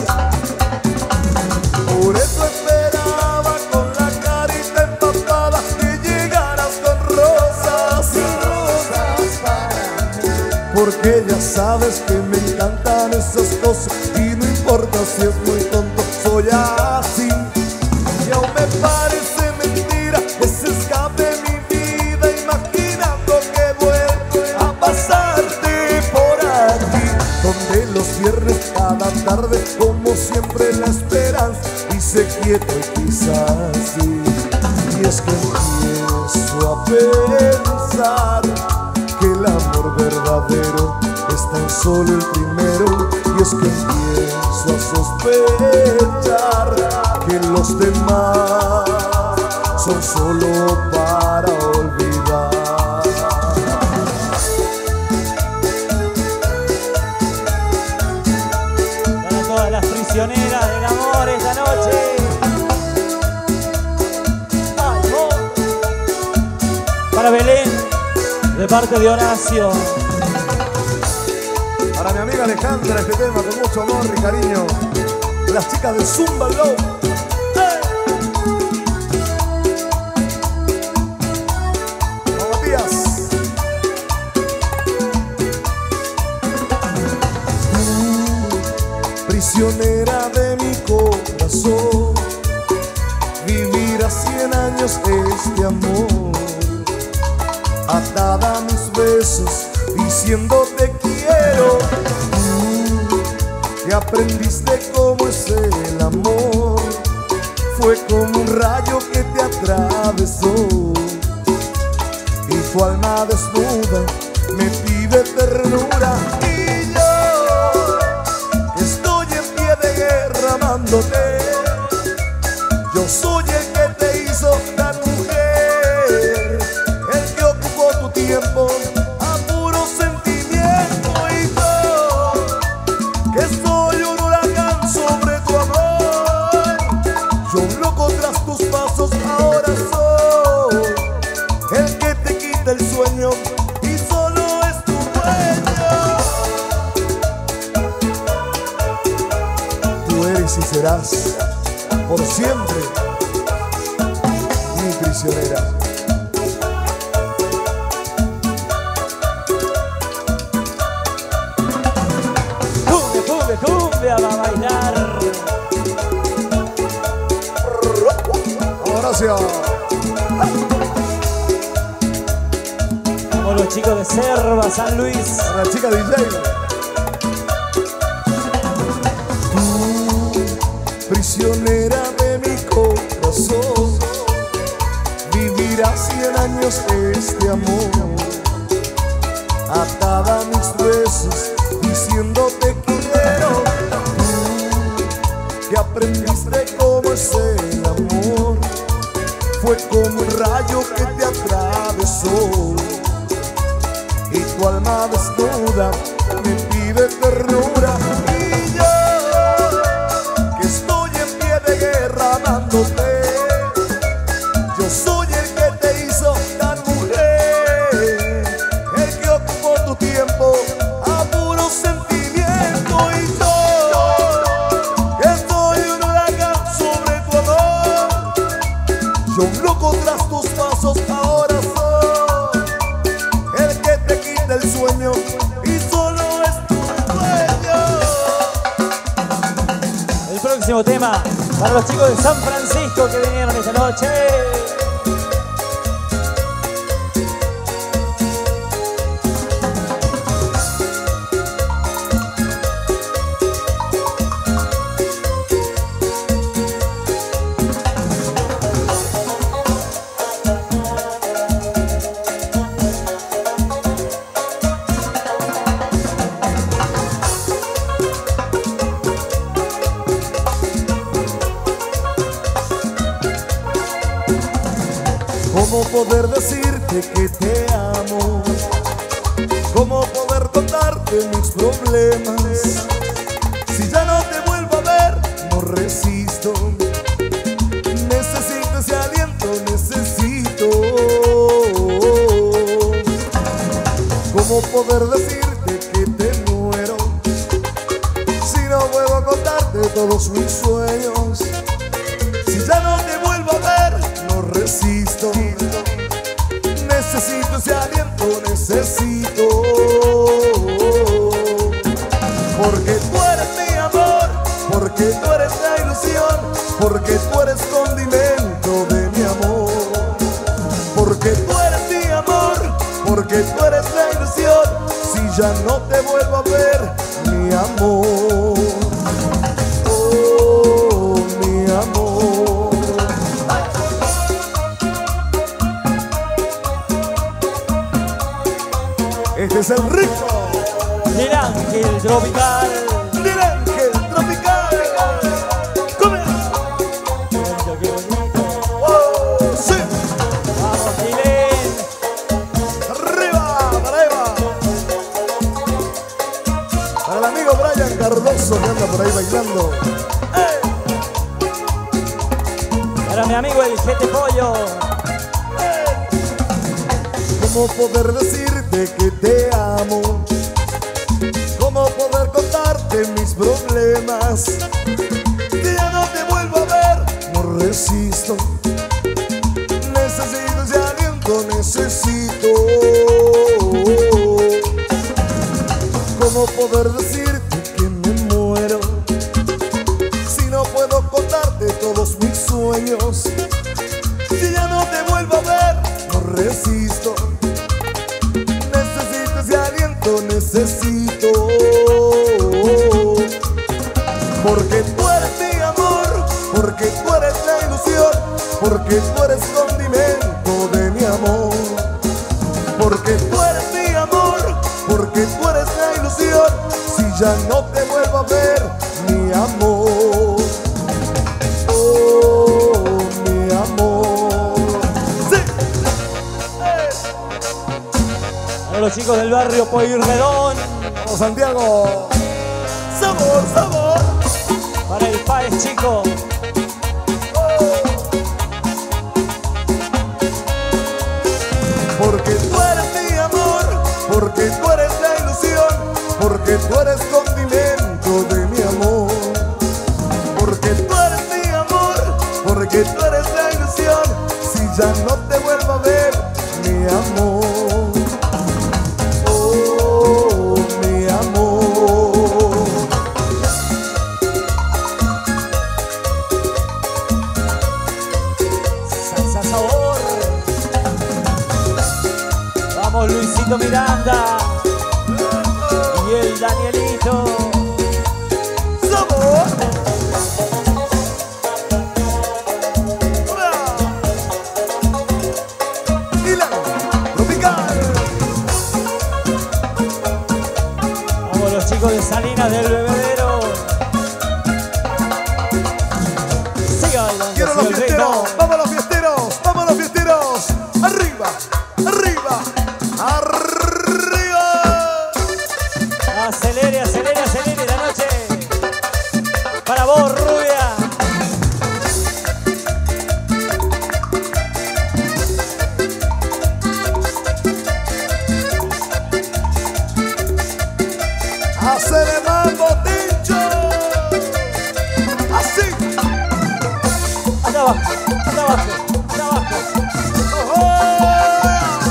Por eso esperaba con la carita empapada que llegaras con rosas y rosas para mí. Porque ya sabes que me encantan esas cosas y no importa si es muy tonto, soy así. Y aún me parece mentira ese escape de mi vida, imaginando que vuelvo a pasarte por aquí, donde los viernes cada tarde, como siempre, la esperanza dice quieto y quizás sí. Y es que empiezo a pensar que el amor verdadero es tan solo el primero. Y es que empiezo a sospechar que los demás son solo para olvidar. Para todas las prisioneras del amor esta noche. ¡Vamos! Para Belén, de parte de Horacio. Para mi amiga Alejandra, este tema con mucho amor y cariño. Las chicas de Zumba Love. Matías. Prisionera de mi corazón, vivir a 100 años este amor, atada a mis besos, diciendo te quiero. Que aprendiste cómo es el amor, fue como un rayo que te atravesó, y tu alma desnuda me pide ternura. Y yo, que estoy en pie de guerra amándote, yo soy el que te hizo tan mujer, el que ocupó tu tiempo a puro sentimiento. Y yo, que soy un huracán sobre tu amor, yo un loco tras tus pasos, ahora soy el que te quita el sueño y solo es tu dueño. Tú eres y serás por siempre mi prisionera. Cumbia va a bailar. Gracias. Como los chicos de Cerva, San Luis. Para la chica DJ. Prisionera de mi corazón, vivirá 100 años este amor, atada a mis besos, diciendo te quiero. Que aprendiste cómo es el amor, fue como un rayo que te atravesó, y tu alma desnuda me pide ternura. Y yo, que estoy en pie de guerra amándote, yo soy el que te hizo tan mujer, el que ocupó tu tiempo a puro sentimiento. Y yo, que soy un huracán sobre tu amor, próximo tema para los chicos de San Francisco que vinieron esta noche. ¿Cómo poder decirte que te amo? ¿Cómo poder contarte mis problemas? Si ya no te vuelvo a ver, no resisto. Necesito ese aliento, necesito. ¿Cómo poder decirte que te muero? Si no puedo contarte todos mis sueños. Si ya no te vuelvo a ver, no resisto. Necesito ese aliento, necesito. Porque tú eres mi amor, porque tú eres la ilusión, porque tú eres condimento de mi amor. Porque tú eres mi amor, porque tú eres la ilusión. Si ya no te vuelvo a ver, mi amor. Oh, mi amor. Este es el ritmo del ángel tropical. del ángel tropical. ¡Come! Qué bonito. ¡Oh, sí! Vamos, Gilén. ¡Arriba! ¡Para Eva! Para el amigo Brian Cardoso que anda por ahí bailando. Para mi amigo el Jete Pollo. ¿Cómo poder decirte que te amo? ¿Cómo poder contarte mis problemas? Que ya no te vuelvo a ver, no resisto. Necesito ese aliento, necesito. ¿Cómo poder decirte que me muero? Si no puedo contarte todos mis sueños. Si ya no te vuelvo a ver, no resisto. Necesito ese aliento, necesito. Porque tú eres mi amor, porque tú eres la ilusión, porque tú eres condimento de mi amor. Porque tú eres mi amor, porque tú eres la ilusión. Si ya no te vuelvo a ver, mi amor. Oh, mi amor. Sí. Para los chicos del barrio Pueyrredón. Vamos, Santiago. Sabor, sabor. Para el Páez Chico. Porque tú eres mi amor, porque tú eres la ilusión, porque tú eres condimento de mi amor. Porque tú eres mi amor, porque tú eres la ilusión. Si ya no te vuelvo a ver, mi amor. Oh, mi amor. Salsa sabor. Vamos, Luisito Miranda. Y el Danielito. Sabor. Ilan tropical. Vamos, los chicos de Salinas del Bebedero. Siga bailando, Quiero siga los el fiesteros, ritmo. vamos los fiesteros, vamos los fiesteros. Arriba, arriba, arriba. Acelere, acelere, acelere la noche. Para vos, rubia. Hacer el mambo, Tincho. Así. Anda abajo, anda abajo, anda abajo. Oh,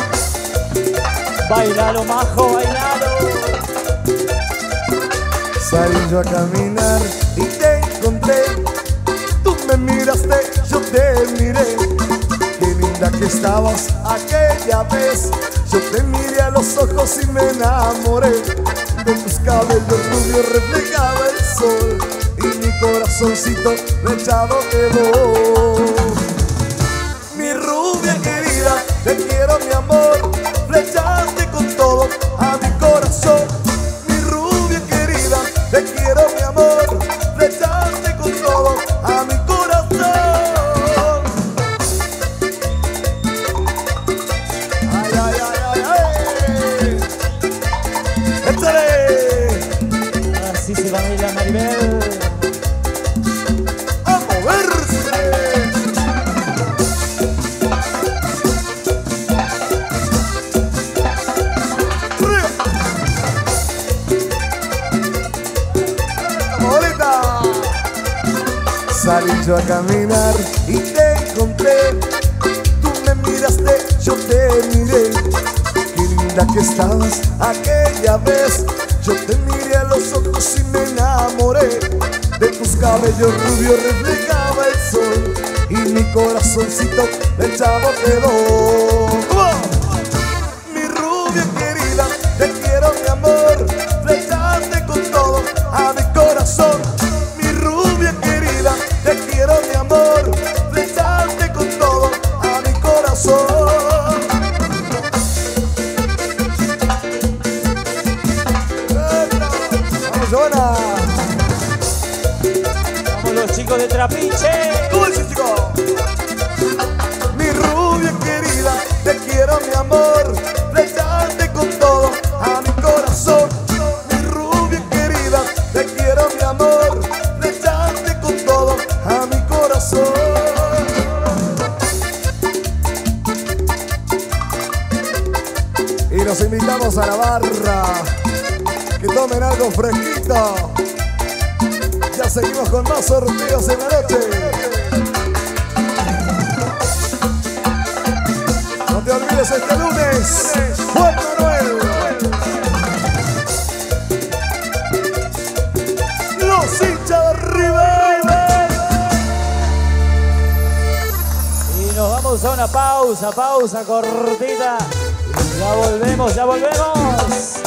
Bailalo, majo, bailalo. Salí yo a caminar y te encontré. Tú me miraste, yo te miré. Qué linda que estabas aquella vez. Yo te miré a los ojos y me enamoré. De tus cabellos rubios reflejaba el sol y mi corazoncito flechado quedó. Mi rubia querida, te quiero mi amor. Flechaste con todo a mi corazón. Mi rubia querida, te quiero mi amor. Flechaste con todo a mi corazón. Ay, ay, ay, ay, ay. ¡Échale! Así se baila, Maribel. ¡A moverse! Salí yo a caminar y te encontré. Tú me miraste, yo te miré. Qué linda que estabas aquella vez. Yo te miré a los ojos y me enamoré. De tus cabellos rubios reflejaba el sol y mi corazoncito flechado quedó. Mi rubia querida, te quiero mi amor. Flechaste con todo a mi corazón. Mi rubia querida, te quiero mi amor. Flechaste con todo a mi corazón. Vamos, Joana. Vamos los chicos de Trapiche. ¿Cómo es, chico? Mi rubia querida, te quiero mi amor. Flechaste con todo a mi corazón. Mi rubia querida, te quiero mi amor. Flechaste con todo a mi corazón. Y nos invitamos a la barra que tomen algo fresquito. Ya seguimos con más sorteos en la noche. No te olvides este lunes, Juan Manuel. Los hinchas de River. Y nos vamos a una pausa cortita. Ya volvemos, ya volvemos.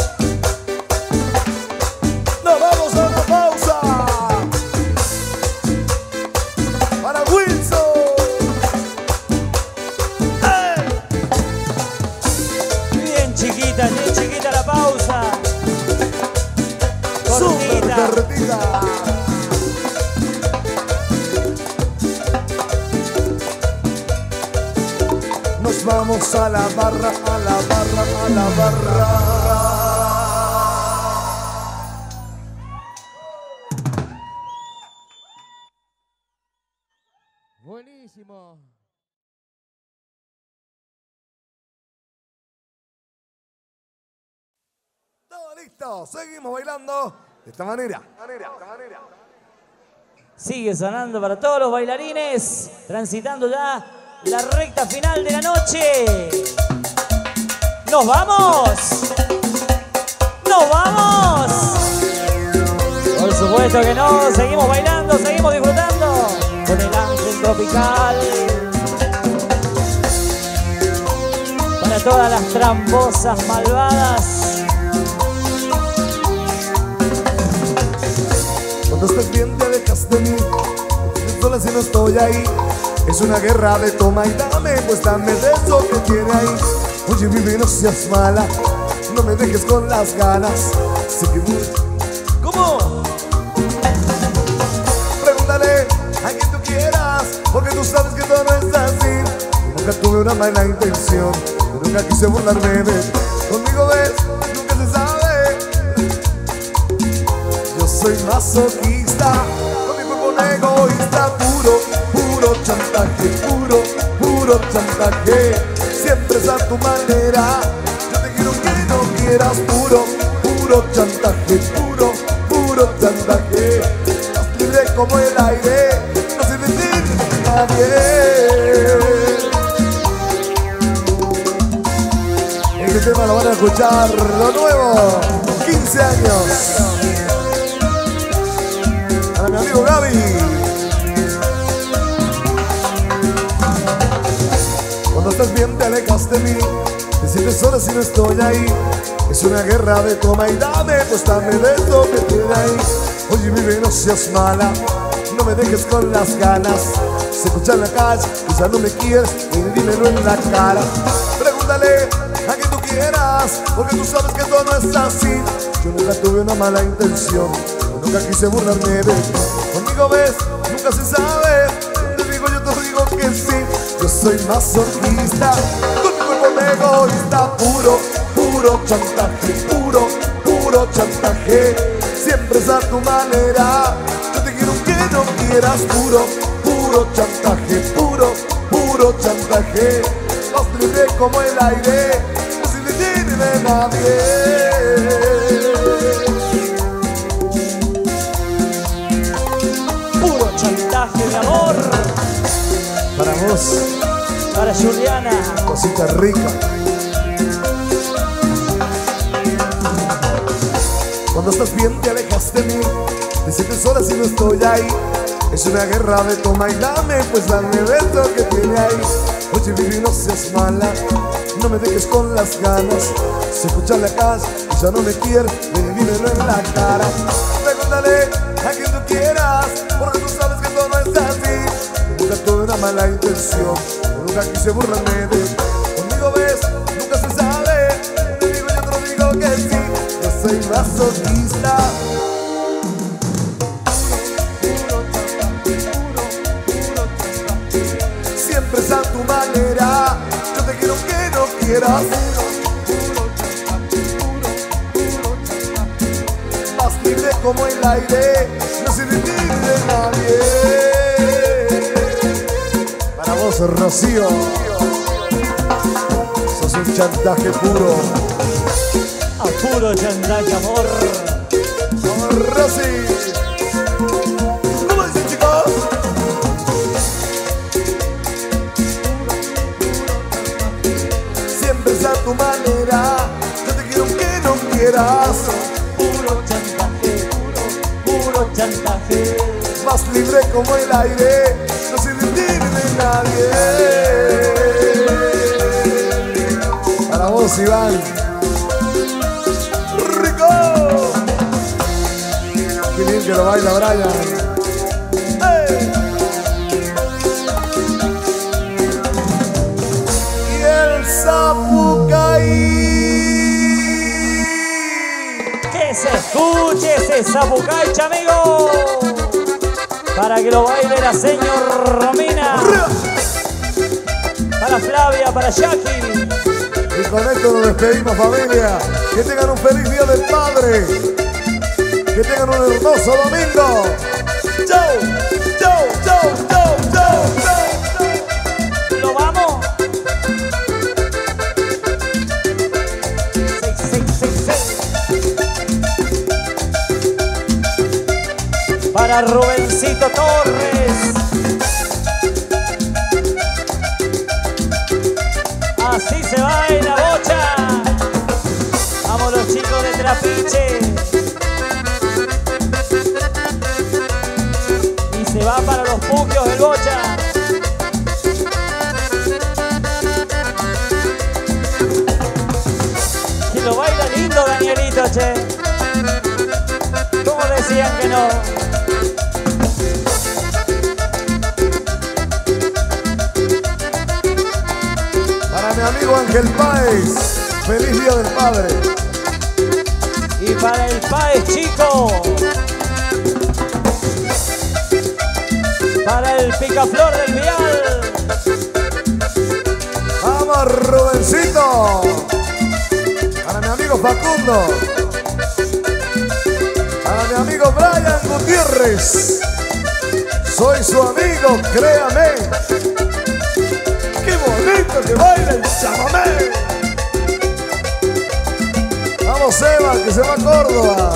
Nos vamos a una pausa. Para Wilson. Bien chiquita la pausa. Súper Cortita. cortita. Nos vamos a la barra, a la barra, a la barra. Buenísimo. Todo listo, seguimos bailando de esta manera. Sigue sonando para todos los bailarines, transitando ya la recta final de la noche. ¡Nos vamos! ¡Nos vamos! Por supuesto que no, seguimos bailando, seguimos disfrutando con el ángel tropical. Para todas las tramposas malvadas. Cuando estés bien te dejas de mí, sola si no estoy ahí. Es una guerra de toma y dame, pues dame de eso que tiene ahí. Oye, Vivi, no seas mala, no me dejes con las ganas. Sé que... ¿Cómo? Pregúntale a quien tú quieras, porque tú sabes que todo no es así. Nunca tuve una mala intención, yo nunca quise burlarme de ti. Conmigo ves, nunca se sabe. Yo soy masoquista, con mi cuerpo un egoísta. Puro chantaje, puro chantaje. Siempre es a tu manera, yo te quiero que no quieras. Puro chantaje, puro chantaje. Estás libre como el aire, no sirve sin nadie. Este tema lo van a escuchar, lo nuevo, 15 años. Para mi amigo Gaby. Cuando estás bien te alejas de mí, te sientes sola si no estoy ahí. Es una guerra de toma y dame, pues dame de esto que tiene ahí. Oye, vive, no seas mala, no me dejes con las ganas. Se escucha en la calle, y ya no me quieres, y dímelo en la cara. Pregúntale a quien tú quieras, porque tú sabes que todo no es así. Yo nunca tuve una mala intención, yo nunca quise burlarme de ti. Conmigo ves, nunca se sabe, te digo yo te digo que sí. Yo soy masoquista, con mi cuerpo de egoísta. Puro, puro chantaje, puro, puro chantaje. Siempre es a tu manera, yo te quiero aunque no quieras. Puro, puro chantaje, puro, puro chantaje. Vas libre como el aire, no se le tiene de nadie. Puro chantaje de amor. Para vos, para Juliana, cosita rica. Cuando estás bien te alejas de mí, te sientes sola si no estoy ahí. Es una guerra de toma y dame, pues dame de esto que tiene ahí. Oye, Vivi, no seas mala, no me dejes con las ganas. Se escucha en la calle y ya no me quieres, dímelo en la cara. Pregúntale a quien tú quieras, porque tú sabes que todo no es así. Yo nunca tuve una mala intención, yo nunca quise burlarme de ti. Conmigo ves, nunca se sabe, te digo yo te lo digo que sí. Yo soy masoquista. Siempre es a tu manera, yo te quiero aunque no quieras. Más libre como el aire, no se detiene de nadie. Para vos, Rocío, sos un chantaje puro. a puro chantaje, amor. Rosy, ¿cómo dicen, chicos? Siempre es a tu manera, yo te quiero aunque no quieras. Puro chantaje, puro chantaje. Más libre como el aire, no se detiene de nadie. Para vos, Iván. ¡Rico! Qué bien que lo baila Brian. ¡Hey! Y el Zapucaí. Que se escuche ese Zapucay, amigo. Para que lo baile la señor Romina. Para Flavia, para Jackie. Y con esto nos despedimos, familia. Que tengan un feliz Día del Padre. Que tengan un hermoso domingo. ¡Chau! ¡Chau! ¡Chau! ¡Chau! ¡Chau! ¡Chau! ¿Lo vamos? 6666. Para Rubencito Torres. Así se baila, bocha. Vamos los chicos de Trapiche. Y se va para los puquios del bocha. Que lo baila lindo Danielito, che. ¿Cómo decían que no? Para mi amigo Ángel Páez, feliz Día del Padre. Y para el Páez chico. Para el Picaflor del Vial. Vamos, Rubencito. Para mi amigo Facundo. Para mi amigo Brian Gutiérrez. Soy su amigo, créame. ¡Qué bonito que baila el chamamé! Vamos, Eva, que se va a Córdoba.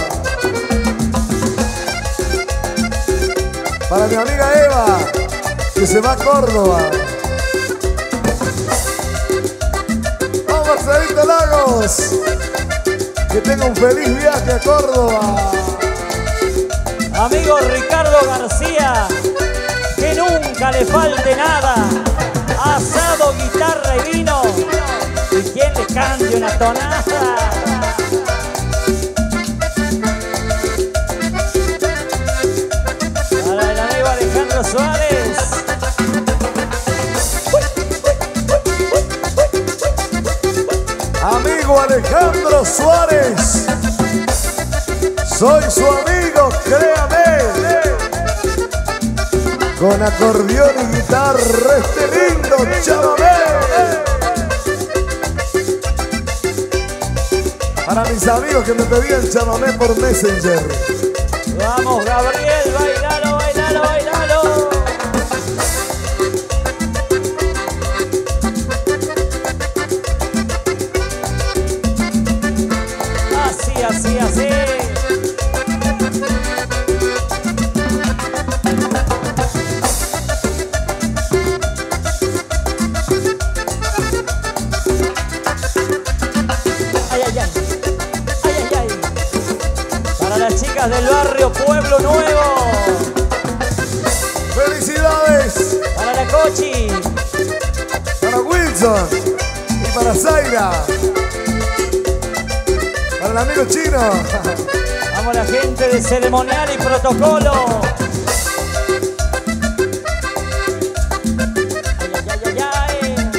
Para mi amiga Eva, que se va a Córdoba. Vamos, Marcelito Lagos, que tenga un feliz viaje a Córdoba. Amigo Ricardo García, que nunca le falte nada. Asado, guitarra y vino. Y quien le cante una tonada. Para el amigo Alejandro Suárez. Amigo Alejandro Suárez, soy su amigo, créame. Con acordeón y guitarra, este lindo chamamé. Para mis amigos que me pedían chamamé por Messenger. Vamos, Gabriel, bailalo, bailalo, bailalo. Así, así, así. Ay, ay, ay. Ay, ay, ay. Para las chicas del barrio Pueblo Nuevo. ¡Felicidades! Para la Cochi. Para Wilson y para Zaira. Para el amigo chino. Vamos la gente de ceremonial y protocolo. Ay, ay, ay, ay, ay.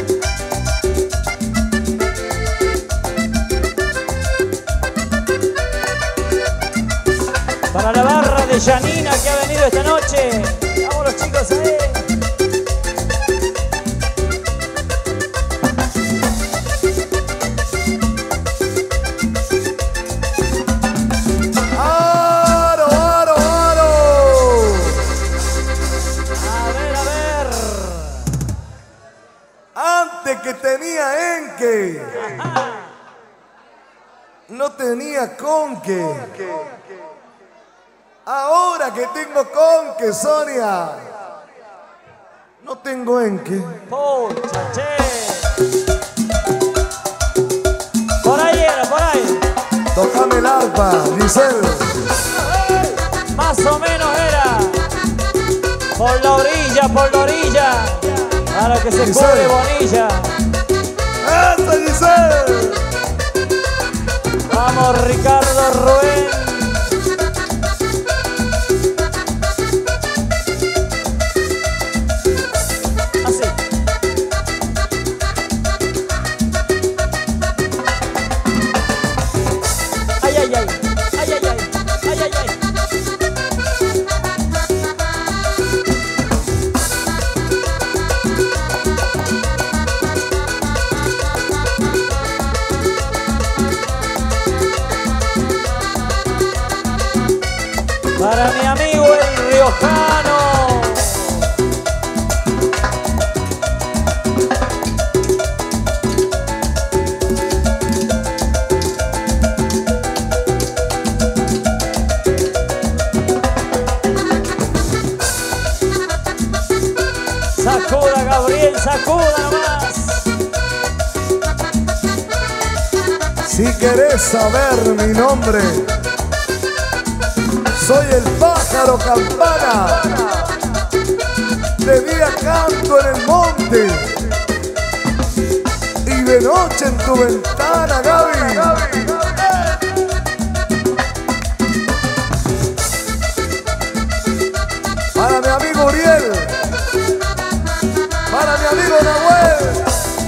Para la barra de Janina que ha venido esta noche. Vamos los chicos ahí. ¡Aro, aro, aro! A ver. Antes que tenía enque, no tenía conque. Ahora que tengo conque, Sonia, no tengo enque. Pucha, che. Por ahí era, por ahí. Tocame el arpa, Giselle. Más o menos era. Por la orilla, por la orilla. Claro que se Giselle. cubre Bonilla. ¡Esta, Giselle! Vamos, Ricardo Rubén. Así. Ay, ay, ay. Ay, ay, ay. Ay, ay, ay. Para mi amigo el riojano. Sacuda, Gabriel, sacuda nomás. Si querés saber mi nombre, soy el pájaro campana. De día canto en el monte y de noche en tu ventana, Gaby. Para mi amigo Uriel, para mi amigo Nahuel.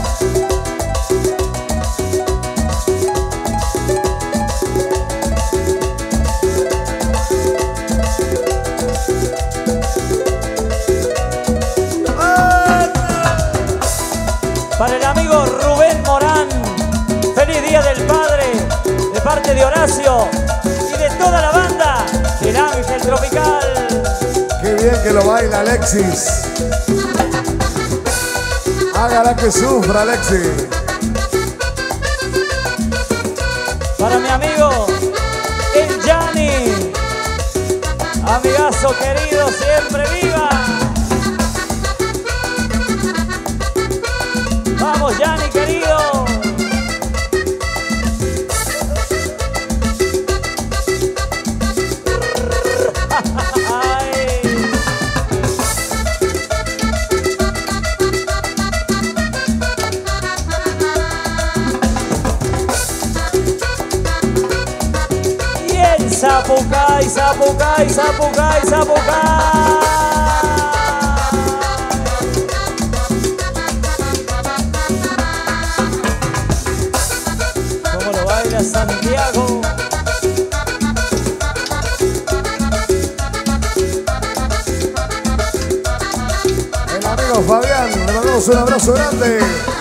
Para el amigo Rubén Morán, feliz Día del Padre, de parte de Horacio y de toda la banda, el Ángel Tropical. Qué bien que lo baila Alexis. Hágala que sufra, Alexis. Para mi amigo, el Gianni, amigazo querido, siempre viva. Vamos, Gianni, querido. Zapucay, Zapucay, Zapucay, Zapucay. ¿Cómo lo baila Santiago? El amigo Fabián, le mandamos un abrazo grande.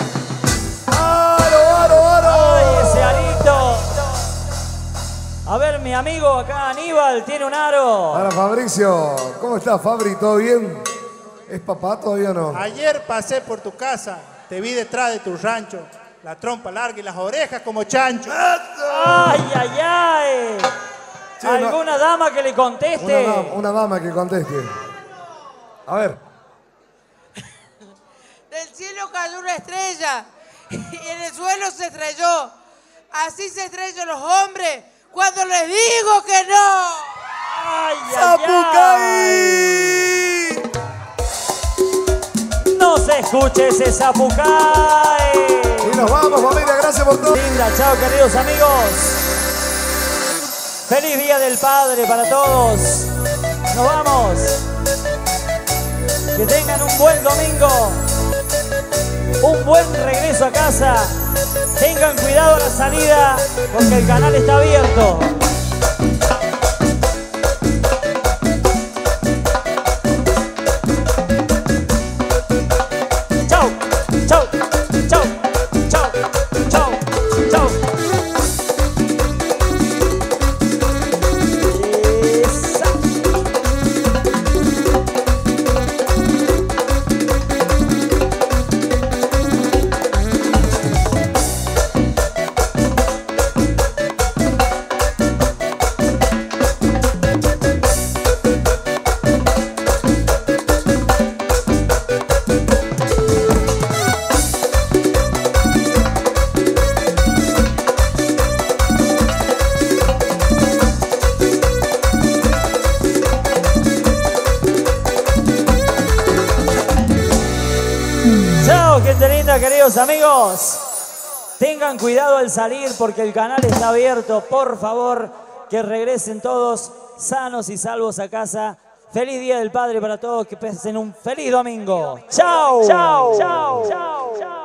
¡Aro, aro, aro! ¡Ay, ese arito! A ver, mi amigo acá, Aníbal, tiene un aro. Para Fabricio, ¿cómo estás, Fabri? ¿Todo bien? ¿Es papá todavía o no? Ayer pasé por tu casa, te vi detrás de tu rancho, la trompa larga y las orejas como chancho. ¡Ay, ay, ay! Sí, ¿Alguna dama que le conteste? Una dama que conteste. A ver. Del cielo cayó una estrella y en el suelo se estrelló. Así se estrellan los hombres cuando les digo que no. ¡Ay, ay, ¡Zapucay! ay! ¡No se escuche ese Zapucay! Y nos vamos, familia. Gracias por todo. Linda, chao, queridos amigos. Feliz Día del Padre para todos. Nos vamos. Que tengan un buen domingo. Un buen regreso a casa. Tengan cuidado a la salida porque el canal está abierto. Chau, chau, chau, chau, chau, chau. Esa. Chao, gente linda, queridos amigos. Tengan cuidado al salir porque el canal está abierto. Por favor, que regresen todos sanos y salvos a casa. Feliz Día del Padre para todos. Que pasen un feliz domingo. Chao. Chao. Chao. Chao.